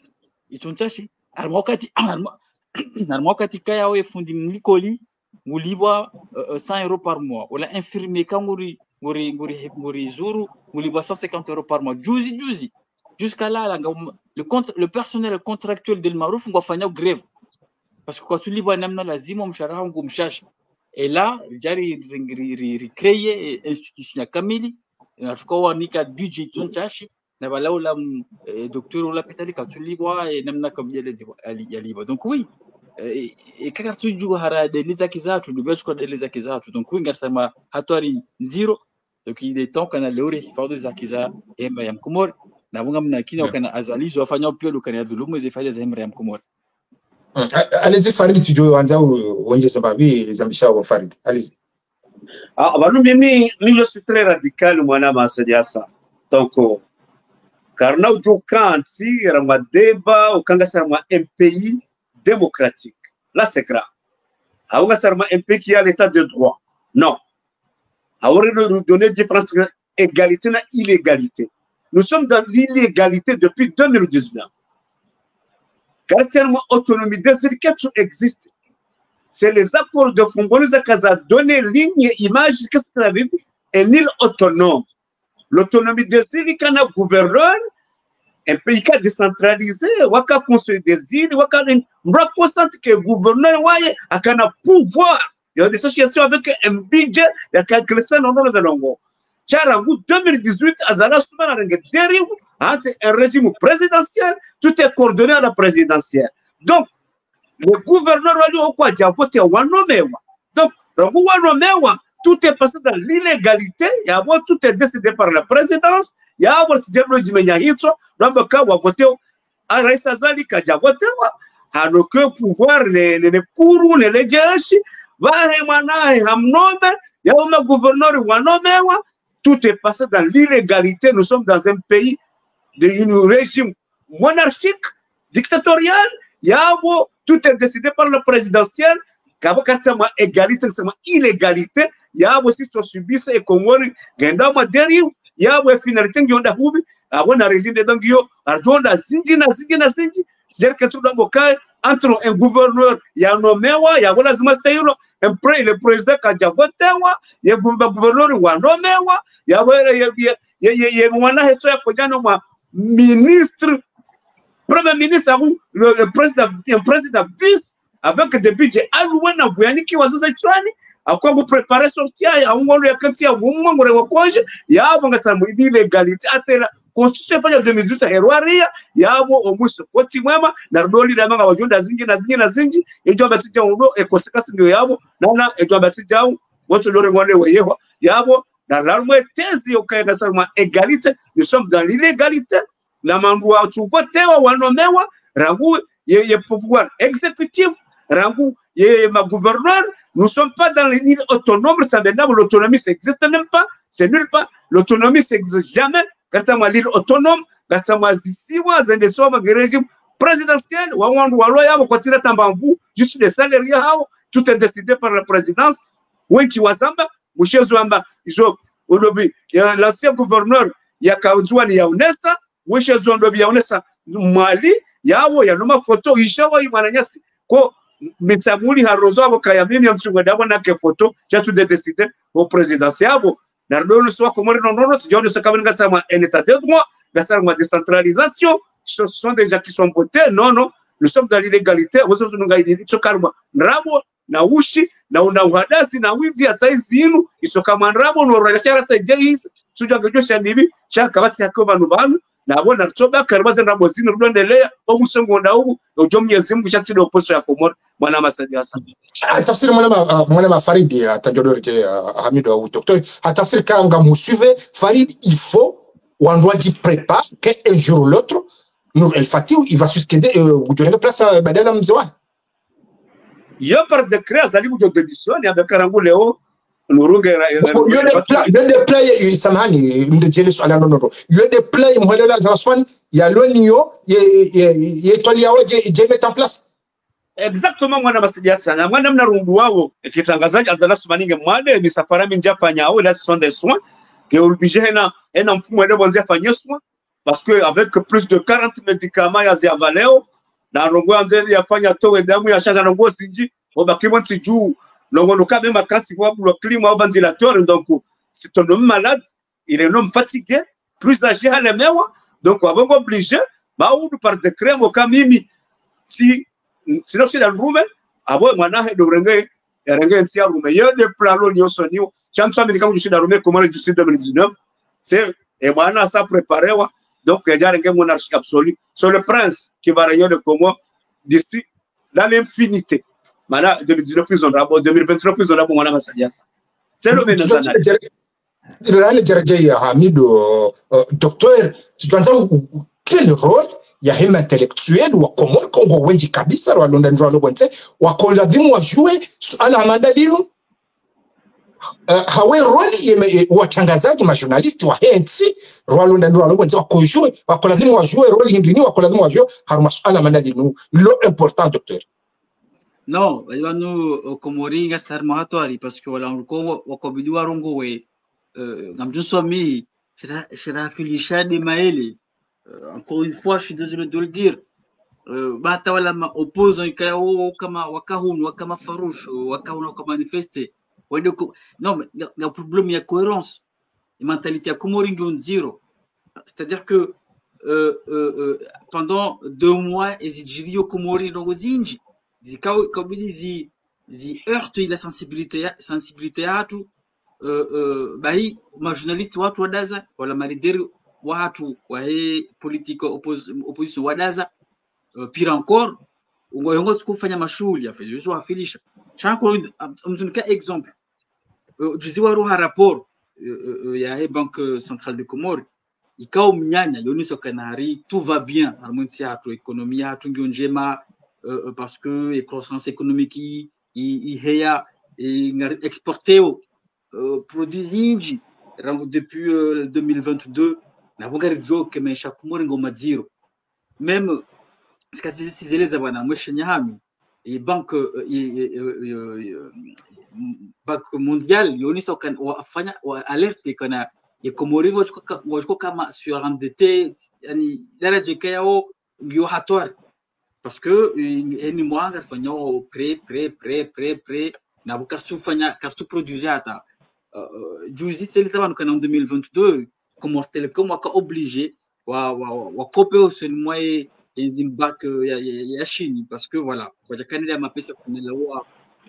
armokati normalement katika yao efundi mlikoli mulibwa 100 € par mois wala infirmier kanguri nguri zuru mulibwa 150 € par mois juzi jusqu'à là le personnel contractuel del Marouf ngwafanya grève parce que kwa tulibwa namna lazima mshahara wangu mshasha et là jari recréer institution ya kamili na tukawa nika budget tunchashi na balao la docteur la petali katulibwa namna kabjele yaliba donc oui et kaka tujugo hara deleza kizatu dubechko deleza kizatu donc winga sama hatwari nziro donc il est temps kana leure hifadhi za kiza emba ya Mkomori na bunga mnakina kana azalizo wafanya pia kana dhulumu zifanya za emba ya Mkomori allez-y Farid tujo anza uonje sababu zambisha wa Farid allez-y banu mimi je suis très radical mwana masadiasa donc karna ujukansi ramadeba ukanga sama un pays démocratique. Là, c'est grave. On a un pays qui a l'état de droit. Non. On aurait donné différence égalité et illégalité. nous sommes dans l'illégalité depuis 2019. Caractère autonomie des éducations existe. C'est les accords de Fongonisé qui ont donné ligne, image, qu'est-ce que ça veut dire? Un île autonome. L'autonomie des îles, quand un gouverneur, un pays qui a décentralisé, waka construire des îles, waka me que le gouverneur a un pouvoir. Il y a des associations avec un budget, il y a quelques ça non les alongo. Charangu 2018 azala souvent derrière un régime présidentiel, tout est coordonné à la présidentielle. Donc le gouverneur wali okwa javote wanomewa. Donc rangu wanomewa, tout est passé dans l'illégalité, il y a tout est décidé par la présidence. Ya watu jablo jimenya hicho namba ka wagote a rais azali ka jagote wa hanoke pouvoir ne kuru ne lejeshi vahe manahe hamnome ya uma gouverneur wanomewa. Tout est passé dans l'illégalité. Nous sommes dans un pays d'un régime monarchique dictatorial. Yabo tout est décidé par le présidentiel. Kabo kartama égalité c'est illégalité. Yabo si tu subis et komori genda maderi. Yabo finalité ngionda hubi abona relinde dangio ardonda zinji na zinji jerke tu damboka entre un gouverneur ya nomewa ya wala zima stayilo le président kajabotewa ya gouverneur wa nomewa ya mwana hetso ya kojana mwa ministre premier ministre le président vice avec des budgets alloués na buyani ki wazoza chwani akwa go préparer sortia ya ngolo ya kanti ya gumwa ngore wakoje ya bonga tamu illégalité atela constitution fanya 2018 herwaria yabo omuso koti mwema na rudoli na manga wajonda zingi ejo batija uno ekosekasi ndio yabo nana ejo batija wote lore ngone weyewa yabo na larme tezi yokaenda sana égalité. Nous sommes dans l'illégalité na mandu wa tuvotewa wanomewa rangu ye pouvoir exécutif rangu ye ma gouverneur. Nous sommes pas dans l'île autonome, l'autonomie ça existe même pas, c'est nulle part, l'autonomie ça existe jamais. Quand l'île autonome, quand ici zende soma régime présidentiel wandu waloya wakotira tambambu juste les salariés hao, tout est décidé par la présidence. Wenchi wazamba mushezo amba izo olobi l'ancien gouverneur ya kaujwani ya UNESA mushezo ndobi ya UNESA Mali yawo ya noma photo ishawa imananyasi ko mitamuli harozo abo kayamini ya mchunga dabo na ke photo ya tout de décider au présidentiel abo na rolo soit comme non sijaone ça comme ngasa ma un état de droit ngasa ma décentralisation ce sont des gens qui sont votés non nous sommes dans l'illégalité wozo tunungaidi chokarwa nrabo na ushi na una uhadasi na wizi hata izinu isoka nrabo no rashara hata jeis suja ngejosha nibi chaka bati yakoba nubanu na bona choba karbaza nrabo zinu rudondelea omusongo ndawu ojomyezi Mungu shati do poso ya Komoro mwana Masadi Hassan. Tafsiri mwana Farid atajodorete Hamidu au docteur tafsiri kanga musuive Farid il faut on doit dire prépare qu'un jour ou l'autre nous el Fatih il va succéder ujonga place badala mzewa yo par décret azali ujo démission ya bekarangu leo nurunge yo de play samahani mdejele swala nono yo de play mholela za Osman ya lonio ye tolia waje je mettre en place. Exactement mwana Masadi Hassan na mwana mnarundu wao kitangazaji azala sumaninge mwale misafara minja fanya au là ce sont des soins que obligé na mfumo ndio bonzia fanya soins parce que avec plus de 40 médicaments ya ziavaleo na rongo anzeli yafanya towe damu ya shanga rongo sinji obakimo ntiju longo no kabema kanti kwa le climat au ventilateur donc c'est un homme malade il est un homme fatigué plus âgé à l'emewa donc on va obligé ba ou par décret mo kamimi si sinon c'est dans le room abo mwana do renge nsia room yo de plano nyoso niwo chanso amerika mu shida room comme le 2019 c'est et mwana ça préparé wa donc il y a une monarchie absolue sur le prince qui va régner le Comore d'ici dans l'infinité. Maintenant 2019 ils ont d'abord 2023 ils ont d'abord mwana Masadi Hassan. C'est le Venezuela. Rale Jarjay Hamidu docteur tu dois quel rôle ya hema intellectuel wa Komoro Kongo wengi kabisa wa London Journal bonte wakolazima wajue suala amandalilo hawe roli watangazaji majournalisti wa hensi Rwanda ndio wanobonze wakojue wakolazima wajue roli hindini wakolazima wajue haruma suala amandalilo lo important docteur. Non, nous Komori ngasar mahatwari parce que wala ngoko wakobidi warongo we ngamjunsomi Sharafilisha de Maele. Encore une fois, je suis désolé de le dire. Bata wala ma opposant kao kama wakahun wakama farouche wakahun wakama manifester. Non, mais il y a un problème, il y a cohérence. La mentalité à Comoringi on zéro. C'est-à-dire que pendant 2 mois, ils ont au Comori dans les Indes. Comme ils heurtent la sensibilité à tout. Ma journaliste watu wadaza wala malideri watu wae politique opposition wadaza pire encore ungoyongo tukufanya mashuli afanye sio afilisha chanko mtunika exemple juzi waruha rapport ya banque centrale de Comores ikao mnyanya yoniso kanari tout va bien harmonisi hatu ekonomia hatu ngio njema parce que croissance économique i heya ngari exporteo produits inji depuis 2022 na bongari joke mesha Comores ngoma zero même si zeleza bwana mweshenya hami et banque mondiale yoniso kan wafanya alerte kana ya Comores wachko kama surendetté yani daraja yao ndio hatari parce que ni mwanga fanya pré na bukarsu fanya karsu produire hata juzi c'est le en 2022 Comores Telecom waka obligé wa couper au seul moyen les imbak ya Chine parce que voilà kwa jakani ya mapesa kuna lawa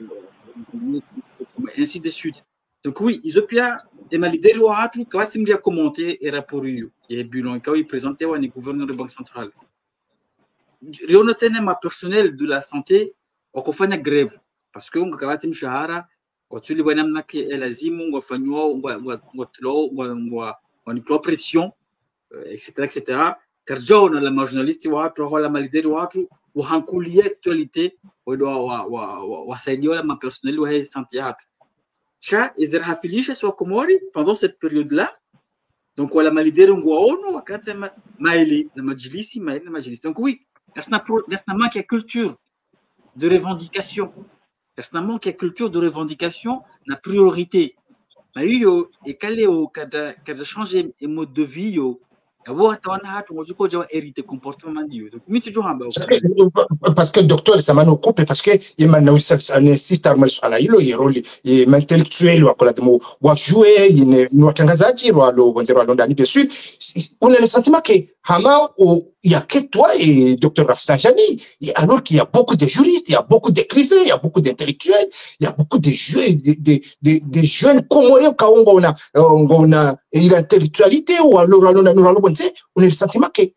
ainsi de suite. Donc oui, ils ont bien et malideri wa hatu kwa simbi ya commenter et rapport yu et bilan quand il présentait wa ni gouverneur de banque centrale Riona tena ma personnel de la santé wakofanya grève parce que unga kawati mshahara kwa tuli bwana mnake elazimu ngwafanywa ngwa pression etc. Car na la journaliste watu wala malideri watu wahankulia actualité wasaidia wala ma personnel wa santé hatu cha izrahafilisha swa Comores pendant cette période là donc wala malideri ngwaono wakati maili na majlisi donc oui personnellement qui a culture de revendication personnellement qui a culture de revendication la priorité mais yo et kaleo kada changer le mode de vie yo parce que docteur samano coupe parce que imana insiste armal swala hilo yeroli intellectuel wa jouer ni watangazaji walo wenzero ndani bien sûr on a le sentiment que hama il y a que toi et docteur Rafsanjani alors qu'il y a beaucoup de juristes il y a beaucoup d'écrivains il y a beaucoup d'intellectuels il y a beaucoup de jeunes comoriens kaongo on a l'intellectualité ou alors on a le sentiment que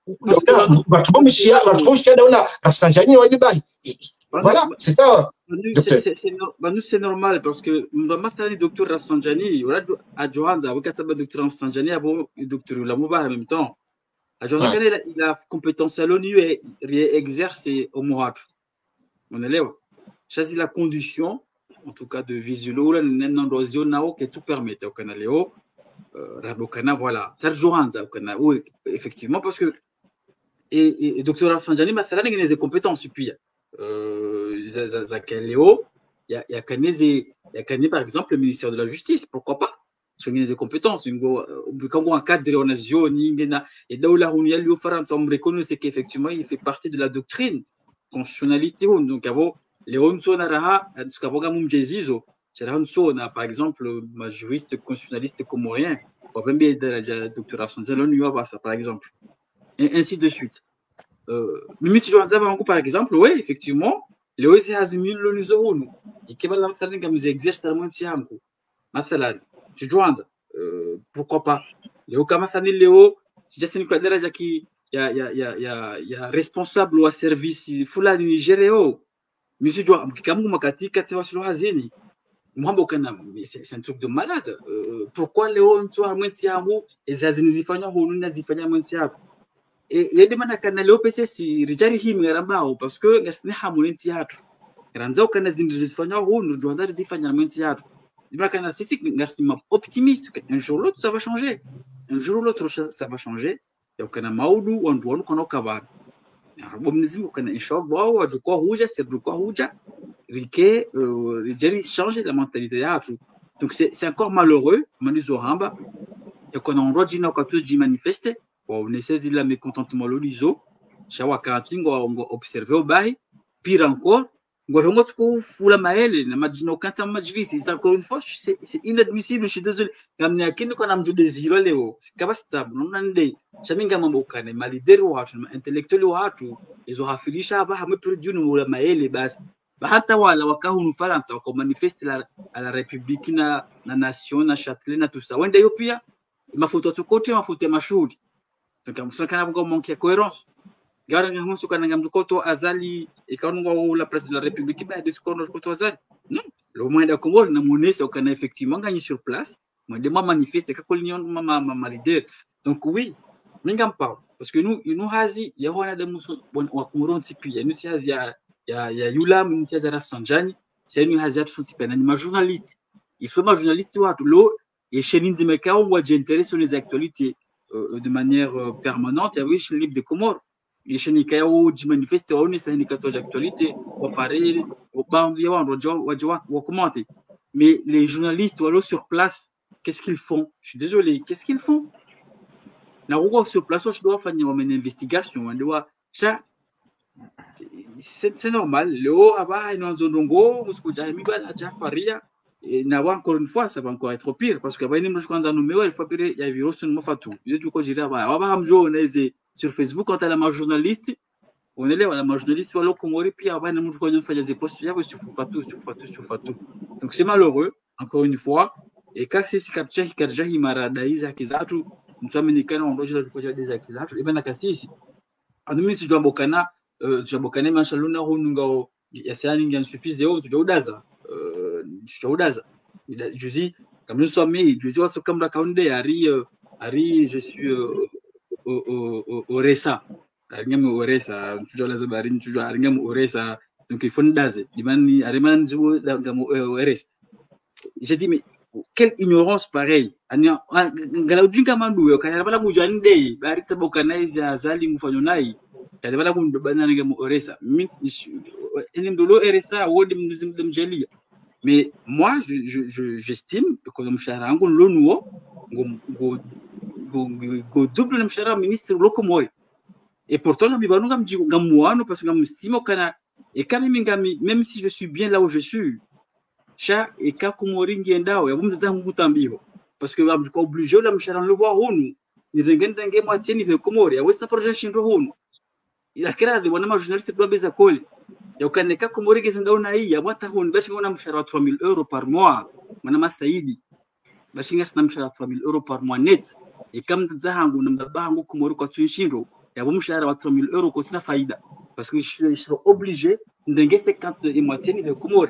voilà, c'est ça. Nous, c'est normal parce que le docteur Rafsanjani, à Johanda, le docteur Rafsanjani, le docteur Lamouba en même temps. À Johanda, il a compétence à l'ONU et exerce au Mouratu. On est là. Choisit la condition, en tout cas de visuel, qui tout permet au Canaléo. Voilà, ça Johanda, oui, effectivement, parce que et docteur Rafsanjani, il a des compétences, puis il y a par exemple le ministère de la Justice, pourquoi pas? Sur des compétences, quand on a un cadre de nation, et là où la Réunion on reconnaît qu'effectivement il fait partie de la doctrine constitutionnaliste. Donc, les Ronzonaraha, ce qu'avant par exemple, ma juriste constitutionnaliste comorien, le docteur Rafsanjani, par exemple, et ainsi de suite. Mais si je par exemple, oui, effectivement, les OSC Hazimil le nous et qui va lancer comme ils exercent tellement de siamko. Masalan, tu vois, pourquoi pas? Les Okamasani Léo, si j'ai une cadre qui y a responsable ou à service, il faut la Nigério. Mais si tu vois, comme Makati, Kativa sur Hazini, c'est un truc de malade. Pourquoi les ONU à Monsiamo et Zazini Fanya ou Nazifanya Monsiamo? Et il y a des gens qui ont l'OPC si Richard Him Rambao parce que Gasne Hamoun Théâtre. Ranzao Canazin de l'Espagnol ou nous devons dire finalement théâtre. Il y a un assistant Garsima optimiste qu'un jour ou l'autre ça va changer. Un jour ou l'autre ça va changer. Il y a un Maoudou ou un douane qu'on a cavan. Bon, nous qu'on a un choc, wow, du quoi rouge, c'est du quoi rouge. Riquet, Jerry change la mentalité théâtre. Donc c'est encore malheureux, Manu Zoramba. et qu'on a un droit de manifester. On essaie de la mécontentement l'oliso, chaque quarantaine on observe au bail, pire encore, on va fula maël, na majino quand ça majlis, c'est encore une fois, c'est inadmissible, je suis désolé. Comme n'y a qu'une qu'on a me désiré léo, c'est capable, non n'andé, jamais gamin bokane, malidère ou hatu, intellectuel ou hatu, ils ont affilié ça, bah me produit nous la maël et bas. Bahata wala wakahu Faransa wako manifeste à la République na nation na Châtelet na tout ça. Wenda yo pia mafuta tukote mafuta mashuri. Donc amsana kana ngo manque cohérence. Gara ngamu sukana ngamu koto azali e kanungo la place de la République ba de skono koto azali. Non, le moyen de Comore na monnaie c'est qu'on a effectivement gagné sur place. Moi de moi manifeste ka kolnion ma leader. Donc oui, mingam parle parce que nous hazi ya wana de muso wa Comore tipi ya nous si hazi ya yula mtia za Rafsanjani c'est une hazard footipena ni ma journaliste il faut ma journaliste wa lo et chez Nindimeka on voit j'intéresse sur les actualités de manière permanente et oui chez Libre de Comores et chez Nikao du manifeste on est ça une actualité au pareil au bandi wa commenter mais les journalistes ou sur place qu'est-ce qu'ils font je suis désolé qu'est-ce qu'ils font na où sur place je dois faire une investigation on doit ça c'est normal. Le haut là-bas, nous avons et encore une fois, ça va encore être pire parce que il faut il y a virus sur mon fatou. Sur Facebook quand elle a ma journaliste, on est là, on a ma journaliste voilà comment puis après nous faire des posts sur fatou. Donc c'est malheureux encore une fois et quand c'est capture qui karja himaradaïza kizatu, nous sommes américains on doit des akizatu et ben nakasisi. Adumi tu dois bokana Jabokane machaluna hununga yasiani ngan suffise de haut tu udaza juzi comme nous sommes juzi waso comme la kaunde ari je suis au resa ngam au resa toujours la zabarin toujours ngam au resa donc il faut ndaze dimani ariman zu ngam au resa j'ai dit mais quelle ignorance pareille anya ngala ujinga mandu yo kaya bala mujande bari tabokana za zali mfanyo nai kada bala kun bana nga mu oresa min elim dolo oresa wodi mzim jeli mais moi j'estime que le mshahara ngo lonuo go double le mshahara ministre lokomoi et pourtant ngam banu ngam jigo ngam muano parce que ngam stimo kana et quand même si je suis bien là où je suis cha et ka kumori ngendao ya bumza ngutambiho parce que ngam ko obligé le mshahara lo wa honu ni rengenda ngemo atini ve komori ya westa projet shindo honu ila kiradi wana journaliste doit beza koli ya ukaneka Comore gezendaona hii ya wata hon bashi ngona mshahara 3000 euros par mois mana masaidi bashi ngasna mshahara 3000 euros par mois net et comme zahangu namdabangu Comore kwa tunshindo ya bo mshahara wa 3000 euros ko tina faida parce que je suis obligé d'engager 50 et moitié de Comore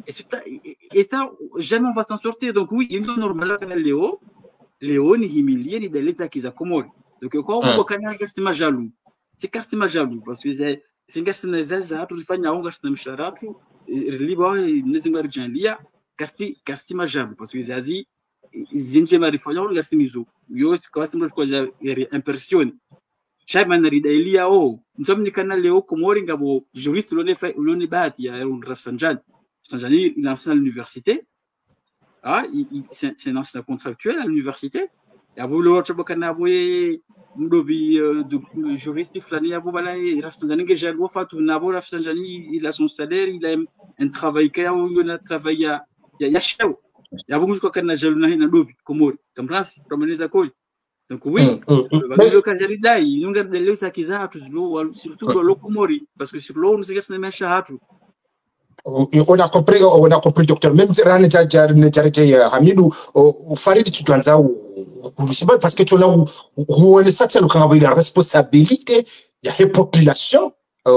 et ça jamais on va s'en sortir donc oui il est normal que Léo ni humilié ni de l'état qui za Comore donc quoi on va kana gastima jaloux c'est carrément jaloux parce que c'est gastima zaza tu fanya on gastima msharatu liba nizimba rjandia carrément jaloux parce que zazi zinje marifanya on gastima zo yo customer kwa impression chaque manarida ilia mtomni kana Léo Comore ngabo juriste lone bahati ya Rafsanjani il enseigne à l'université c'est un enseignant contractuel à l'université ya bolo chobokana boye mdobi juriste flani ya bobala Rafsanjani que j'ai le fatu nabo Rafsanjani il a son salaire il a un travail qu'il a travaillé ya chau ya bongo ko kana jaluna hina dobi Comore tamrasi promeneza koi donc oui le kajarida il ngarde le sakizatu surtout le Comore parce que sur l'eau nous c'est que shahatu on a compris docteur même rane jarite Hamidou Farid tuanza parce que tu as où ça c'est le la responsabilité ya population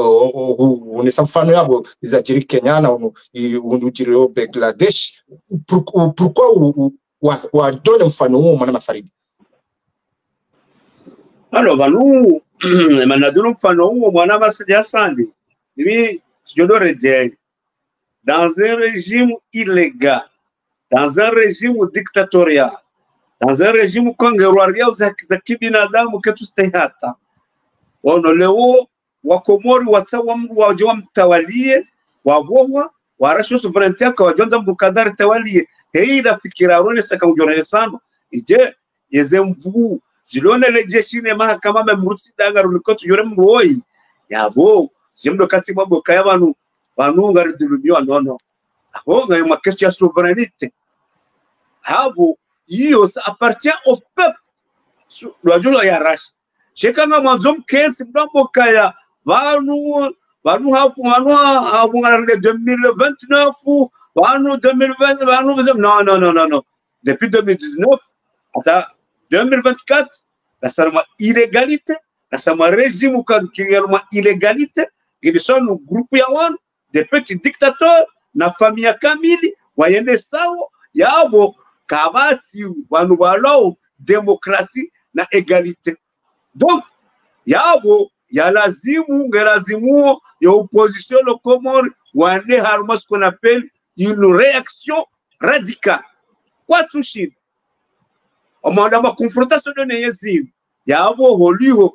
on est sans faneur les Algériens Kenyana on nous dirait au Bangladesh pourquoi ou donne un fanou mana Farid alors banu manadulu fanou mwana basija sandi ni je dois redire dans un régime illégal, dans un régime dictatorial, dans un régime congéroaria za kibinadamu ketu stehata ono leo wakomori wajawa mtawalie wawowa warasho sovereignty kwa wajonza mbukadari tawalie hei da fikira rone saka ujorele sana ije yezemvu zilona lejeshine mahakama memrusi danga runikotu yore mroi yavo jemdo kati mambo kaya banu ngari dulumio nono aho ngayo makesho ya souveraineté habo hiyo ça appartient au peuple lwajula ya rash shekanga mwanzo mkensi mdombo kaya banu hafu ngari 2029 banu 2020 banu non depuis 2019 ata 2024 la salma illégalité la salma régime qui est illégalité qui sont le groupe ya wan des petits dictateurs na famille ya kamili wayende sawa yabo kabasi wanu walao démocratie na égalité donc yabo ya lazimu ya opposition le Comore wande harma ce qu'on appelle une réaction radicale kwa tushini omanda ma confrontation de neyezim yabo holiho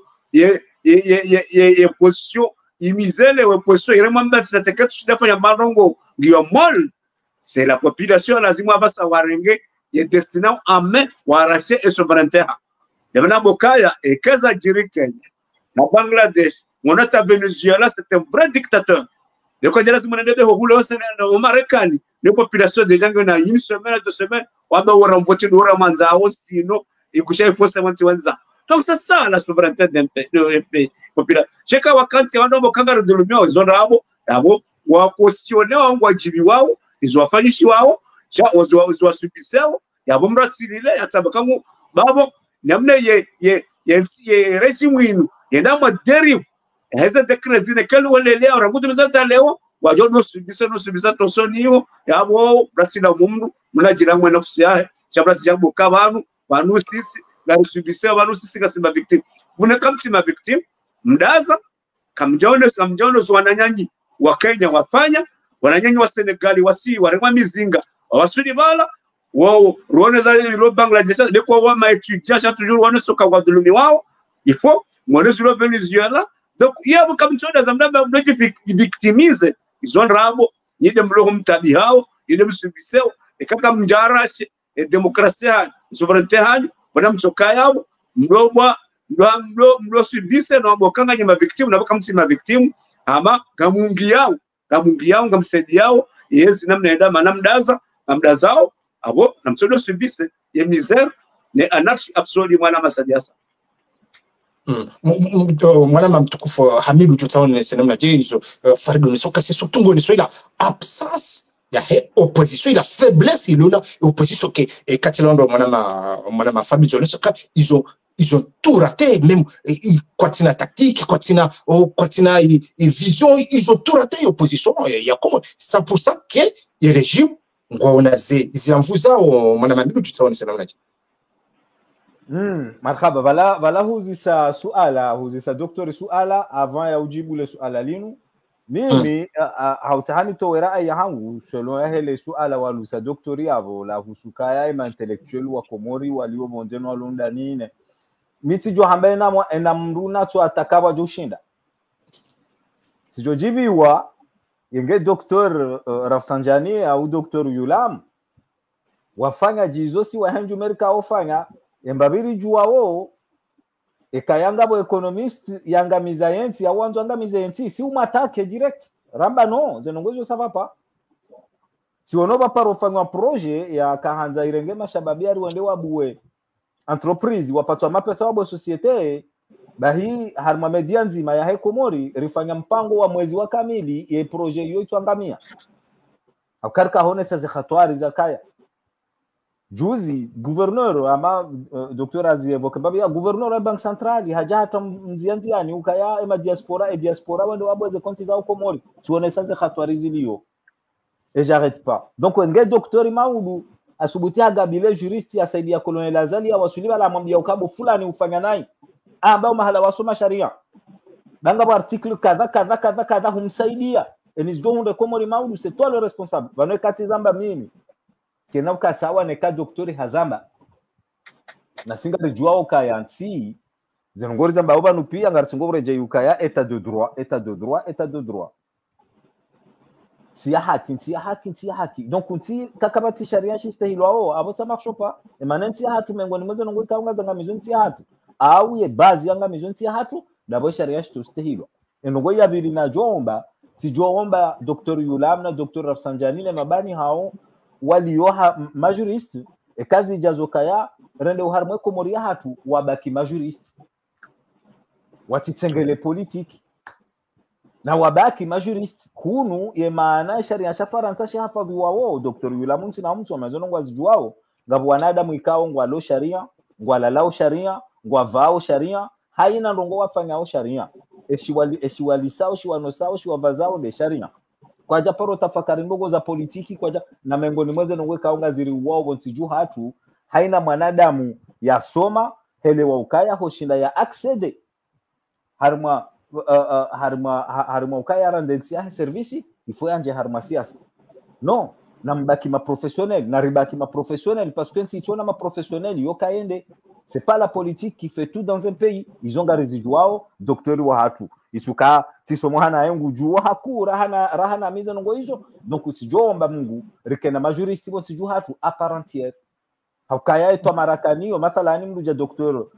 ye position imizele we position iremamba tunatekea tushidafanya marongo ndio mol c'est la population lazima basa warenge ye destination en main warache et souveraineté devant bokaya et kaza jiri Kenya na Bangladesh monata Venezuela c'est un vrai dictateur de quoi lazima ndede ho vule au Marekani les populations déjà na une semaine 2 semaines waba waramvote dora manzao sino ikusha force wanza donc c'est ça la souveraineté d'un pays populaire cheka wakansi wando kangara dulumio zona abo wakosione wangu wajibi wao izowafanyishi wao cha wazowasubisao yabo mratsilile yatabakangu babo namne ye regime winu yenda maderive heza dekrezine kelu walele orangudu mzata leo wajo no subisa tosoniyo yabo ratsila mundu munajira mwe nafsi yahe chabra jambo kabanu banu sisi ngari subisa banu sisi kasima victim mune kamtima victim mdaza kamjono wananyanyi wa Kenya wafanya wananyanyi wa Senegali wasi warema mizinga wasudi bala wao ruone za lo Bangladesh de kwa wa ma étudiant cha toujours wane soka kwa dhulumi wao il faut mwone sur Venezuela donc yabo kamjono za mdaba mdoje victimize izon rabo nyide mlo mtabi hao ile msubiseo ekaka mjarashe demokrasia souveraineté hanyu wana mchoka yabo mlo subise na bokanga nyama victim na bokamtima victim ama kamungi yao ngamsedi yao yezi namna enda manamdaza amdazao abo namsodo subise ye misère ne anarchie absolue mwana masadiasa mwana mtukufu Hamidu tutaone namna je hizo Faridu ni soka sisi tungo ni soila absence ya opposition la faiblesse ilona opposition que Katilondo mwana Fabio Soka ils ont tout raté, même Kwatina tactique, Kwatina vision, ils ont tout raté l'opposition. Il y a comme 100% que le régime, on a ziamvuza au Manamamidu, tu sais, c'est marhaba vala huzisa suala huzisa doktori suala avant ya ujibu le suala linu mimi hautahani to rai yangu selon hele suala walusa doktori avo la husukaya ima intellectual wa Komori walio monjeno walunda nine miti jo hambe na mruna tu atakaba joshinda sijo jibiwa yenge doktor Rafsanjani au doktor Yulam wafanya jizosi wa hanju Amerika ofanya embabiri juwao ekayanga bo economist yanga mizayensi ya wanzo anga mizayensi si umatake direct ramba no zenongozo savapa si onoba parofanywa projet ya kahanza irenge mashababi ari wende wabuwe entreprise wapatwa mapesa wabo societe bahi harma media nzima ya Komori rifanya mpango wa mwezi wa kamili ya projet yo itwangamia akarka honesa za khatwari za kaya juzi gouverneur ama Dr. Azievo kababia gouverneur wa bank centrali hajata mzianziani ukaya ema diaspora wendo wabweze konti za Komori tuonesa za khatwari zilio et j'arrête pas donc nge docteur Maudu asubutia gabile juristi asaidia colonel Azali awasuliwa la mwambia ukabo fulani ufanya nai ambao mahala wasoma sharia banga article kadha humsaidia enizgonde Komori Maudu c'est toi le responsable bano kati zamba mimi kenauka sawa neka doktori hazamba na singa rejuao kaya nsi zenongori zamba oba nupia ngarsingo reje ukaya état de droit ntia haki donc nti kakabati sharia shistahilwa o abo ça marche pas et maintenant ntia hatu mengoni mweze nongo kaunga zanga mizo ntia hatu au ye bazi yanga mizo ntia hatu dabo sharia shistahilwa enongo yabiri na jomba tijoomba Dr. Yulam na Dr. Rafsanjani le mabani hao walioha majuriste e kazi jazokaya rende uharmwe komoria hatu wabaki majuriste watitsengele politiki na wabaki majuriste kunu ye maana sharia cha Faransa shahafadhiwa wao Dr. Yulam na mtu amazono ngwazijuao ngabo wanadamu ikao ngwalo sharia ngwalalao sharia ngwavao sharia haina ndongo wafanyao sharia eshiwalisao shiwanosao shiwavazao de sharia kwaja paro tafakari ndogo za politiki kwaja na mengoni mweze nongwe kaunga ziri wao bontiju hatu haina mwanadamu ya soma helewa ukaya hoshinda ya accede harma ukaya randensia service ifo anje harma siasa non na mbaki ma professionnel na ribaki ma professionnel parce que si tu as ma professionnel yo kaende c'est pas la politique qui fait tout dans un pays ils ont gariziduao docteur wa hatu isuka tisomo hana yangu juwa hakura hana miza nongo hizo donc usijomba Mungu rikena majuristi bo siju hatu à part entière hakaya etwa marakanio mathalani mruja docteur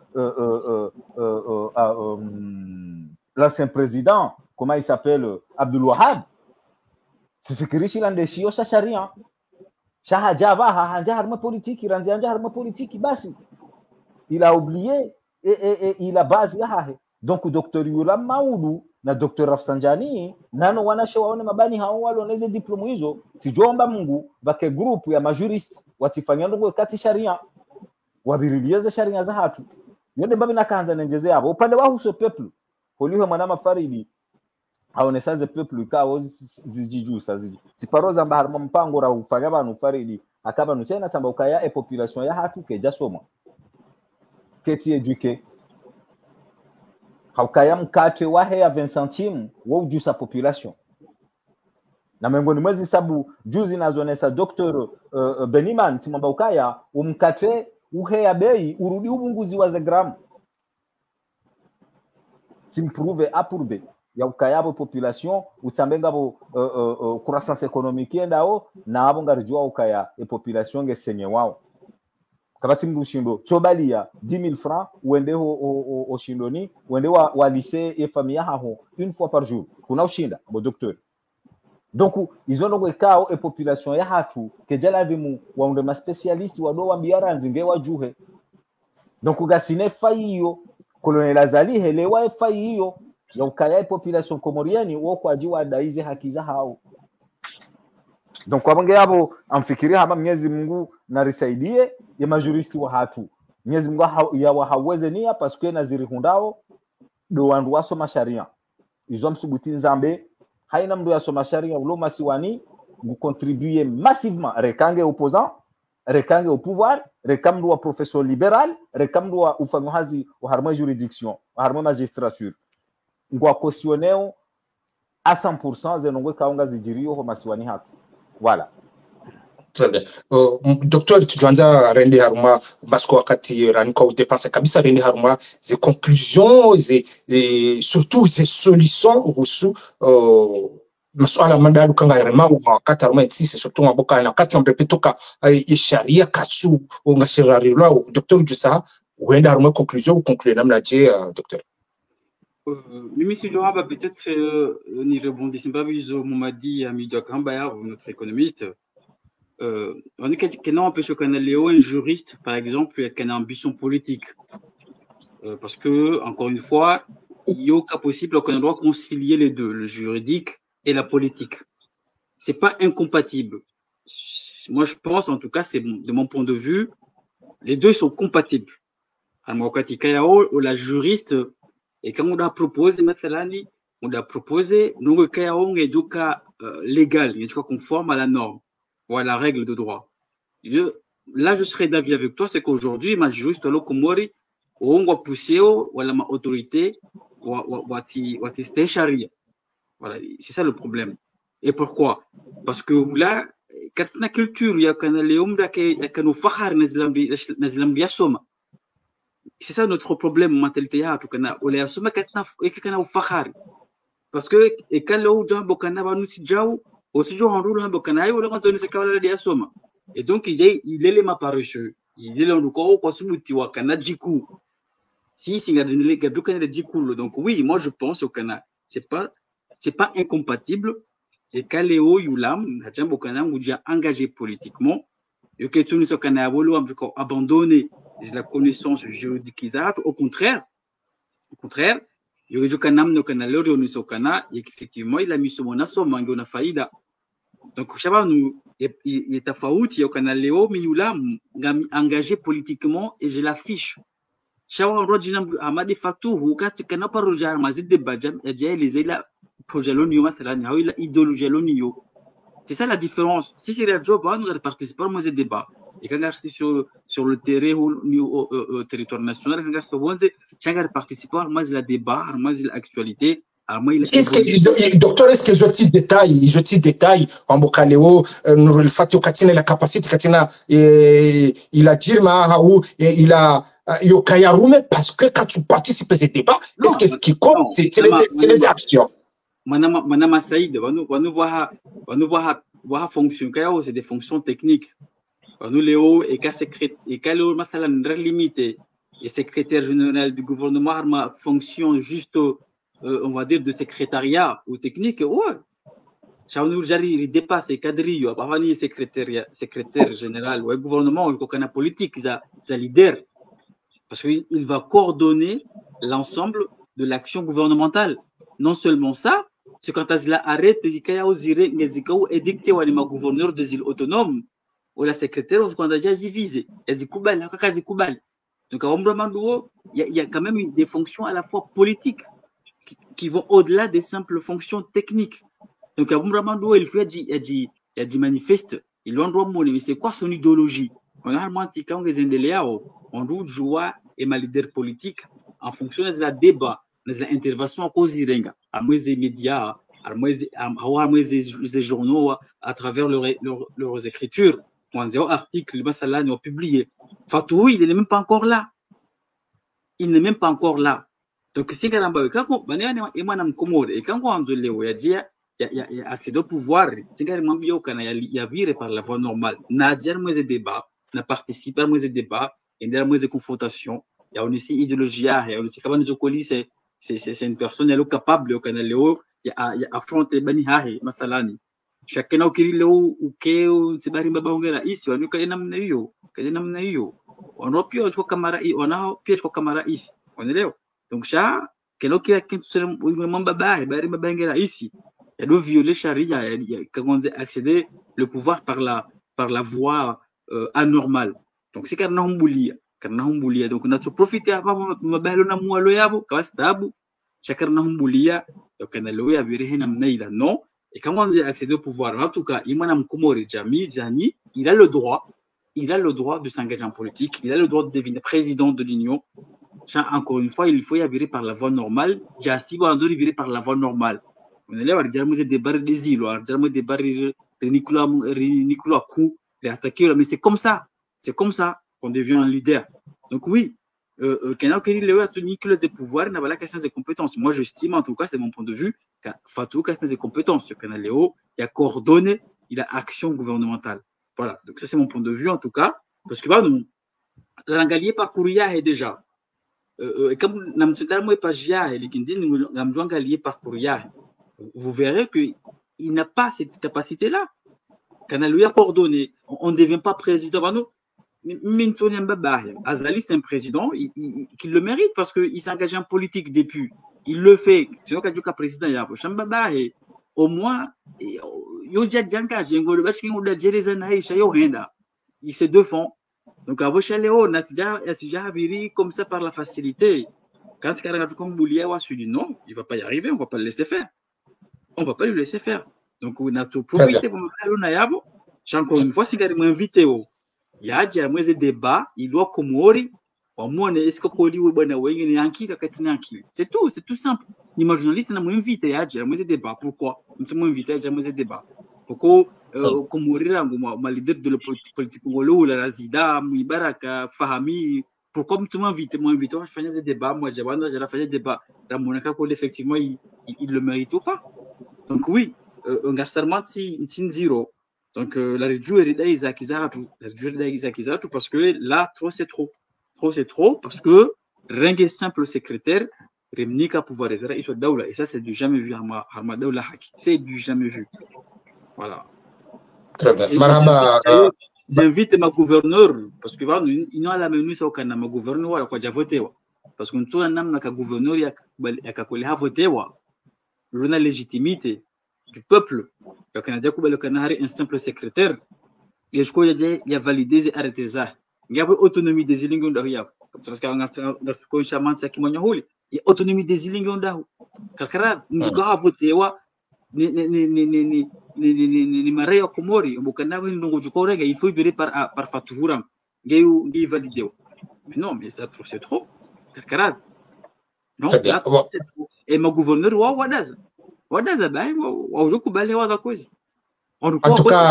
l'ancien président comment il s'appelle Abdul Wahab sifikirishi la ndeshio sharia shahajaba hanja harma politiki ranzi hanja harma politiki basi il a oublié et il a basé donc Dr. Yulam Maudu na Dr. Rafsanjani nano wanashe waone mabani hao walioneze diplomu hizo sijomba Mungu bake group ya majurist watifanya ndogo kati sharia wabirilieze sharia za hatu yonde babi nakanza nenjeze hapo upande wa huso peuple holiwe mwanama faridi haonesaze peuple kao zijiju saziji siparoza mba harma mpango ra ufanya abantu faridi akaba nuchena tamba ukaya e population ya hatu keja soma keti eduke haukaya mkate wahe ya 20 centimes wa ujusa population na mengoni mwezi sabu juzi nazonesa Dr. Beniman timamba ukaya umkate uhe ya bei urudi ubunguzi wa ze gram timprouve apurbe ya ukayabo population utambenga bo croissance économique endao na abo ngarijua ukaya e population ngesenye wao kabati mdushindo chobalia 10,000 francs uende au shindoni uende wa lycée et famille haho une fois par jour kuna ushinda bo docteur donc ils ont donc kao et population ya hatu kejala vimu waunde ma spécialiste wado wa biara nzinge wajuhe donc ugasine faiyo colonel Azali helewa faiyo ya ukaya population komoriani wo kwa jiwa daize haki za hao donc wabange yabo amfikiria hama Mwenyezi Mungu na risaidie ya majuristi wa hatu Mwenyezi Mungu ya wahaweze nia parce que naziri hundao do wandu wasoma sharia izo msubuti nzambe haina mdu ya soma sharia ulo masiwani ngu contribuer massivement rekange opposant rekange au pouvoir rekamdu wa professeur libéral rekamdu wa ufanyahazi wa harma juridiction wa harma magistrature ngwa cautionner à 100% zenongwe kaunga zijirio ho masiwani hatu voilà. Très bien. Docteur tujuanza rende haruma basko wakati raniko udepensa kabisa rende haruma ze conclusions et surtout ces solutions rusu masuala mandaru kanga rema wakati haruma c'est surtout maboka na wakati amrepetoka sharia katsu ngashirari lwa docteur Jusa uenda haruma conclusion ou conclure namna je docteur. Mimi si je vais peut-être ni rebondir pas biso Moumadi Amido Kambaya notre économiste on est que non empêche qu'on ait un juriste par exemple qui a une ambition politique parce que encore une fois il y a aucun possible qu'on doit concilier les deux le juridique et la politique c'est pas incompatible moi je pense en tout cas c'est de mon point de vue les deux sont compatibles alors quand la juriste et quand on a proposé Mathalani, on a proposé nous légal, conforme à la norme ou à la règle de droit. Là, je serais d'avis avec toi, c'est qu'aujourd'hui, ma juriste Lokomori, on va pousser ou la autorité ou tester charia. Voilà, c'est ça le problème. Et pourquoi? Parce que là, quand la culture, il y a quand les hommes qui nous fahar nazlambi soma. C'est ça notre problème mentalité à tout kana ole asoma kana fahari parce que et quand le gens bokana ba nuti jaw aussi je rends le bokana ou le quand on se kawala dia soma et donc il est les ma paresseux il est le ko ko subuti wa kana jiku si singadinile gabuka le jiku donc oui moi je pense au Kana c'est pas incompatible et Kaleo Yulam n'a jamais bokana déjà engagé politiquement et que tout ce Kana a voulu abandonner la connaissance juridique au contraire il effectivement il a mis son somme ngona faida donc shaba nous il tofauti yo kana leo miula engagé politiquement et je l'affiche shaba rojina amadi fatuhu kati kana paroja mazid de bajam et les la projet l'onio mathalan ha ila idéologie l'onio c'est ça la différence si c'est le job nous allons participer à ce débat et quand sur le terrain au territoire national quand chaque participant à la débat à l'actualité docteur est-ce que je détail en bokaleo le fait que la capacité katina il a dit ou il a yokayarume parce que quand tu participes à ce débat est-ce que ce qui compte c'est les actions Manama Saïd, on nous voir fonction, c'est des fonctions techniques. Nous Léo et Léo Masalan limité et secrétaire général du gouvernement arma fonction juste on va dire de secrétariat ou technique ouais. Chaounur Jari il dépasse les cadres, avant secrétaire général ou gouvernement ou aucun politique ça leader parce qu'il va coordonner l'ensemble de l'action gouvernementale. Non seulement ça, c'est quand il arrête de édicter au gouverneur des îles autonomes ou la secrétaire ou quand il a déjà divisé. Donc il y a quand même des fonctions à la fois politiques qui vont au-delà des simples fonctions techniques. Donc il faut y a des manifestes, il doit mais c'est quoi son idéologie? On a on doit jouer et ma leader politique en fonction de la débat, de l'intervention à cause des médias, des journaux à travers leurs écritures. On a un article, on a publié. Fatou, il n'est même pas encore là. Il n'est même pas encore là. Donc, si quand il y a accès au pouvoir, il y a viré par la voie normale. N'a jamais de débat, n'a participé à des débats, il y a des confrontations. Il y a aussi idéologie, il y a aussi Kabane Jokoli, c'est une personne elle est capable au Canada, il y a affronté Bani Hahi, Mathalani. Chacun a kiri leo ukeo sibari baba ongera isi wanu kaje namna hiyo on a pia kwa kamera on a pia kwa kamera isi unaelewa donc ça kelo kia kitu sema mambo baba bari baba ongera isi il y a de violer charia il y a comment accéder le pouvoir par la voie anormale donc c'est kana humbulia donc on a profiter hapa mabalo na mwalo yabo kwa sababu chakana humbulia kana leo ya virehe namna ila non. Et quand on accède au pouvoir, en tout cas, il a le droit de s'engager en politique, il a le droit de devenir président de l'Union. Encore une fois, il faut y aller par la voie normale. Jassi Banzo virer par la voie normale. On est là, on a des barres des îles, on a des barres de Nicolas Kou, mais c'est comme ça qu'on devient un leader. Donc oui, quand il a tenu que les pouvoirs n'a pas la question des compétences. Moi, j'estime, en tout cas, c'est mon point de vue, que Fatou a des compétences. Quand Léo, il a coordonné, il a action gouvernementale. Voilà. Donc ça, c'est mon point de vue, en tout cas, parce que nous, l'engalier par Kouria est déjà. Comme nous sommes pas Jia et nous sommes engalier par Kouria, vous verrez qu'il n'a pas cette capacité-là. Quand Léo a coordonné, on ne devient pas président. Nous, Azali, c'est un président qui le mérite parce qu'il s'est engagé en politique depuis. Il le fait. Sinon, quand il est président, au moins, il se défend. Donc, comme ça par la facilité. Quand il non, il ne va pas y arriver, on ne va pas le laisser faire. On ne va pas le laisser faire. Donc, on a tout profité pour me encore une fois, si il m'a invité, il y a des débats, il doit commorer. Est-ce que c'est tout simple. Les journalistes n'ont pas invité, il y a des débats. Pourquoi? Ils m'ont invité à des débats. Pourquoi commorer ma leader de la politique congolaise, la Razida, Mouibaraka, Fahami, pourquoi tu m'as invité? Moi, invité, je fais des débats, moi, j'ai fait des débats. Dans mon cas, effectivement, il le mérite ou pas. Donc oui, un gastarment zero. Donc la réduire parce que là trop c'est trop. Trop c'est trop parce que rien que simple secrétaire Remnika pouvoir être il soit daoula et ça c'est du jamais vu Harma daoula haki. C'est du jamais vu. Voilà. Très bien. Marhaba. J'invite ma gouverneur parce que voilà il n'a la menu ça kana ma gouverneur wala kwa voté wa parce que nous namna ka gouverneur ya kakole ha voté wa la légitimité du peuple le Canada kubali kana un simple secrétaire et je crois il y a validé et arrêté ça il y a autonomie des ilingo ndo ya parce que on ko chamanta kimonya huli il y a autonomie des ilingo ndo kakara ndiko ha voté wa ni Maria Komori bukana we ndongo jukorega il faut virer par faturam ngi validé mais non mais ça trop c'est trop kakara non là c'est trop et ma gouverneur wa wadaza bai wa jukubali wa cause en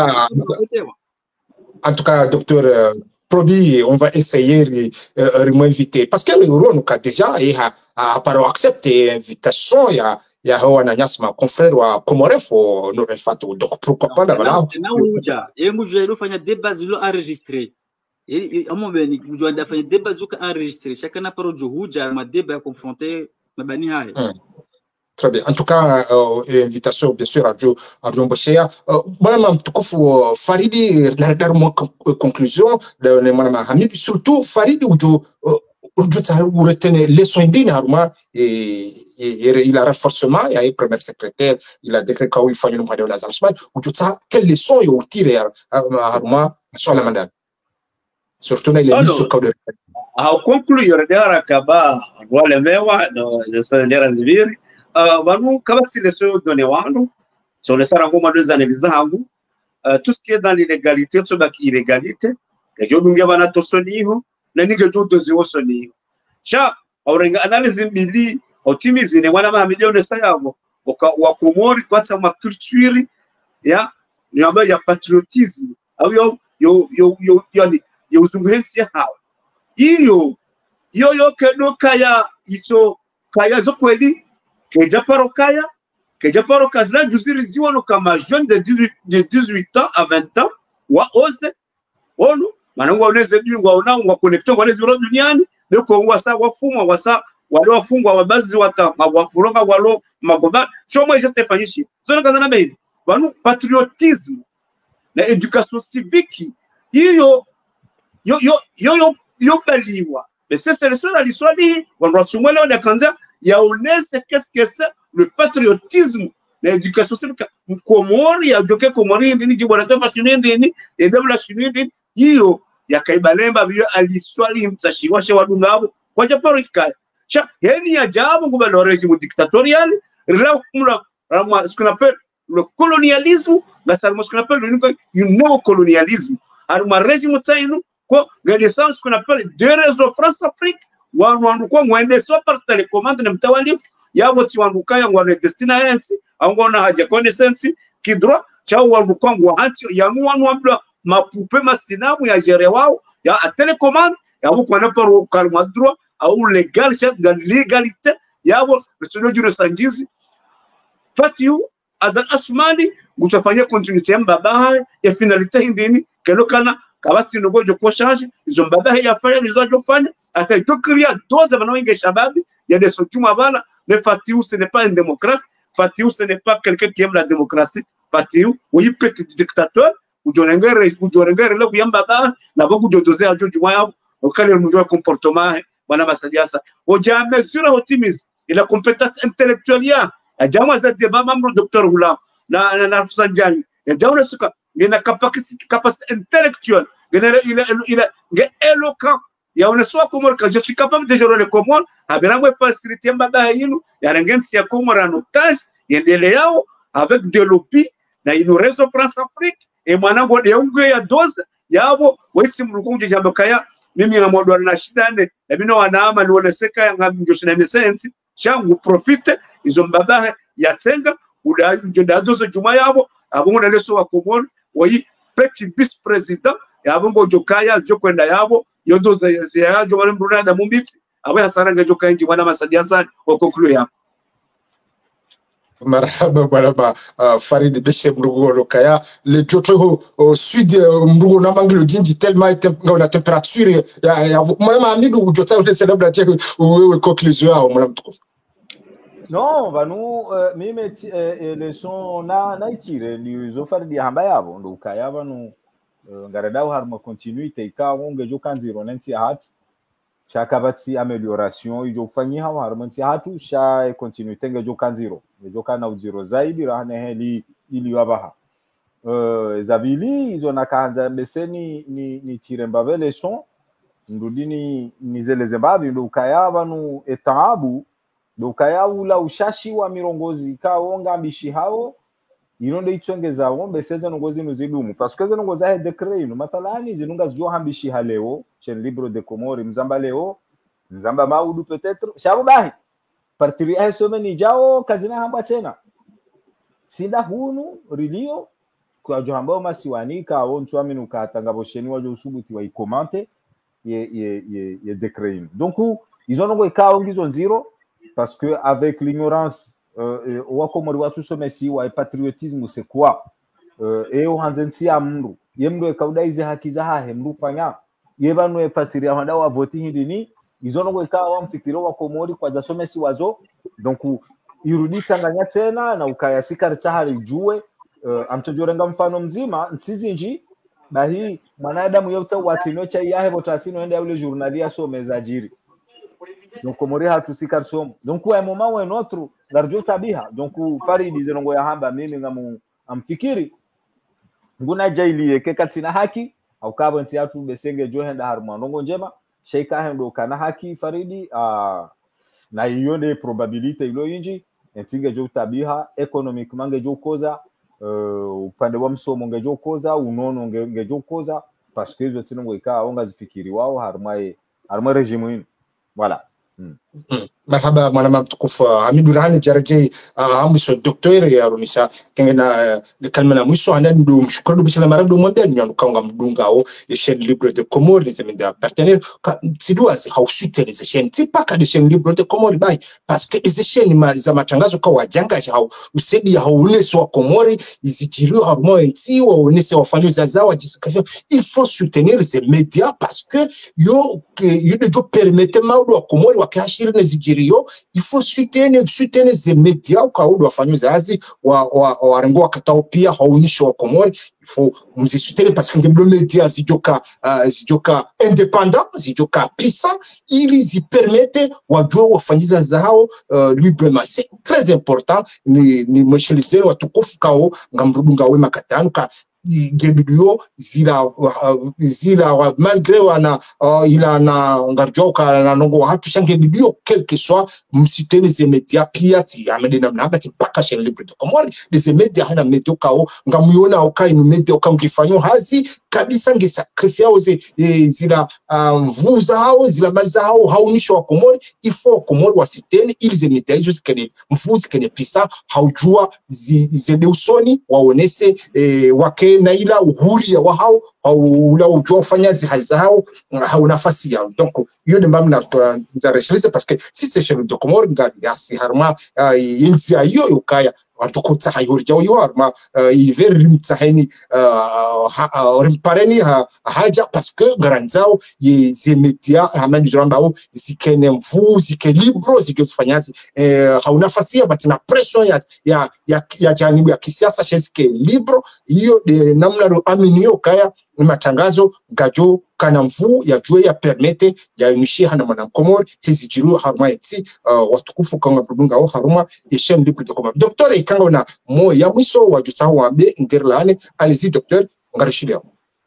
tout cas docteur Probi, on va essayer de m'inviter parce que nous avons déjà accepté l'invitation. Il y a un anyasma confrère wa Comoref no refato donc pourquoi pas là et moi je faire des bases enregistrées et à mon beni je dois faire des bases enregistrées chacun a parole de huja ma débat confronté ma bani hai. Très bien. En tout cas, invitation bien sûr à Mbosheya. Madame Mtukufu Faridi, la conclusion de Madame Hamid, surtout Faridi ujo retenir les soins d'inarma et il a renforcement, il y a un premier secrétaire, il a déclaré qu'il fallait nous parler de la Zalsman, ujo ça quelles leçons il tiré à Harma sur la madame. Surtout dans les missions de au conclure dara kaba wale mewa no zesendera ziviri vanu kama si les choses donné wandu sur les sarangoma deux analyses hangu tout ce qui est dans l'illégalité tout ce qui est illégalité que je dungia bana tosoniho na nige jo dozio soniho cha aurenga analyse mbili otimize ne wana mamilioni sayabo wa Komori kwa sama culture ya ni ambayo ya patriotisme au yo uzungumzi hao iyo kedo kaya icho kaya zo kweli keja paro kazla juziri ziwano kama jeune de 18 ans à 20 ans wa ose ono manangu oneze bingwa onangwa connecto kwa lezi ro duniani beko wasa wafumwa wasa wale wafungwa wabazi wata wafuronga walo magoba chomwe je stefanyishi zona kazana baby banu patriotisme na education civique iyo yo baliwa mais c'est le seul à l'histoire dit on doit soumettre on a kanza ya honeste qu'est-ce que c'est le patriotisme l'éducation civique Komori ya joke Komori ndini jibona to fashion ndini et de la chine ndini hiyo ya kaibalemba bio aliswali mtashiwa she wadungabo kwa japoro ikaya cha yani ya jabu kuba le régime dictatorial là ce qu'on appelle le colonialisme là ça ce qu'on appelle le néocolonialisme alors un régime tsainu quoi gadesans ce qu'on appelle deux réseaux France-Afrique wandu kwa mwende so par télécommande na mtawalifu yabo tiwanduka yangu wana destina yensi angona haja connaissance kidro cha wandu kwa wanti yanu wabla mapupe masinamu ya jere wao ya télécommande yabo kwa na par kalma droit au légal cha légalité yabo le jure sangizi fatiu azal asmani gutafanya continuité mbaba ya finalité hindini kelokana kabati ngojo kwa charge izo mbaba ya fanya nizo fanya atayokria doze banaoinge shababi ya des sotuma bana mais Fatiu ce n'est pas un démocrate Fatiu ce n'est pas quelqu'un qui aime la démocratie Fatiu oui petit dictateur ujonengere la kuyamba ba na boku jodoze ajo juma yao okale mjo comportement bana basadiasa oja mesure optimisme et la compétence intellectuelle ya jamaa za débat membre docteur Hulam na Sanjani ya jamaa suka ina capacité intellectuelle il est éloquent il y a une soit Komori que je suis capable de gérer les Comores avec la facilité mbaba yinu ya rengensi ya Komori en otage yendele yao avec des lobbies na ino réseau France-Afrique et mwanango de unge ya dose yabo wesi mrukunje jambo kaya mimi na modwa na shidane na bino wanaama ni wale seka ya ngamjoshina nesensi changu profite izo mbaba ya tsenga uda njenda dose juma yabo abungu na leso wa Komori wayi petit vice président yabongo jokaya jokwenda yabo yondo za jo wale mbruna da mumbiti aba saranga joka inji wana masadia sana o conclure hapo marhaba bwana Farid Beshe mrugo lokaya le joto sud mrugo na mangilo jinji tellement na temperature ya mwana amidu jota ule celebra check wewe conclusion yao mwana mtukufu. Non, vanu mimi leçon na itire ni zo Farid hamba yabo ndo kaya vanu ngaradao harma continuité ikawo ngejo kanziro nanti hat chakabati amélioration ijo fanyi hawa harmanti hatu sha continuité ngejo kanziro ngejo kana uziro zaidi rahane heli ili wabaha zabili izo nakaanza beseni ni tiremba vele son ndudini nizele zembabi ndo kaya vanu etaabu ndo kaya ula ushashi wa mirongozi kaonga mbishi hao inonde ichongeza wombe seze nongozi nuzidumu parce que zinongoza he decret no matalani zinunga zio hambishi haleo chen libro de Comore mzamba leo mzamba maudu peut-être sharubahi partiri ya someni jao kazina hamba tena sida hunu rilio kwa johamba masiwanika au ntwaminu katanga bosheni wajo usubuti wa ikomante ye decret donc ils ont ngo ka ongizo nziro parce que avec l'ignorance wakomori watu somesi wa patriotisme c'est quoi eo hanzensi amru yemdo kaudaize haki za hahe mru fanya yebanu efasiria handa wa voti hindini izono ikawa mfikiro wakomori kwa jasomesi wazo donc irudi tanganya tena na ukayasika tsahari jue amtojorenga mfano mzima nsizinji bahi mwanadamu yota watino cha yahe botasino ende yule journalia someza jiri donc Comore hatusika somo donc à un moment ou un autre l'arjo tabiha donc Farid zinongo ya hamba mimi ngamu amfikiri nguna jaili ke katina haki au kabo nti atu besenge johenda harma ndongo njema sheika hendo kana haki Faridi na yonde probability ilo inji ntinge jo tabiha economic mange jo koza upande wa msomo ngejo koza unono ngejo koza parce que zo sinongo ika onga zifikiri wao harma regime voilà. Marhaba mwana mtukufu Hamidu Rahani Jaraje mwisho doktori ya runisha kengena kalmana mwisho andani ndo mshukuru bishana marado mondial nyanu kaunga mdungao ya chaîne libre de Comore les amis de partenaires sidua hausute les chaînes si paka de chaîne libre de Comore bai parce que les chaînes za matangazo kwa wajanga hao usedi ya haunesi wa Comore izitiliwa harumo enti wa unesi wafanya zazawa jisikasho il faut soutenir ces médias parce que yo de permettre maudo wa Comore wakashiri nezijiriyo il faut soutenir ces médias kwa udo wafanya zazi wa rengo wakatao pia haunisho wa Comore il faut mzisoutenir parce que les médias zijoka indépendant zijoka puissant ils y permettent wajua wafanyiza zao librement c'est très important ni mweshelizeni watukufu kao ngamrudunga wema katanu ka gebidio zila malgré wana ila na ngarjo ka na nongo hatu shange bidio quelque soit msiteni ze media pia ti amedena mnabati paka chaîne libre de Comore les media hana media kao ngamuona okai no media okamkifanyo hazi kabisa ngesakrifia oze zila mvuza hao zila maliza hao haunisho wa Comore il faut Comore wasiteni ili ze media hizo zikene mvuzi kene pisa haujua zile usoni waonese wake na ila uhuri ya wao au ula ujua ufanyazi haiza hao nafasi yao donc hiyo ni mbamna nzaresheleze parce que si c'est chaîne de Comore ngari yasi harma inzi ayo ukaya watukuta hayuri jao yo harma iliveri rimtsaheni rimpareni haja parce que garanzao ye media hamani jambao zikene mvu zike libro zikefanyazi haunafasi ya batina pression ya janibu ya kisiasa shezike libro hiyo namna ro aminio kaya matangazo gajo kana mvu ya jue ya permete ya unishia na mwana Comore hizi jiru haruma eti watukufu kanga budunga au haruma chaîne libre de Comore docteur ikanga na mo ya mwiso wajuta wambe ngerlane alizi docteur ngarishia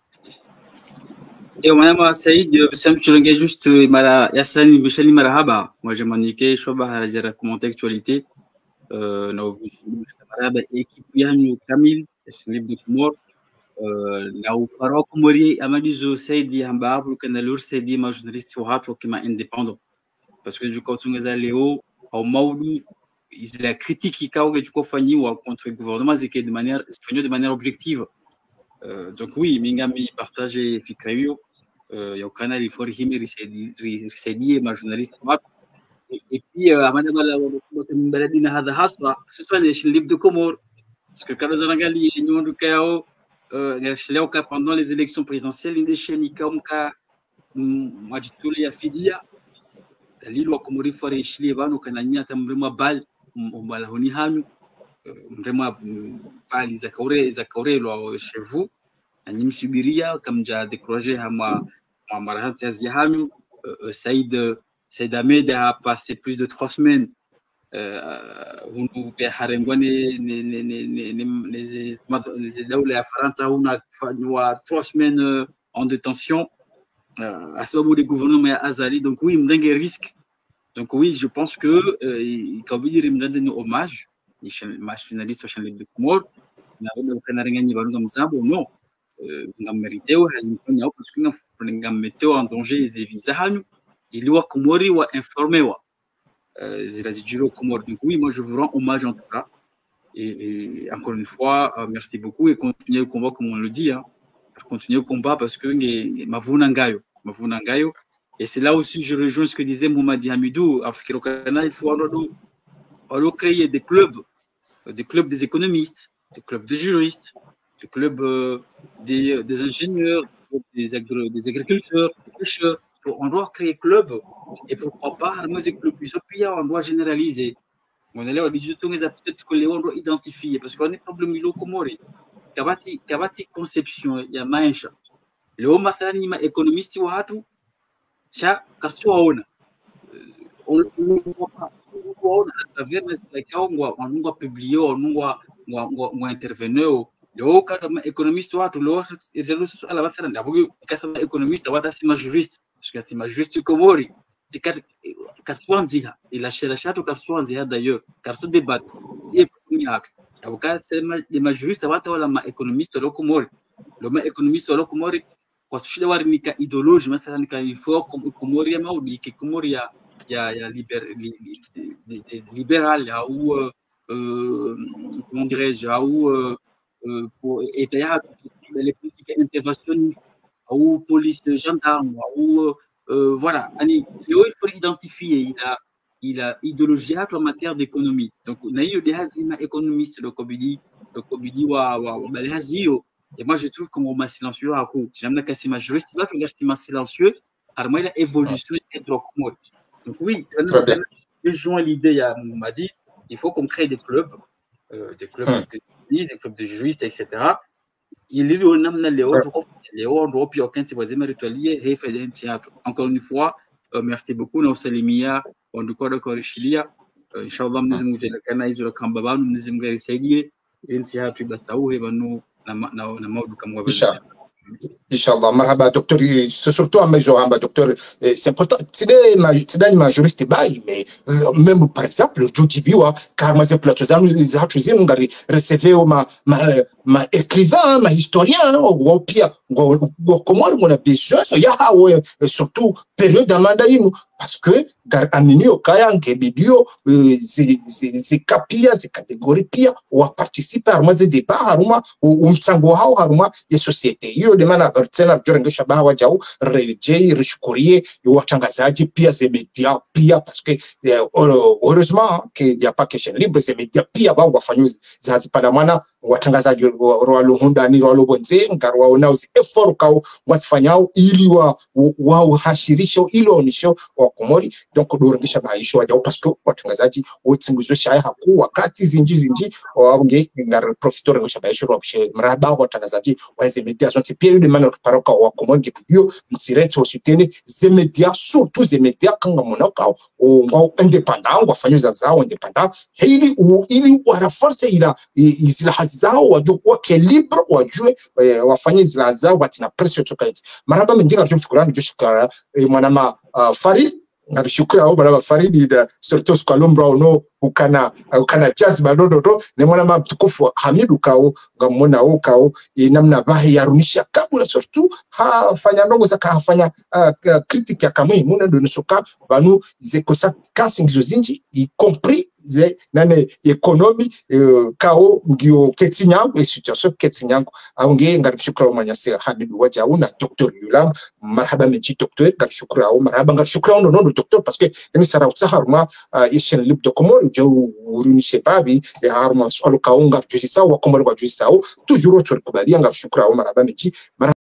et madame Saïd Bissam Chulenge juste mara Yassani Bishani marhaba moi je m'indiquais shoba harajara commenter actualité na marhaba équipe yanyu Kamil chaîne libre de Comore na uparo Comore amalizo Saidi hamba kana lur Saidi ma journaliste watu kama indépendant parce que du kotungeza leo au maudu la critique ikawa kufanywa contre le gouvernement c'est de manière objective donc oui mingami partager fikra hiyo ya kanali for himi risaidie ma journaliste watu Et puis madame Baladina hada haswa ce soit les Libre de Comores parce que quand nous avons gagné l'union du CAO pendant les élections présidentielles une des chaînes comme Majituli ya fidia dalilo Komori fore shile bano kananya tamrema bal mbala honi hanu mrema bali zakaure lo chez vous ani msubiria kamja décrocher hama marahati ya hanu Saïd Ahmed a passé plus de 3 semaines هنا بحرنغوني الدولة يا فرنسا هنا 3 semaines en détention à ce moment des gouvernements Azali donc oui il y a un risque donc oui je pense que comme dire il me donne un hommage les journalistes sur les Comores na kanaringa ni barunga mzambo non ngam mérité ou hazim konya parce que ngam meteo en danger les visas hanu il doit Comori wa informer wa Zirazijiro Comores. Donc oui, moi je vous rends hommage en tout cas. Et encore une fois, merci beaucoup et continuez le combat comme on le dit. Hein. Continuez le combat parce que Mavunangayo. Et c'est là aussi je rejoins ce que disait Moumadi Hamidou. Il faut créer des clubs des économistes, des clubs de juristes, des clubs des ingénieurs, des agriculteurs, des pêcheurs. On doit créer club et pourquoi pas on doit généraliser. On est là, peut-être que on doit identifier parce qu'on est problème ilo Comori. Kabati conception ya maisha. Leo mathalani ma économiste wa watu cha kartuaona. On voit pas à travers les cas on doit publier on intervenir leo kama économiste watu leo irjalusu ala mathalan abugo kasema économiste wata si juriste parce que c'est juriste Comori kartuanziha ila shatu kartuanziha d'ailleurs kartu débat et premier avocat c'est les juristes wata wala ma économiste leo Comori le ma économiste leo Comori kwa tushile warimika idéologie mathalan ka il faut comme Comori ma ou que Comori ya libéral ou comment dirais-je ou pour étayer les politiques interventionnistes ou police gendarme ou voilà il faut identifier il a idéologie en matière d'économie donc on a eu des économistes le Kobidi wa balhazio et moi je trouve qu'on m'a silencieux à coup j'aime que c'est ma juriste là que l'estima silencieux alors moi la évolution est trop commode donc oui je joins l'idée à Moumadi il faut qu'on crée des clubs des clubs de juristes, etc. Il y a encore une fois, merci beaucoup. Nous salimia, on nous connaît encore Chilia. Inch'Allah, nous sommes le canal de la Kambaba, nous sommes les Séguiers, l'NCA, tu vas savoir, et nous, Inch'Allah, marhaba docteur, c'est surtout un major, docteur, c'est important, c'est des majoristes bail, mais même par exemple, Jojibiwa, car moi, c'est plateau, nous avons recevé ma écrivain, ma historien, ou pire, comment on a besoin, il y a surtout période d'amandine, parce que, Amini, Okaya, Ngebidio, c'est capia, c'est catégorie pia, ou à participer à moi, des débats, Haruma, ou Mtsangoha, Haruma, et société. Demana tena Jorenga Shabaha wajau rejei rishukurie watangazaji pia ze media pia parce que heureusement qu'il n'y a pas que chaîne libre ze media pia ba wafanyuzi zazipanda mwana watangazaji roalo hundani roalo bonze ngarwa onauzi effort kao wasifanyao ili wa hashirisho ilo onisho wa Komori donc Jorenga Shabaha isho wajau parce que watangazaji wotsinguzwe shaya haku wakati zinji waunge ngar professeur Jorenga Shabaha isho robshe mraba watangazaji weze media zonti pia de manière paroka wa Komori bio mtirete osutene ze media surtout ze media kanga monaka ngo indépendant wafanyuza zao indépendant ili waraforce ila izila hazao wajua ke libre wajue wafanye izila zao batina pressure tokaiti maraba menjinga shukrani joshukara mwanama Farid ngarishukura abo baraba Farid da surtout kwa lombra ono ukana jazz badodo ne mwana mtukufu Hamidu kao ngamona ukao namna bahi yarunisha kabula surtout hafanya ndongo zaka hafanya critique ya kamwe muna donusuka banu zekosa casting zozinji y compris ze nane economy kao ngio ketinyango e situation ketinyango aunge ngarishukra umanyase Hamidu Wajauna Dr. Yulam marhaba meji docteur ngarishukra au marhaba ngarishukra no docteur parce que ni sara utsaharma yeshen lib de Comore jo uruni shebabi ya harma swalo kaunga jurisa wa Comore wa jurisa toujours autre kubali ngarishukra au marhaba meji